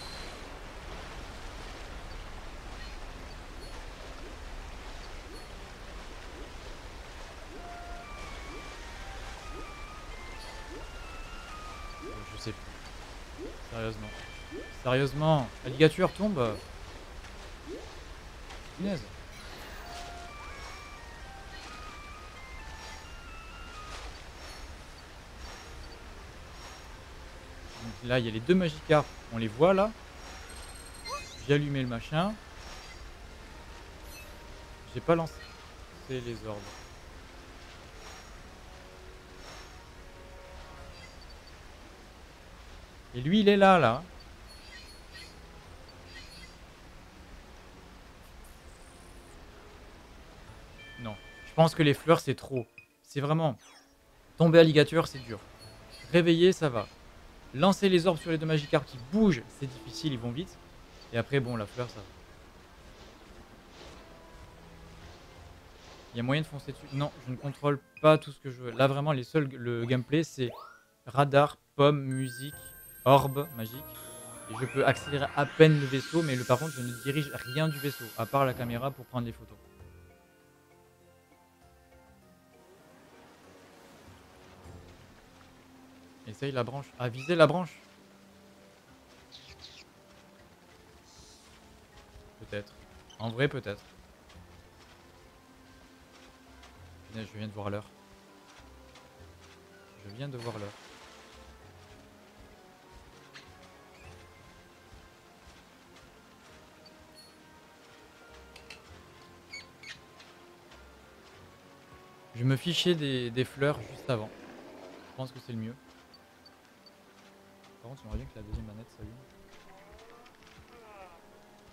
Je sais plus. Sérieusement. Sérieusement. Alligator tombe. Punaise. Donc là, il y a les 2 Magikarp. On les voit là. J'ai allumé le machin. J'ai pas lancé les orbes. Et lui, il est là, là. Non. Je pense que les fleurs, c'est trop. C'est vraiment... Tomber alligator, c'est dur. Réveiller, ça va. Lancer les orbes sur les 2 Magikarp qui bougent, c'est difficile, ils vont vite. Et après, bon, la fleur, ça va. Il y a moyen de foncer dessus. Non, je ne contrôle pas tout ce que je veux. Là, vraiment, le gameplay, c'est radar, pomme, musique, orbe magique. Et je peux accélérer à peine le vaisseau, mais par contre, je ne dirige rien du vaisseau, à part la caméra pour prendre les photos. Essaye la branche. Ah, viser la branche. Peut-être. En vrai, peut-être. Je viens de voir l'heure. Je viens de voir l'heure. Je me fichais des fleurs juste avant. Je pense que c'est le mieux. Par contre, j'aimerais bien que la deuxième manette s'allume.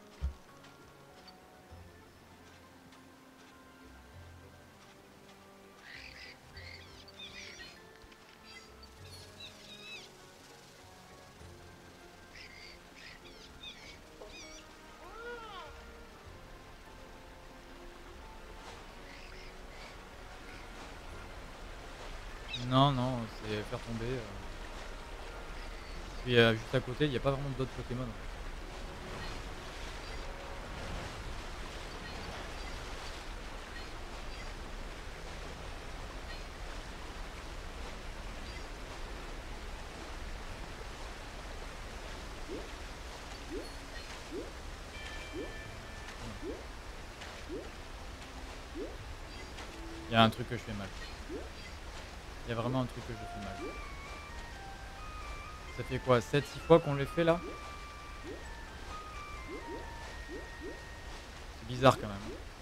Non, non, c'est faire tomber. Puis juste à côté, il n'y a pas vraiment d'autres Pokémon. Il y a un truc que je fais mal. Il y a vraiment un truc que je fais mal. Ça fait quoi, 7-6 fois qu'on le fait là? C'est bizarre quand même.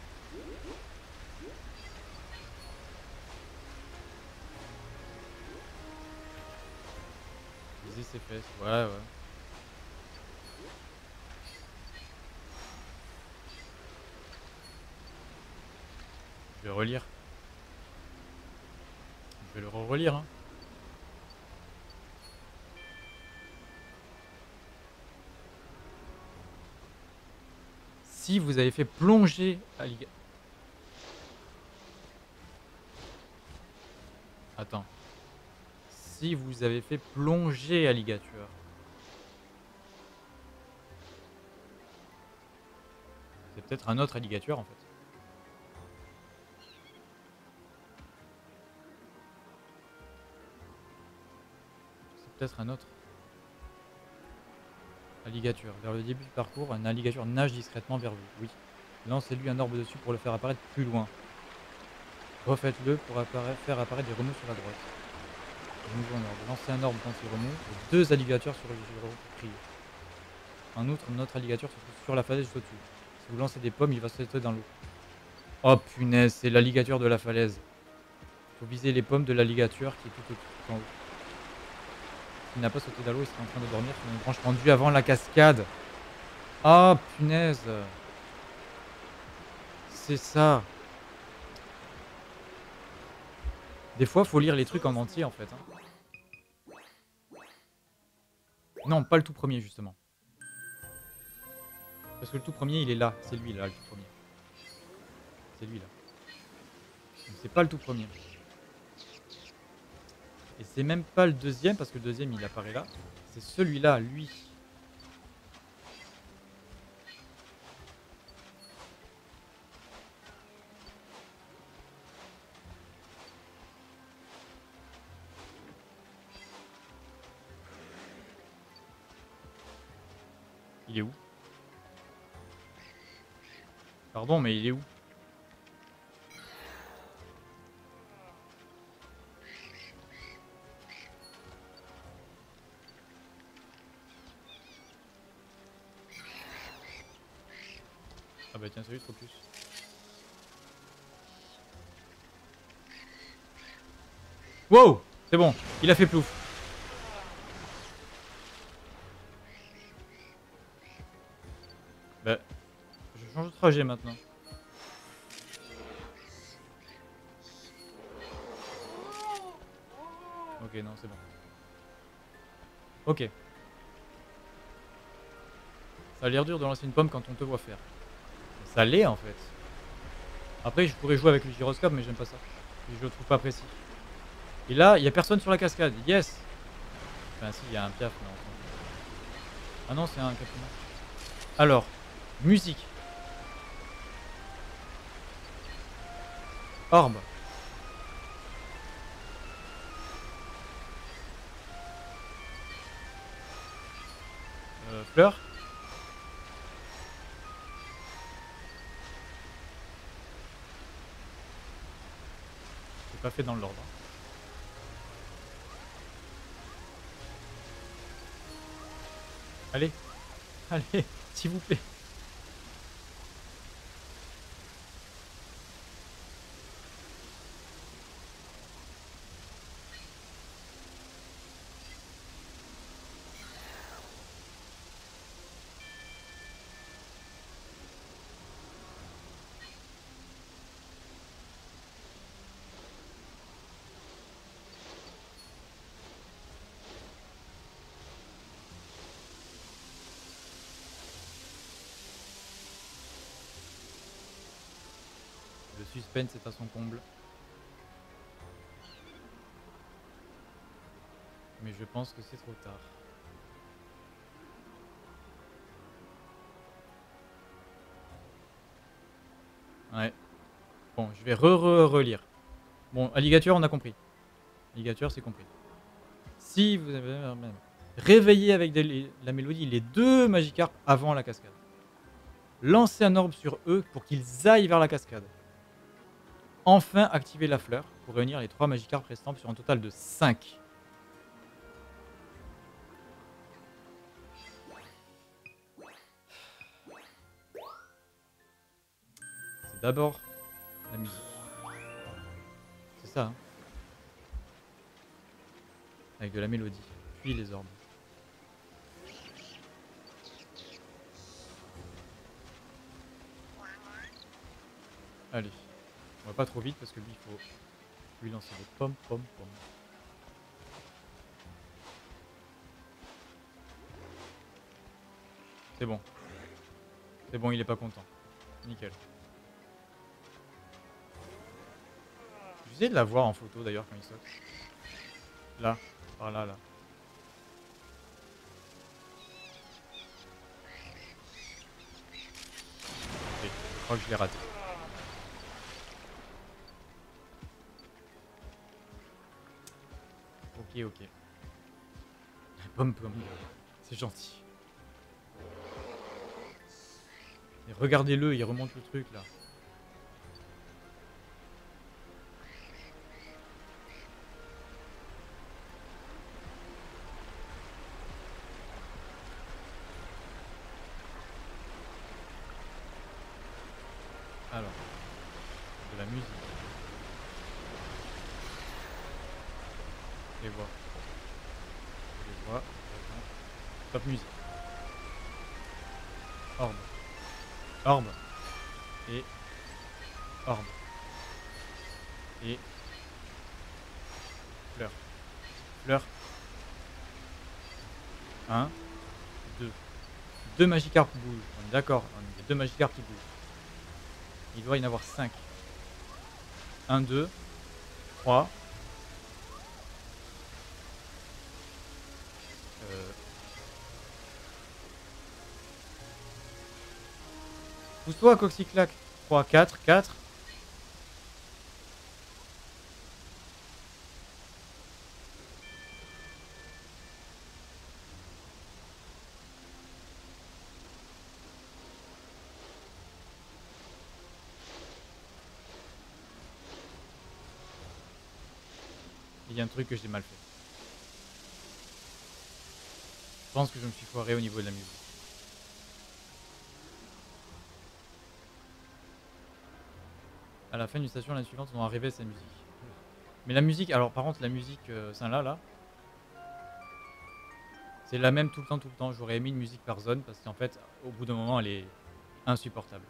Viser ses fesses, ouais, ouais. Je vais relire. Je vais le relire, hein. Si vous avez fait plonger alligator. Attends. Si vous avez fait plonger alligator. C'est peut-être un autre alligator en fait. C'est peut-être un autre alligator. Vers le début du parcours, un alligator nage discrètement vers vous. Oui. Lancez-lui un orbe dessus pour le faire apparaître plus loin. Refaites-le pour faire apparaître des remous sur la droite. De nouveau un orbe. Lancez un orbe quand il remonte. Et 2 alligators sur le giro pour crier. En outre, notre alligator se trouve sur la falaise juste au-dessus. Si vous lancez des pommes, il va sauter dans l'eau. Oh punaise, c'est l'alligator de la falaise. Faut viser les pommes de l'alligator qui est tout en haut. S'il n'a pas sauté dans l'eau, il serait en train de dormir sur une branche tendue avant la cascade. Oh punaise. C'est ça. Des fois, faut lire les trucs en entier en fait. Hein. Non, pas le tout premier justement. Parce que le tout premier, il est là. C'est lui là, le tout premier. C'est lui là. C'est pas le tout premier. Et c'est même pas le deuxième, parce que le deuxième, il apparaît là. C'est celui-là, lui. Il est où? Pardon, mais il est où? Ah bah tiens, salut Focus. Wow! C'est bon, il a fait plouf. Bah, je change de trajet maintenant. Ok, non, c'est bon. Ok. Ça a l'air dur de lancer une pomme quand on te voit faire. Ça l'est en fait. Après, je pourrais jouer avec le gyroscope, mais j'aime pas ça. Je le trouve pas précis. Et là, il y a personne sur la cascade. Yes! Enfin, si, il y a un piaf. Mais ah non, c'est un capitaine. Alors, musique. Orbe. Fleur. C'est pas fait dans l'ordre. Allez. Allez, s'il vous plaît. Le suspense est à son comble. Mais je pense que c'est trop tard. Ouais. Bon, je vais relire. Bon, alligator, on a compris. Alligator, c'est compris. Si vous avez réveillé avec la mélodie les 2 Magikarp avant la cascade. Lancez un orbe sur eux pour qu'ils aillent vers la cascade. Enfin, activez la fleur pour réunir les 3 Magikarp restants sur un total de 5. C'est d'abord la musique. C'est ça, hein. Avec de la mélodie, puis les orbes. Allez, on va pas trop vite parce que lui, il faut lui lancer des pommes, pommes, pommes. C'est bon. C'est bon, il est pas content. Nickel. J'essaie de la voir en photo d'ailleurs quand il saute. Là, par là, là. Ok, je crois que je l'ai raté. Ok, ok. Pomme, pomme. C'est gentil. Et regardez-le, il remonte le truc là. Alors, de la musique. Les voix. Les voix. Top musique. Orbe. Orbe. Et orbe. Et fleur. Fleur. 1, 2. 2 Magikarp bougent. On est d'accord, il y a 2 Magikarp qui bougent. Il doit y en avoir 5. 1, 2, 3. Pousse-toi, Coxyclac. 3, 4, 4. Il y a un truc que j'ai mal fait. Je pense que je me suis foiré au niveau de la musique. À la fin d'une station, l'année suivante, on va arriver à cette musique. Mais la musique, alors par contre, la musique, là, c'est la même tout le temps. J'aurais mis une musique par zone parce qu'en fait, au bout d'un moment, elle est insupportable.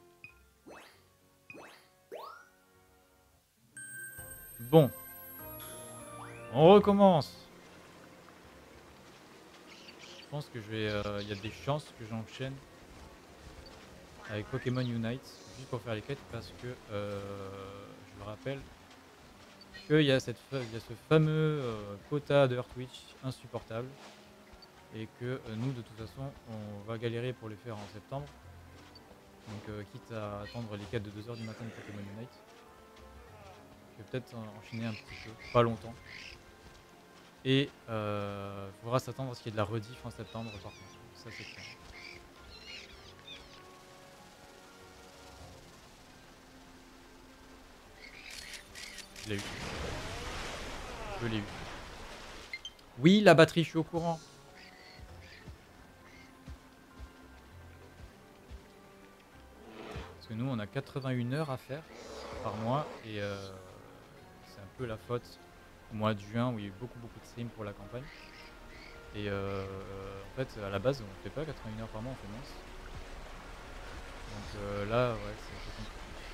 Bon. On recommence. Je pense que je vais... y a des chances que j'enchaîne avec Pokémon Unite, juste pour faire les quêtes, parce que je me rappelle qu'il y a ce fameux quota de Earthwitch insupportable, et que nous, de toute façon, on va galérer pour les faire en septembre. Donc quitte à attendre les quêtes de 2 h du matin de Pokémon Unite, je vais peut-être enchaîner un petit peu, pas longtemps. Et il faudra s'attendre à ce qu'il y ait de la rediff en septembre par contre, ça c'est clair. Je l'ai eu. Je l'ai eu. Oui, la batterie, je suis au courant. Parce que nous, on a 81 heures à faire par mois. Et c'est un peu la faute au mois de juin où il y a eu beaucoup de streams pour la campagne. Et en fait, à la base, on fait pas 81 heures par mois, on fait moins. Donc là, ouais, c'est un peu compliqué.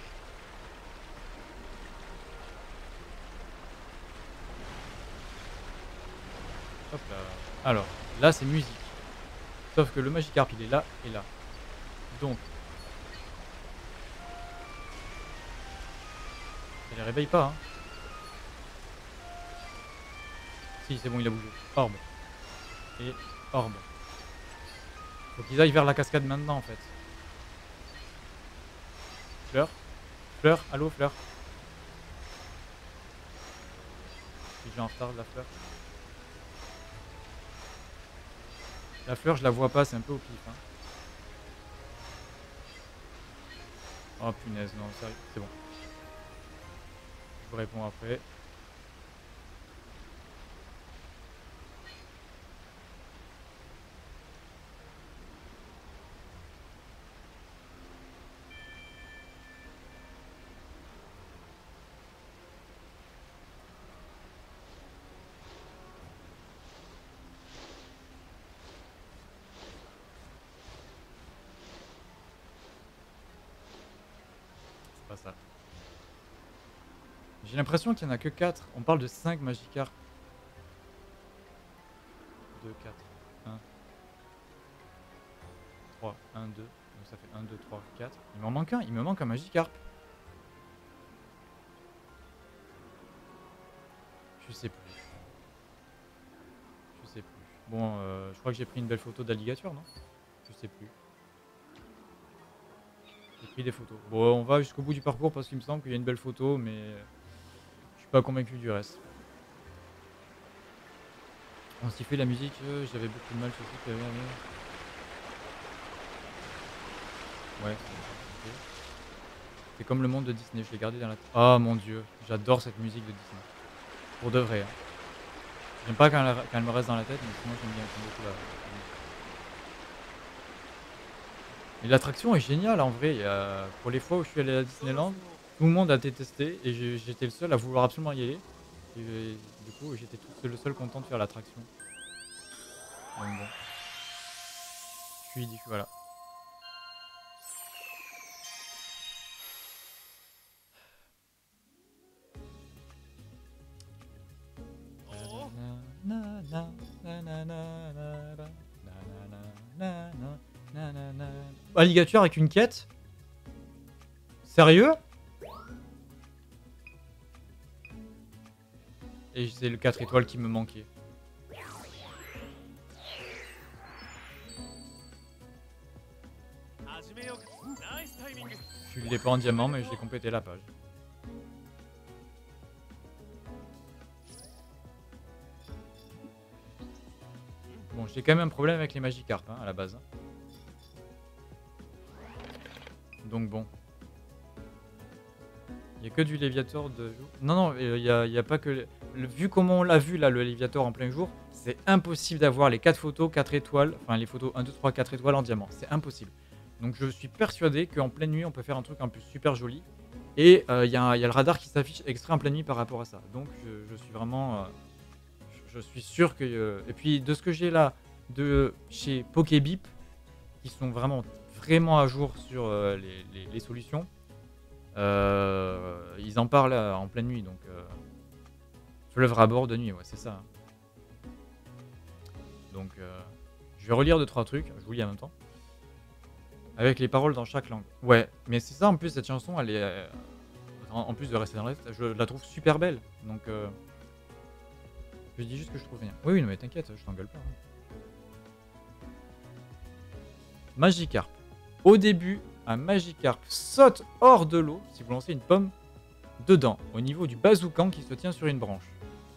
Hop là. Alors, là c'est musique. Sauf que le Magikarp il est là et là. Donc. Ça les réveille pas, hein. Si, c'est bon, il a bougé. Orbe. Et orbe. Faut qu'ils aillent vers la cascade maintenant en fait. Fleur. Fleur. Allô, fleur. Si j'ai en retard de la fleur. La fleur, je la vois pas, c'est un peu au pif. Hein. Oh punaise, non, sérieux, c'est bon. Je vous réponds après. C'est pas ça. J'ai l'impression qu'il n'y en a que 4. On parle de 5 Magikarp. 2, 4, 1, 3, 1, 2. Donc ça fait 1, 2, 3, 4. Il m'en manque un. Il me manque un Magikarp. Je sais plus. Je sais plus. Bon, je crois que j'ai pris une belle photo d'alligator, non? Je sais plus. J'ai pris des photos. Bon, on va jusqu'au bout du parcours parce qu'il me semble qu'il y a une belle photo, mais je suis pas convaincu du reste. On s'y fait la musique, j'avais beaucoup de mal sur ce truc. Ouais, c'est comme le monde de Disney, je l'ai gardé dans la tête. Oh mon dieu, j'adore cette musique de Disney. Pour de vrai. Hein. J'aime pas quand elle me reste dans la tête, mais sinon j'aime bien. J'aime beaucoup la... Et l'attraction est géniale en vrai. Pour les fois où je suis allé à Disneyland, tout le monde a détesté et j'étais le seul à vouloir absolument y aller. Et du coup, j'étais le seul content de faire l'attraction. Donc bon. Je suis dit, voilà. Alligator avec une quête? Sérieux? Et c'est le 4 étoiles qui me manquait. Je l'ai pas en diamant, mais j'ai complété la page. Bon, j'ai quand même un problème avec les Magikarp hein, à la base. Donc bon. Il n'y a que du Léviator de jour. Non, non, il n'y a pas que... Vu comment on l'a vu là, le Léviator en plein jour, c'est impossible d'avoir les 4 photos, 4 étoiles, enfin les photos 1, 2, 3, 4 étoiles en diamant. C'est impossible. Donc je suis persuadé qu'en pleine nuit, on peut faire un truc en plus super joli. Et il y a le radar qui s'affiche extrait en pleine nuit par rapport à ça. Donc je suis vraiment... je suis sûr que... et puis de ce que j'ai là, de chez Pokébip, qui sont vraiment à jour sur les solutions, ils en parlent en pleine nuit, donc fleuve à bord de nuit, ouais, c'est ça. Hein. Donc je vais relire 2-3 trucs, je vous lis en même temps. Avec les paroles dans chaque langue. Ouais, mais c'est ça en plus, cette chanson, elle est... en plus de rester dans l'est, je la trouve super belle. Donc je dis juste que je trouve rien. Oui, non mais t'inquiète, je t'engueule pas. Hein. Magikarp. Au début, un Magikarp saute hors de l'eau si vous lancez une pomme dedans, au niveau du bazookan qui se tient sur une branche.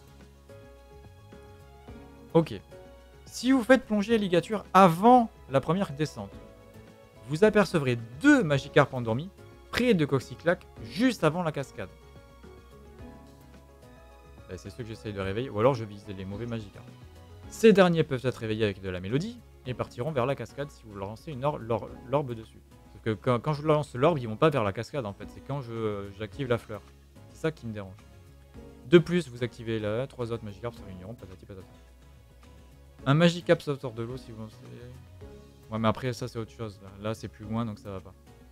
Ok. Si vous faites plonger l'alligator avant la première descente, vous apercevrez 2 Magikarp endormis près de Coxyclac juste avant la cascade. C'est ceux que j'essaye de réveiller, ou alors je vise les mauvais Magikarp. Ces derniers peuvent être réveillés avec de la mélodie et partiront vers la cascade si vous leur lancez une l'orbe dessus. Parce que quand je lance l'orbe, ils vont pas vers la cascade en fait, c'est quand j'active la fleur. C'est ça qui me dérange. De plus, vous activez là, 3 autres Magikarp se réuniront, patati patata. Un Magikarp saute hors de l'eau si vous lancez... Ouais mais après ça c'est autre chose, là c'est plus loin donc ça va pas.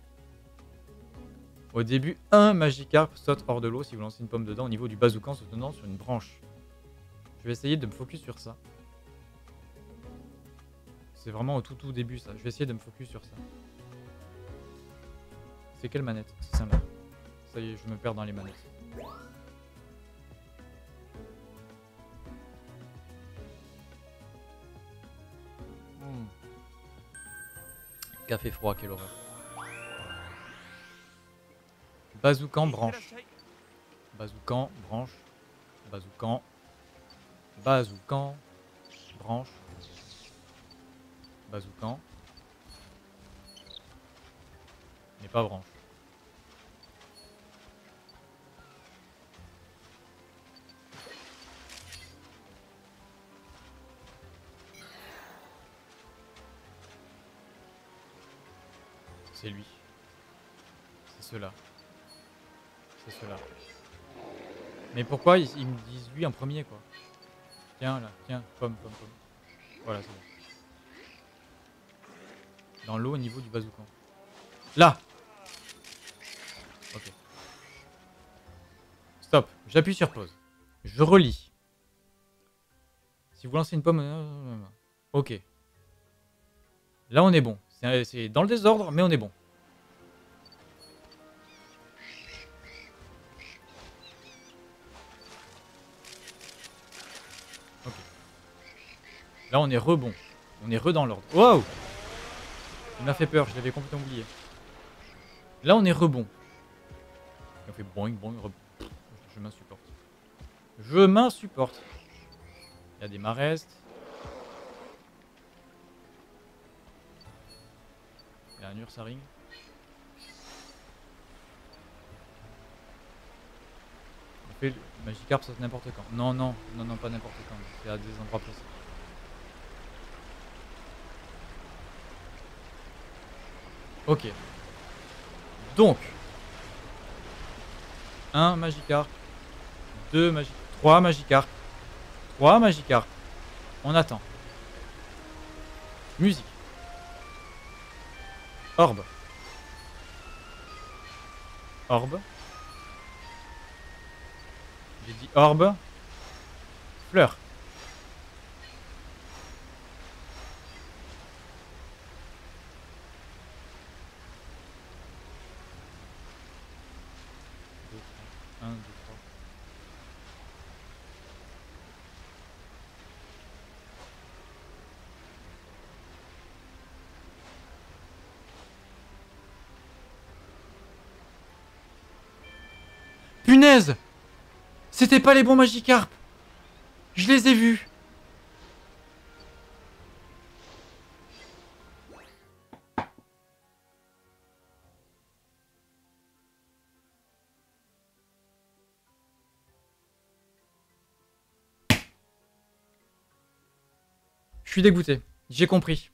Au début, un Magikarp saute hors de l'eau si vous lancez une pomme dedans au niveau du bazookan se tenant sur une branche. Je vais essayer de me focus sur ça. C'est vraiment au tout début ça. Je vais essayer de me focus sur ça. C'est quelle manette? C'est celle-là. Ça y est, je me perds dans les manettes. Café froid, quelle horreur. Bazoukan, branche. Bazoukan, branche. Bazoukan. Bazoukan. Branche. Bazoukan. Mais pas branche. C'est lui. C'est ceux-là. C'est ceux-là. Mais pourquoi ils me disent lui en premier, quoi? Tiens, là, tiens, pomme. Voilà, c'est bon. Dans l'eau au niveau du bazookan. Là! Ok. Stop. J'appuie sur pause. Je relis. Si vous lancez une pomme... Ok. Là, on est bon. C'est dans le désordre, mais on est bon. Ok. Là, on est rebond. On est dans l'ordre. Wow! Il m'a fait peur, je l'avais complètement oublié. Là, on est rebond. On fait boing, rebond. Je m'insupporte. Je m'insupporte. Il y a des marestes. Il y a un ursaring. On fait le Magikarp, ça n'importe quand. Non, pas n'importe quand. C'est à des endroits précis. Ok. Donc. 1 Magikarp. 2 Magikarp. 3 Magikarp. 3 Magikarp. On attend. Musique. Orbe. Orbe. J'ai dit orbe. Fleur. Un, deux, trois. Punaise! C'était pas les bons Magikarp! Je les ai vus! Je suis dégoûté. J'ai compris.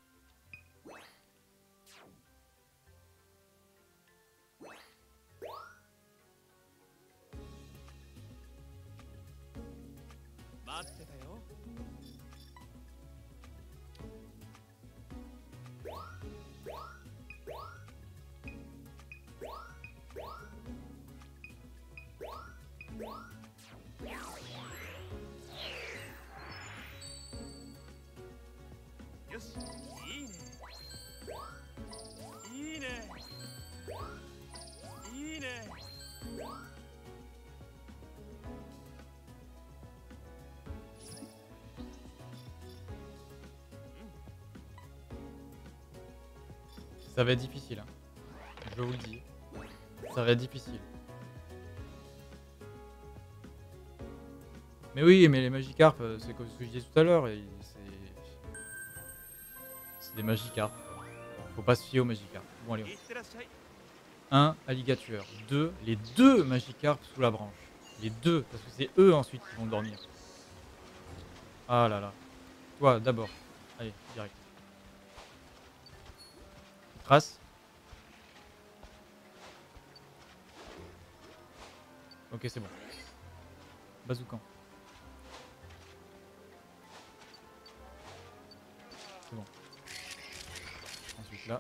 Ça va être difficile, hein. Je vous le dis. Ça va être difficile. Mais oui, mais les Magikarp, c'est comme ce que je disais tout à l'heure, c'est des Magikarp. Faut pas se fier aux Magikarp. Bon, allez. 1, Alligatueur. 2, les 2 Magikarp sous la branche. Les 2, parce que c'est eux ensuite qui vont dormir. Ah là là. Toi, d'abord. Allez, direct. Trace. Ok, c'est bon. Bazookan. C'est bon. Ensuite là.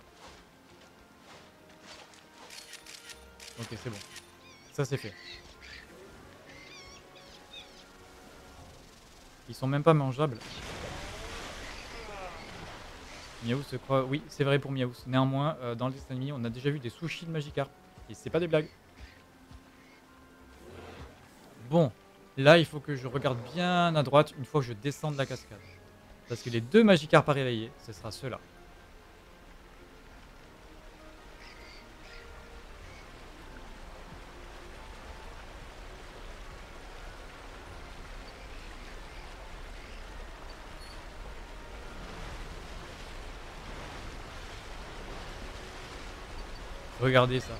Ok, c'est bon. Ça, c'est fait. Ils sont même pas mangeables. Miaous se croit... Oui, c'est vrai pour Miaous. Néanmoins, dans le dessin animé, on a déjà vu des sushis de Magikarp. Et c'est pas des blagues. Bon, là, il faut que je regarde bien à droite une fois que je descends de la cascade. Parce que les 2 Magikarp à réveiller, ce sera ceux-là. Regardez ça.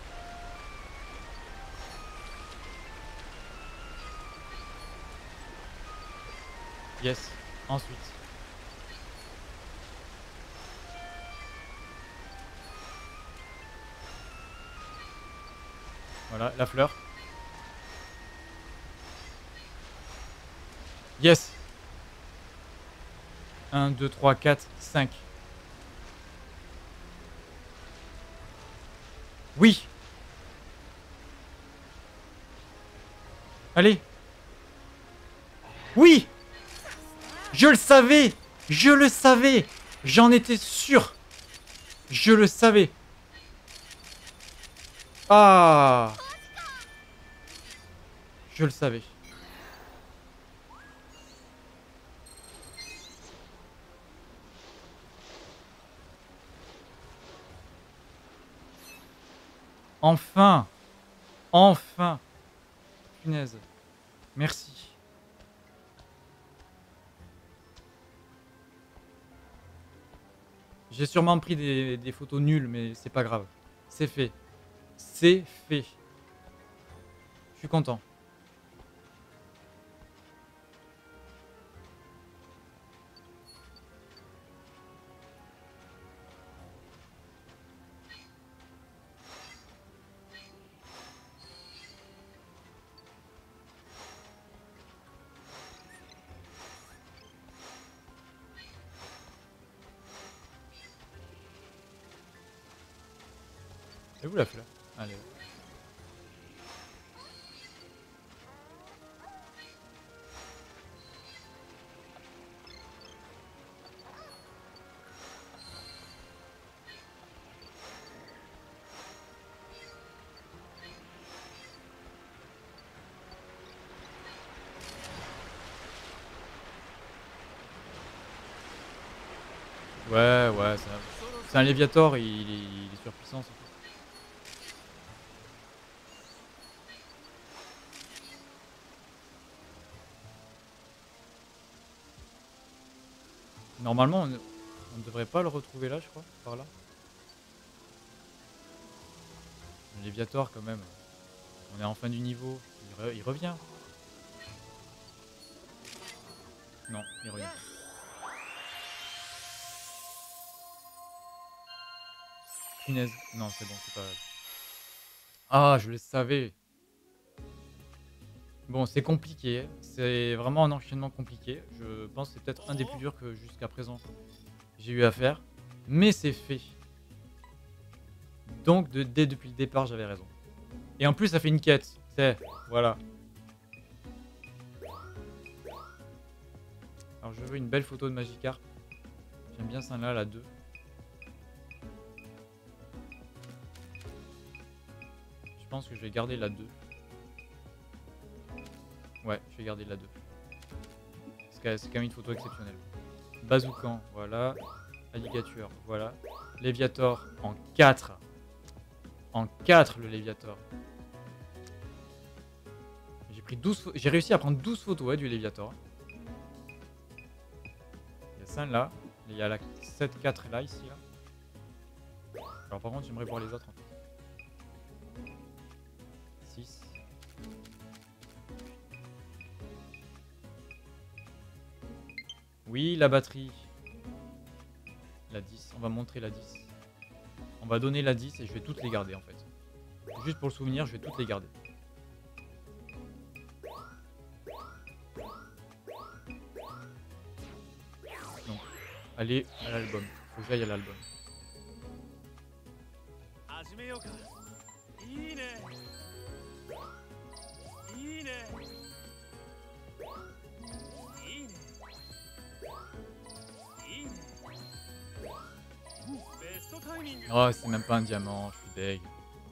Yes. Ensuite. Voilà, la fleur. Yes. 1, 2, 3, 4, 5. Oui. Allez. Oui. Je le savais. Je le savais. J'en étais sûr. Je le savais. Ah. Je le savais. Enfin. Enfin. Punaise. Merci. J'ai sûrement pris des photos nulles, mais c'est pas grave. C'est fait. C'est fait. Je suis content. Et où la fleur? Allez. Ouais, ouais, c'est un Léviator, il est surpuissant. C'est tout. Normalement, on ne devrait pas le retrouver là, je crois, par là. Le Léviator, quand même. On est en fin du niveau. Il revient. Non, il revient. Punaise. Non, c'est bon, c'est pas grave. Ah, je le savais. Bon, c'est compliqué. C'est vraiment un enchaînement compliqué. Je pense que c'est peut-être un des plus durs que jusqu'à présent j'ai eu à faire. Mais c'est fait. Donc, dès depuis le départ, j'avais raison. Et en plus, ça fait une quête. C'est... Voilà. Alors, je veux une belle photo de Magikarp. J'aime bien celle-là, la 2. Je pense que je vais garder la 2. Ouais, je vais garder la 2. C'est quand même une photo exceptionnelle. Bazookan, voilà. Alligator, voilà. Léviator en 4. En 4, le Léviator. J'ai réussi à prendre 12 photos ouais, du Léviator. Il y a 5 là. Il y a la 7-4 là, ici. Là. Alors par contre, j'aimerais voir les autres. En fait. 6. Oui, la batterie. La 10. On va montrer la 10. On va donner la 10 et je vais toutes les garder en fait. Juste pour le souvenir, je vais toutes les garder. Donc, allez à l'album. Faut que j'aille à l'album. Oh, c'est même pas un diamant, je suis deg.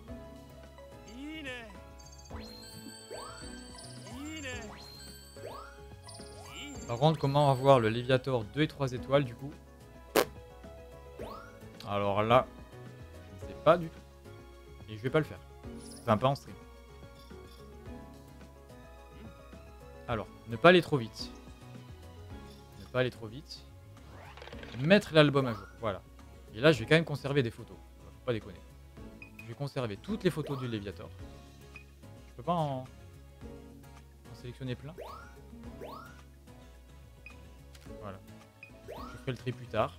Par contre, comment avoir le Léviator 2 et 3 étoiles du coup? Alors là, je ne sais pas du tout. Et je vais pas le faire. Enfin, pas en stream. Alors, ne pas aller trop vite. Ne pas aller trop vite. Mettre l'album à jour, voilà. Et là, je vais quand même conserver des photos. Faut pas déconner. vais conserver toutes les photos du Léviator. Je peux pas en sélectionner plein. Voilà. Je ferai le tri plus tard.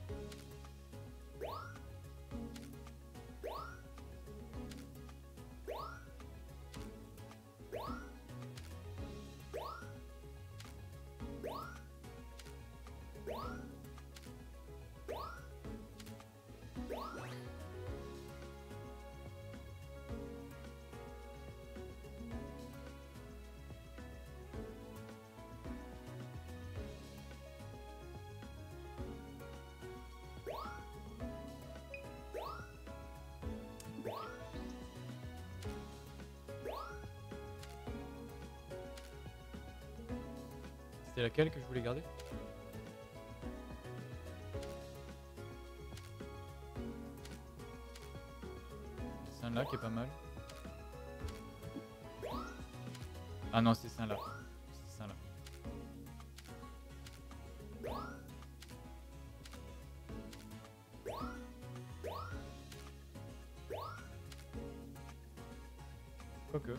C'était laquelle que je voulais garder? C'est un là qui est pas mal. Ah non, c'est ça là. C'est ça là. Quoique.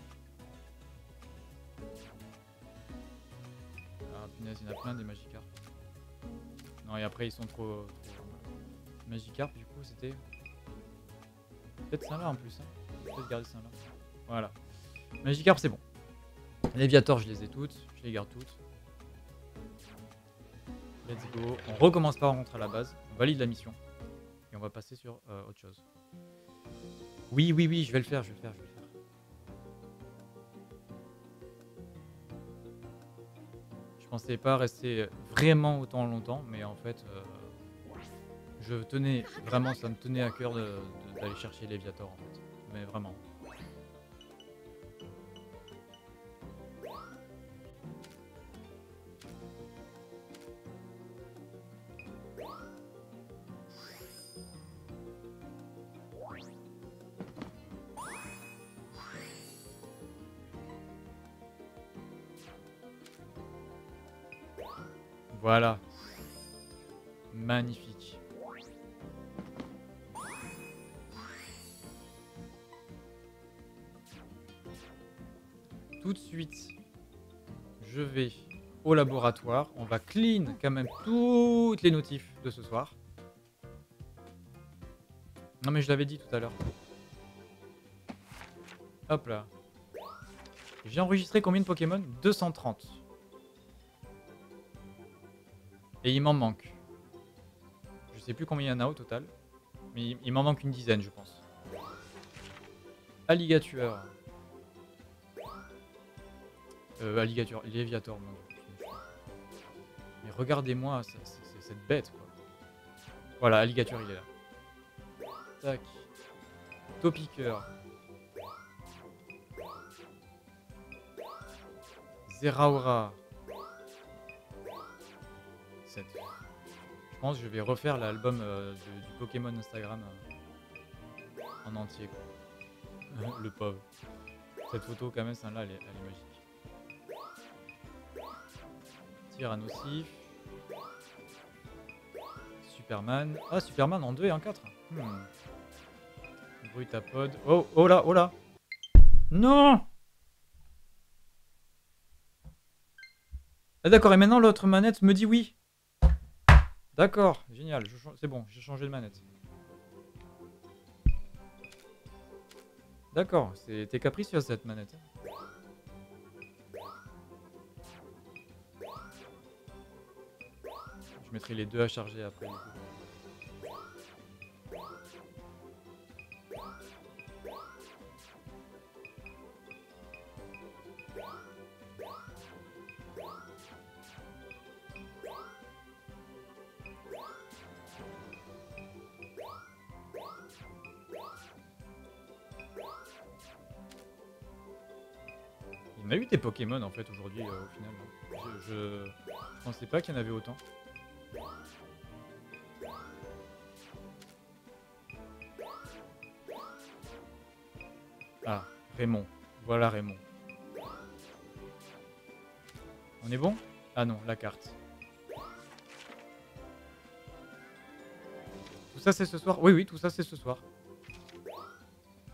Ah punaise, il y en a plein des Magikarp. Non, et après ils sont trop Magikarp, du coup c'était... Peut-être ça là en plus. Hein. Peut-être garder ça là. Voilà. Magikarp c'est bon. Léviator je les ai toutes. Je les garde toutes. Let's go. On recommence pas, on rentre à la base. On valide la mission. Et on va passer sur autre chose. Oui, oui, oui, je vais le faire, je vais le faire, je vais le faire. Je pensais pas rester vraiment autant longtemps, mais en fait, je tenais vraiment, ça me tenait à cœur d'aller chercher Léviator en fait. Mais vraiment. Voilà. Magnifique. Tout de suite, je vais au laboratoire. On va clean quand même toutes les notifs de ce soir. Non mais je l'avais dit tout à l'heure. Hop là. J'ai enregistré combien de Pokémon? 230. Et il m'en manque. Je sais plus combien il y en a au total. Mais il m'en manque une dizaine, je pense. Alligator. Alligator, Léviator, mon dieu. Mais regardez-moi cette bête, quoi. Voilà, Alligator, il est là. Tac. Topiqueur. Zeraora. 7. Je pense que je vais refaire l'album du Pokémon Instagram en entier, quoi. Le pauvre. Cette photo, quand même, celle-là, elle est magique. Tyrannosif. Superman. Ah, Superman en 2 et en 4. Brutapod. Oh, oh là, oh là. Non! Ah d'accord, et maintenant l'autre manette me dit oui. D'accord, génial, c'est bon, j'ai changé de manette. D'accord, t'es capricieuse cette manette. Je mettrai les deux à charger après. Du coup. On a eu des Pokémon en fait aujourd'hui au final. Je pensais pas qu'il y en avait autant. Ah, Raymond. Voilà Raymond. On est bon? Ah non, la carte. Tout ça c'est ce soir? Oui, oui, tout ça c'est ce soir.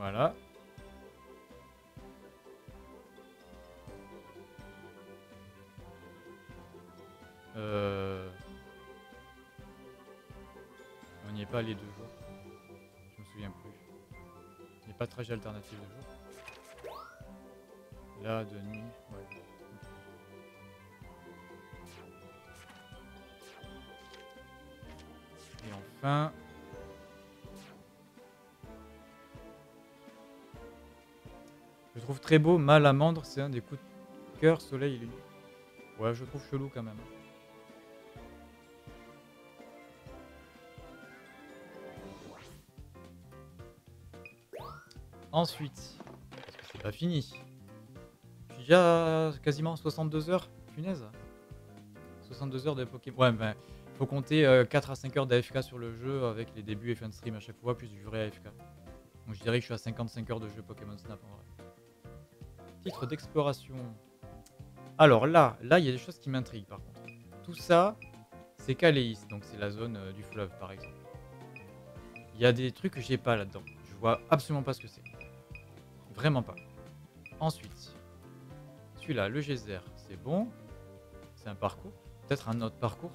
Voilà. On n'y est pas les 2 jours. Je me souviens plus. Il n'y a pas de trajet alternatif de jour. Là, de nuit. Ouais. Et enfin... Je trouve très beau, Malamandre, c'est un des coups de cœur, soleil et lune. Ouais, je trouve chelou quand même. Ensuite, parce que c'est pas fini. Je suis déjà quasiment 62 heures, punaise. 62 heures de Pokémon. Ouais, ben, faut compter 4 à 5 heures d'AFK sur le jeu avec les débuts et fin de stream à chaque fois, plus du vrai AFK. Donc je dirais que je suis à 55 heures de jeu Pokémon Snap en vrai. Titre d'exploration. Alors là, il y a des choses qui m'intriguent par contre. Tout ça, c'est Caléis, donc c'est la zone du fleuve par exemple. Il y a des trucs que j'ai pas là-dedans. Je vois absolument pas ce que c'est. Vraiment pas. Ensuite, celui-là, le geyser, c'est bon. C'est un parcours. Peut-être un autre parcours.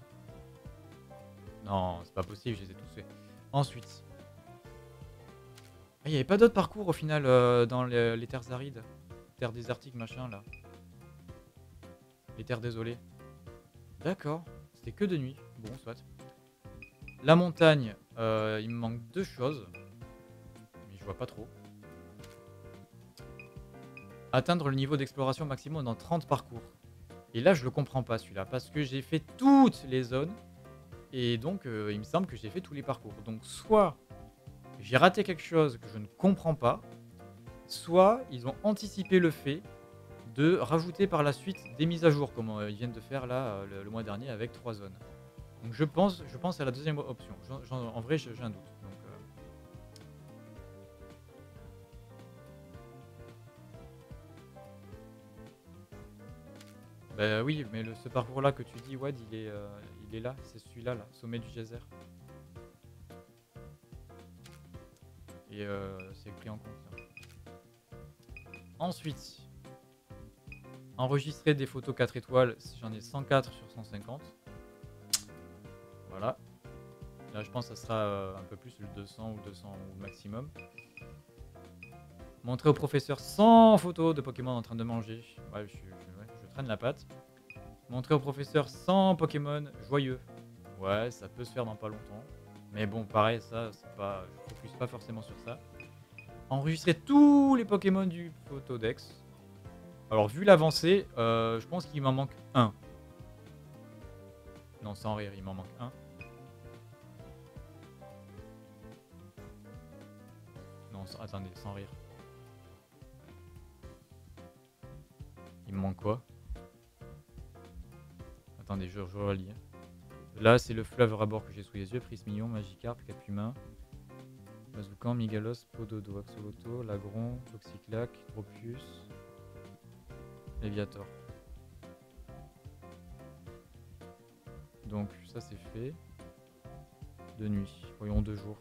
Non, c'est pas possible, je les ai tous faits. Ensuite. Il n'y avait pas d'autres parcours au final dans les terres arides. Terres désertiques, machin là. Les terres désolées. D'accord. C'était que de nuit. Bon, soit. La montagne, il me manque 2 choses. Mais je vois pas trop. Atteindre le niveau d'exploration maximum dans 30 parcours. Et là, je le comprends pas celui-là. Parce que j'ai fait toutes les zones. Et donc, il me semble que j'ai fait tous les parcours. Donc, soit j'ai raté quelque chose que je ne comprends pas, soit ils ont anticipé le fait de rajouter par la suite des mises à jour, comme ils viennent de faire là le mois dernier avec 3 zones. Donc je pense à la deuxième option. En vrai, j'ai un doute. Donc, bah oui, mais ce parcours-là que tu dis, Wad, il est là, c'est celui-là, là, sommet du geyser. Et c'est pris en compte. Là. Ensuite, enregistrer des photos 4 étoiles, j'en ai 104 sur 150. Voilà. Là, je pense que ça sera un peu plus, le 200 ou 200 au maximum. Montrer au professeur 100 photos de Pokémon en train de manger. Ouais, je traîne la patte. Montrer au professeur 100 Pokémon joyeux. Ouais, ça peut se faire dans pas longtemps. Mais bon, pareil, ça, c'est pas, je focus pas forcément sur ça. Enregistrer tous les Pokémon du Pokédex. Alors, vu l'avancée, je pense qu'il m'en manque un. Non, sans rire, il m'en manque un. Non, attendez, sans rire. Il me manque quoi? Attendez, je relis. Là, c'est le fleuve Rabord que j'ai sous les yeux. Prismillon, Magikarp, Capumin, Bazoukan, Migalos, Pododo, Axoloto, Lagron, Toxiclac, Tropius, Léviator. Donc, ça c'est fait. De nuit. Voyons 2 jours.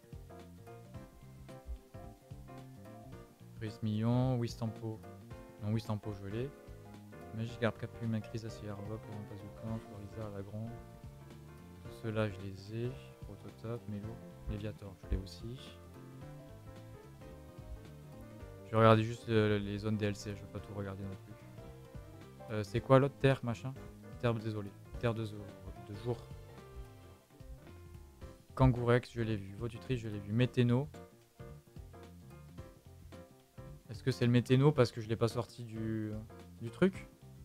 Prismillon, Wistampo. Non, Wistampo, je l'ai. Magikarp, Capumin, Chrysacier, Arbok, Bazoukan, Florizard, Lagron. Tous ceux-là, je les ai. Prototop, Mélo, Léviator, je l'ai aussi. Je vais regarder juste les zones DLC, je vais pas tout regarder non plus. C'est quoi l'autre terre, machin? Terre, désolé. Terre de jour. Kangourex, je l'ai vu. Vaudutrice, je l'ai vu. Météno. Est-ce que c'est le Météno parce que je l'ai pas sorti du truc?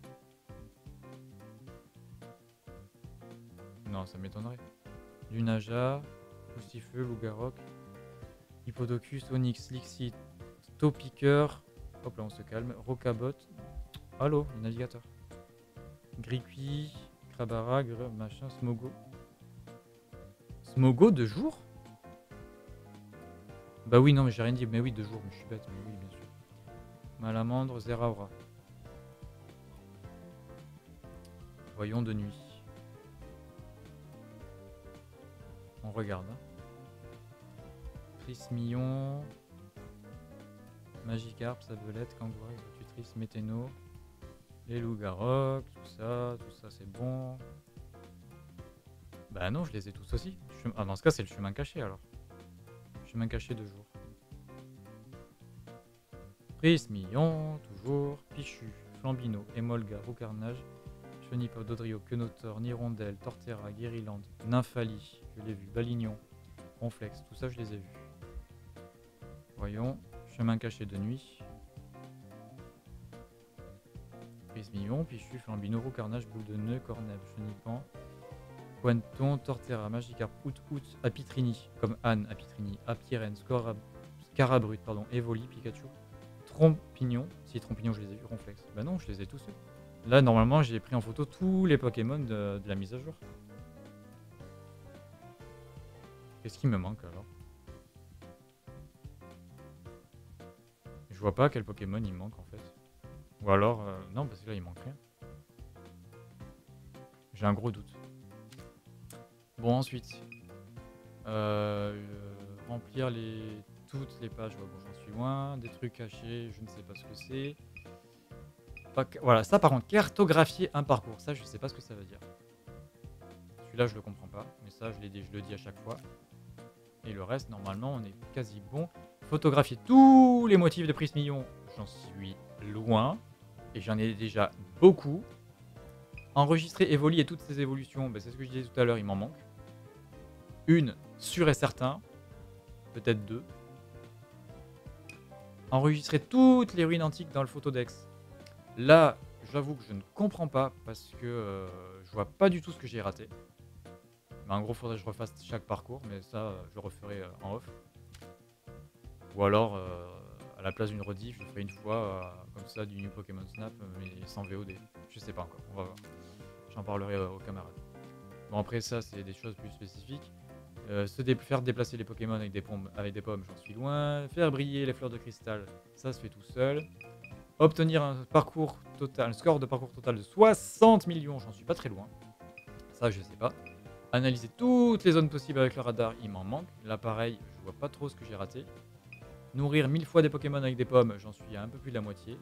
Non, ça m'étonnerait. Lunaja, Poustifeu, Lougarok, Hippodocus, Onyx, Lixie, Topiqueur. Hop là, on se calme. Rocabot. Allô, le navigateur. Griqui, Krabara, machin, Smogo. Smogo de jour? Bah oui, non, mais j'ai rien dit. Mais oui, de jour, mais je suis bête. Mais oui, bien sûr. Malamandre, Zeraora. Voyons de nuit. On regarde. Hein. Prismillon. Magikarp, Sablette, Kangouret, Executrice, Météno, les loups-garocs, tout ça c'est bon. Bah non, je les ai tous aussi. Ah, dans ce cas, c'est le chemin caché alors. Chemin caché de jour. Prismillon, toujours. Pichu, Flambino, Emolga, Roucarnage, Chenipod, Dodrio, Quenotor, Nirondelle, Torterra, Guériland, Nymphali, je l'ai vu, Balignon, Ronflex, tout ça je les ai vus. Voyons, chemin caché de nuit. Prismillon, Pichu, Flambino, Roucarnage, Boule de Nœud, Corneb, Chenipan, Pointon, Torterra, Magikarp, Out, Apitrini, comme Anne, Apitrini, Apirène, Scarabrut, pardon, Evoli, Pikachu, Trompignon, si Trompignon je les ai vus, Ronflex. Bah non, je les ai tous eus. Là, normalement, j'ai pris en photo tous les Pokémon de la mise à jour. Qu'est-ce qui me manque alors? Je vois pas quel Pokémon il manque en fait. Ou alors, non, parce que là, il manque rien. J'ai un gros doute. Bon, ensuite, remplir toutes les pages. Bon, j'en suis loin. Des trucs cachés, je ne sais pas ce que c'est. Voilà, ça par contre, cartographier un parcours, ça je sais pas ce que ça veut dire. Celui-là je le comprends pas, mais ça je le dis à chaque fois. Et le reste, normalement, on est quasi bon. Photographier tous les motifs de Prismillon, j'en suis loin. Et j'en ai déjà beaucoup. Enregistrer Evoli et toutes ses évolutions, c'est ce que je disais tout à l'heure, il m'en manque. Une, sûr et certain. Peut-être deux. Enregistrer toutes les ruines antiques dans le photodex. Là, j'avoue que je ne comprends pas parce que je vois pas du tout ce que j'ai raté. Mais en gros, il faudrait que je refasse chaque parcours, mais ça, je le referai en off. Ou alors, à la place d'une rediff, je ferai une fois comme ça du New Pokémon Snap, mais sans VOD. Je sais pas encore, on va voir. J'en parlerai aux camarades. Bon, après ça, c'est des choses plus spécifiques. Faire déplacer les Pokémon avec des pommes, j'en suis loin. Faire briller les fleurs de cristal, ça se fait tout seul. Obtenir un score de parcours total de 60 millions, j'en suis pas très loin. Ça, je sais pas. Analyser toutes les zones possibles avec le radar, il m'en manque. Là, pareil, je vois pas trop ce que j'ai raté. Nourrir 1000 fois des Pokémon avec des pommes, j'en suis à un peu plus de la moitié.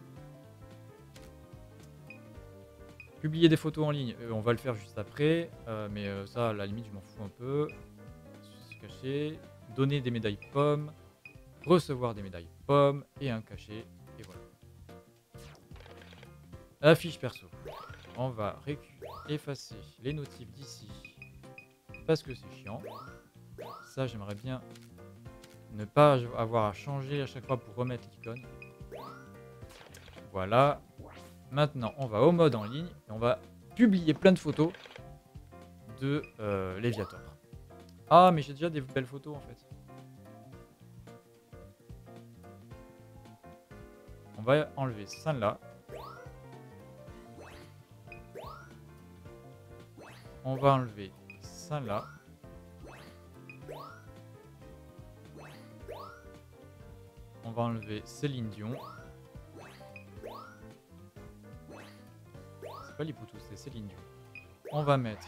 Publier des photos en ligne, on va le faire juste après. Mais ça, à la limite, je m'en fous un peu. Se cacher. Donner des médailles pommes. Recevoir des médailles pommes. Et un cachet. Et voilà. Affiche perso. On va effacer les notifs d'ici. Parce que c'est chiant. Ça, j'aimerais bien ne pas avoir à changer à chaque fois pour remettre l'icône. Voilà. Maintenant, on va au mode en ligne et on va publier plein de photos de Léviator. Ah, mais j'ai déjà des belles photos en fait. On va enlever ça là. On va enlever ça là. On va enlever Céline Dion. C'est pas Lipoutou, c'est Céline Dion. On va mettre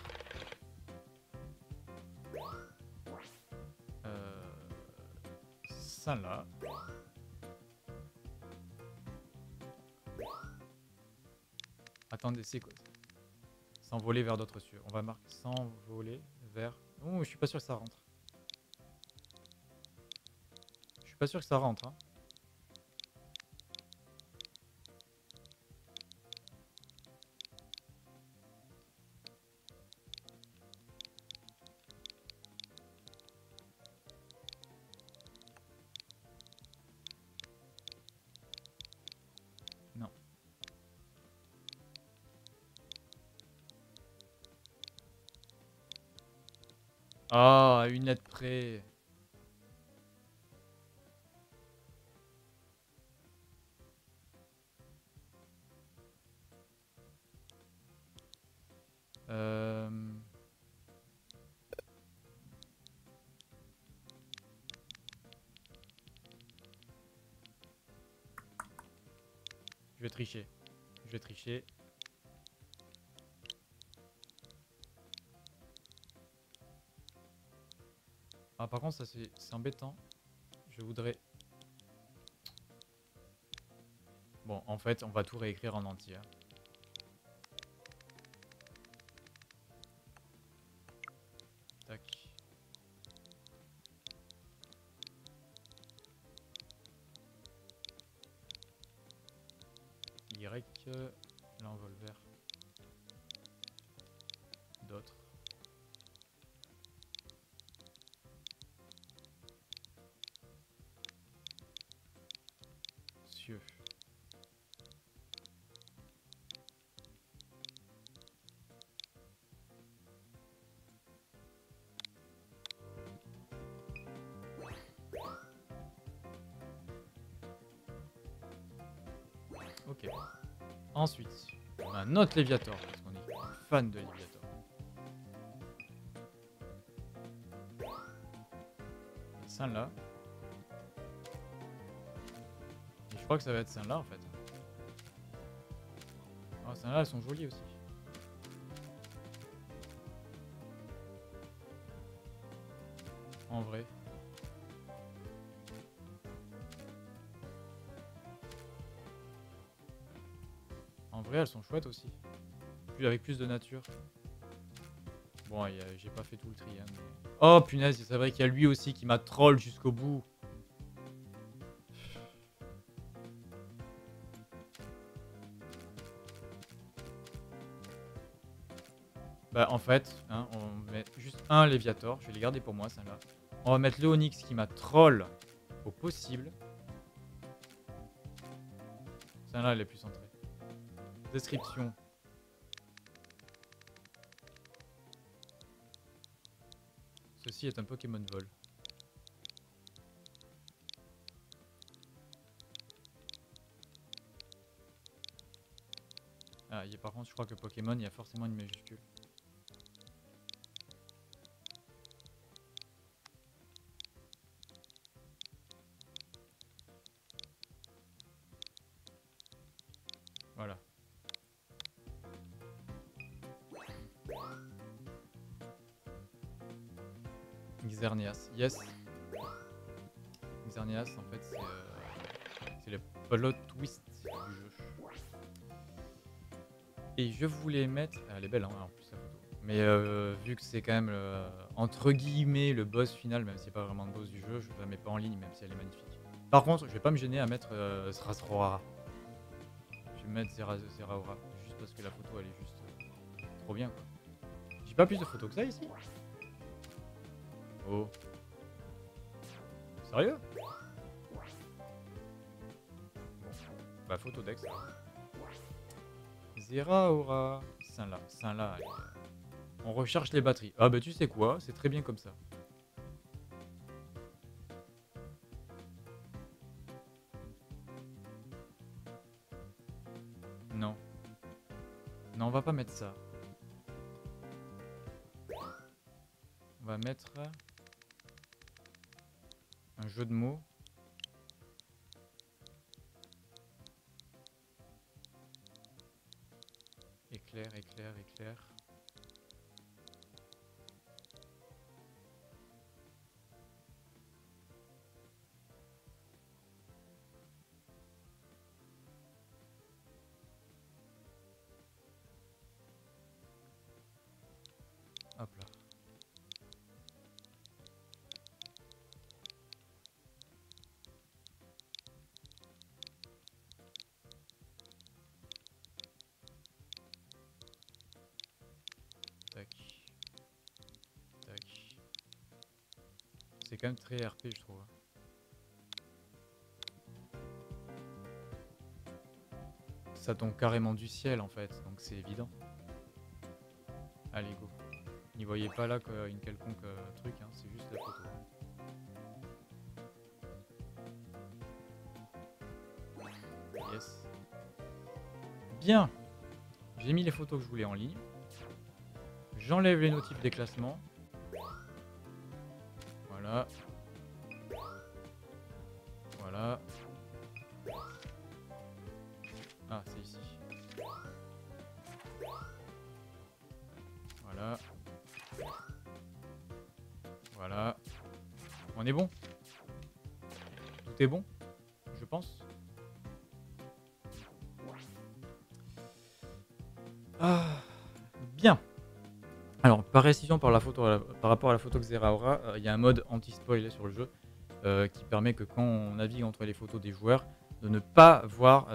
ça là. Attendez, c'est quoi? S'envoler vers d'autres cieux. On va marquer s'envoler vers... Oh, je suis pas sûr que ça rentre. Je suis pas sûr que ça rentre. Hein. Non. Ah, à une lettre près. Je vais tricher. Je vais tricher. Ah, par contre, ça c'est embêtant. Je voudrais... Bon, en fait, on va tout réécrire en entier. Tac. Y, là on va le vert. D'autres. Cieux. Ok. Ensuite, on a un autre Léviator, parce qu'on est fan de Léviator. Celle-là. Et je crois que ça va être celle-là en fait. Oh, celles-là, elles sont jolies aussi. En vrai. En vrai, elles sont chouettes aussi. Puis avec plus de nature. Bon, j'ai pas fait tout le tri. Hein, mais... Oh punaise, c'est vrai qu'il y a lui aussi qui m'a troll jusqu'au bout. Bah en fait, hein, on met juste un Léviator. Je vais les garder pour moi, celle-là. On va mettre le Onyx qui m'a troll au possible. Celle-là, elle est plus centrée. Description. Ceci est un Pokémon vol. Ah, par contre, je crois que Pokémon, il y a forcément une majuscule. Voilà. Xerneas, yes. Xerneas, en fait, c'est le plot twist du jeu. Et je voulais mettre... Elle est belle, hein, en plus, la photo. Mais vu que c'est quand même, entre guillemets, le boss final, même si c'est pas vraiment le boss du jeu, je la mets pas en ligne, même si elle est magnifique. Par contre, je vais pas me gêner à mettre Srasroara. Je vais mettre Zeraora, juste parce que la photo, elle est juste trop bien, quoi. J'ai pas plus de photos que ça, ici. Oh. Sérieux? Bon. Bah, photo Dex. Zeraora. Saint-là. On recharge les batteries. Ah bah tu sais quoi, c'est très bien comme ça. Non. Non, on va pas mettre ça. On va mettre un jeu de mots. Éclair. Hop là. Tac. C'est quand même très RP, je trouve. Ça tombe carrément du ciel en fait, donc c'est évident. Allez, go. N'y voyez pas là une quelconque truc, hein, c'est juste la photo. Yes. Bien. J'ai mis les photos que je voulais en ligne. J'enlève les notifs des classements. Voilà. Voilà. Ah, c'est ici. Voilà. Voilà. On est bon? Tout est bon? Je pense. Alors, par précision par rapport à la photo Xera Aura, il y a un mode anti-spoil sur le jeu qui permet que quand on navigue entre les photos des joueurs, de ne pas voir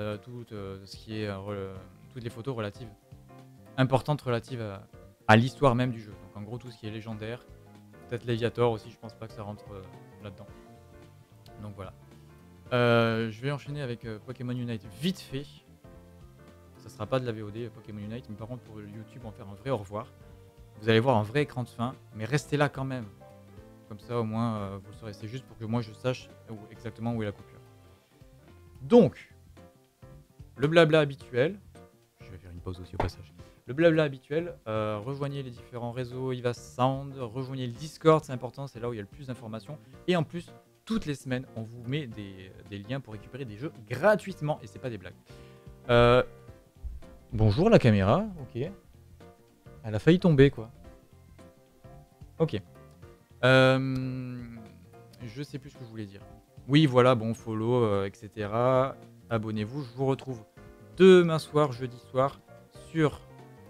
toutes les photos importantes relatives à l'histoire même du jeu. Donc en gros tout ce qui est légendaire, peut-être Léviator aussi, je pense pas que ça rentre là-dedans. Donc voilà. Je vais enchaîner avec Pokémon Unite vite fait. Ça sera pas de la VOD Pokémon Unite, mais par contre pour YouTube on va faire un vrai au revoir. Vous allez voir un vrai écran de fin, mais restez là quand même. Comme ça au moins vous le saurez. C'est juste pour que moi je sache exactement où est la coupure. Donc, le blabla habituel. Je vais faire une pause aussi au passage. Le blabla habituel, rejoignez les différents réseaux Iva Sound, rejoignez le Discord, c'est important, c'est là où il y a le plus d'informations. Et en plus, toutes les semaines, on vous met des liens pour récupérer des jeux gratuitement, et c'est pas des blagues. Bonjour la caméra, ok. Elle a failli tomber quoi. Ok. Je sais plus ce que je voulais dire. Oui, voilà, bon, follow, etc. Abonnez-vous. Je vous retrouve demain soir, jeudi soir, sur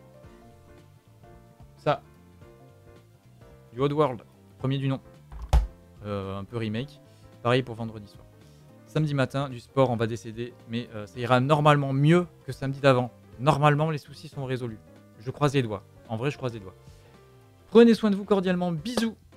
ça. Du Oddworld, premier du nom. Un peu remake. Pareil pour vendredi soir. Samedi matin, du sport, on va décéder. Mais ça ira normalement mieux que samedi d'avant. Normalement, les soucis sont résolus. Je croise les doigts. En vrai, je croise les doigts. Prenez soin de vous cordialement. Bisous.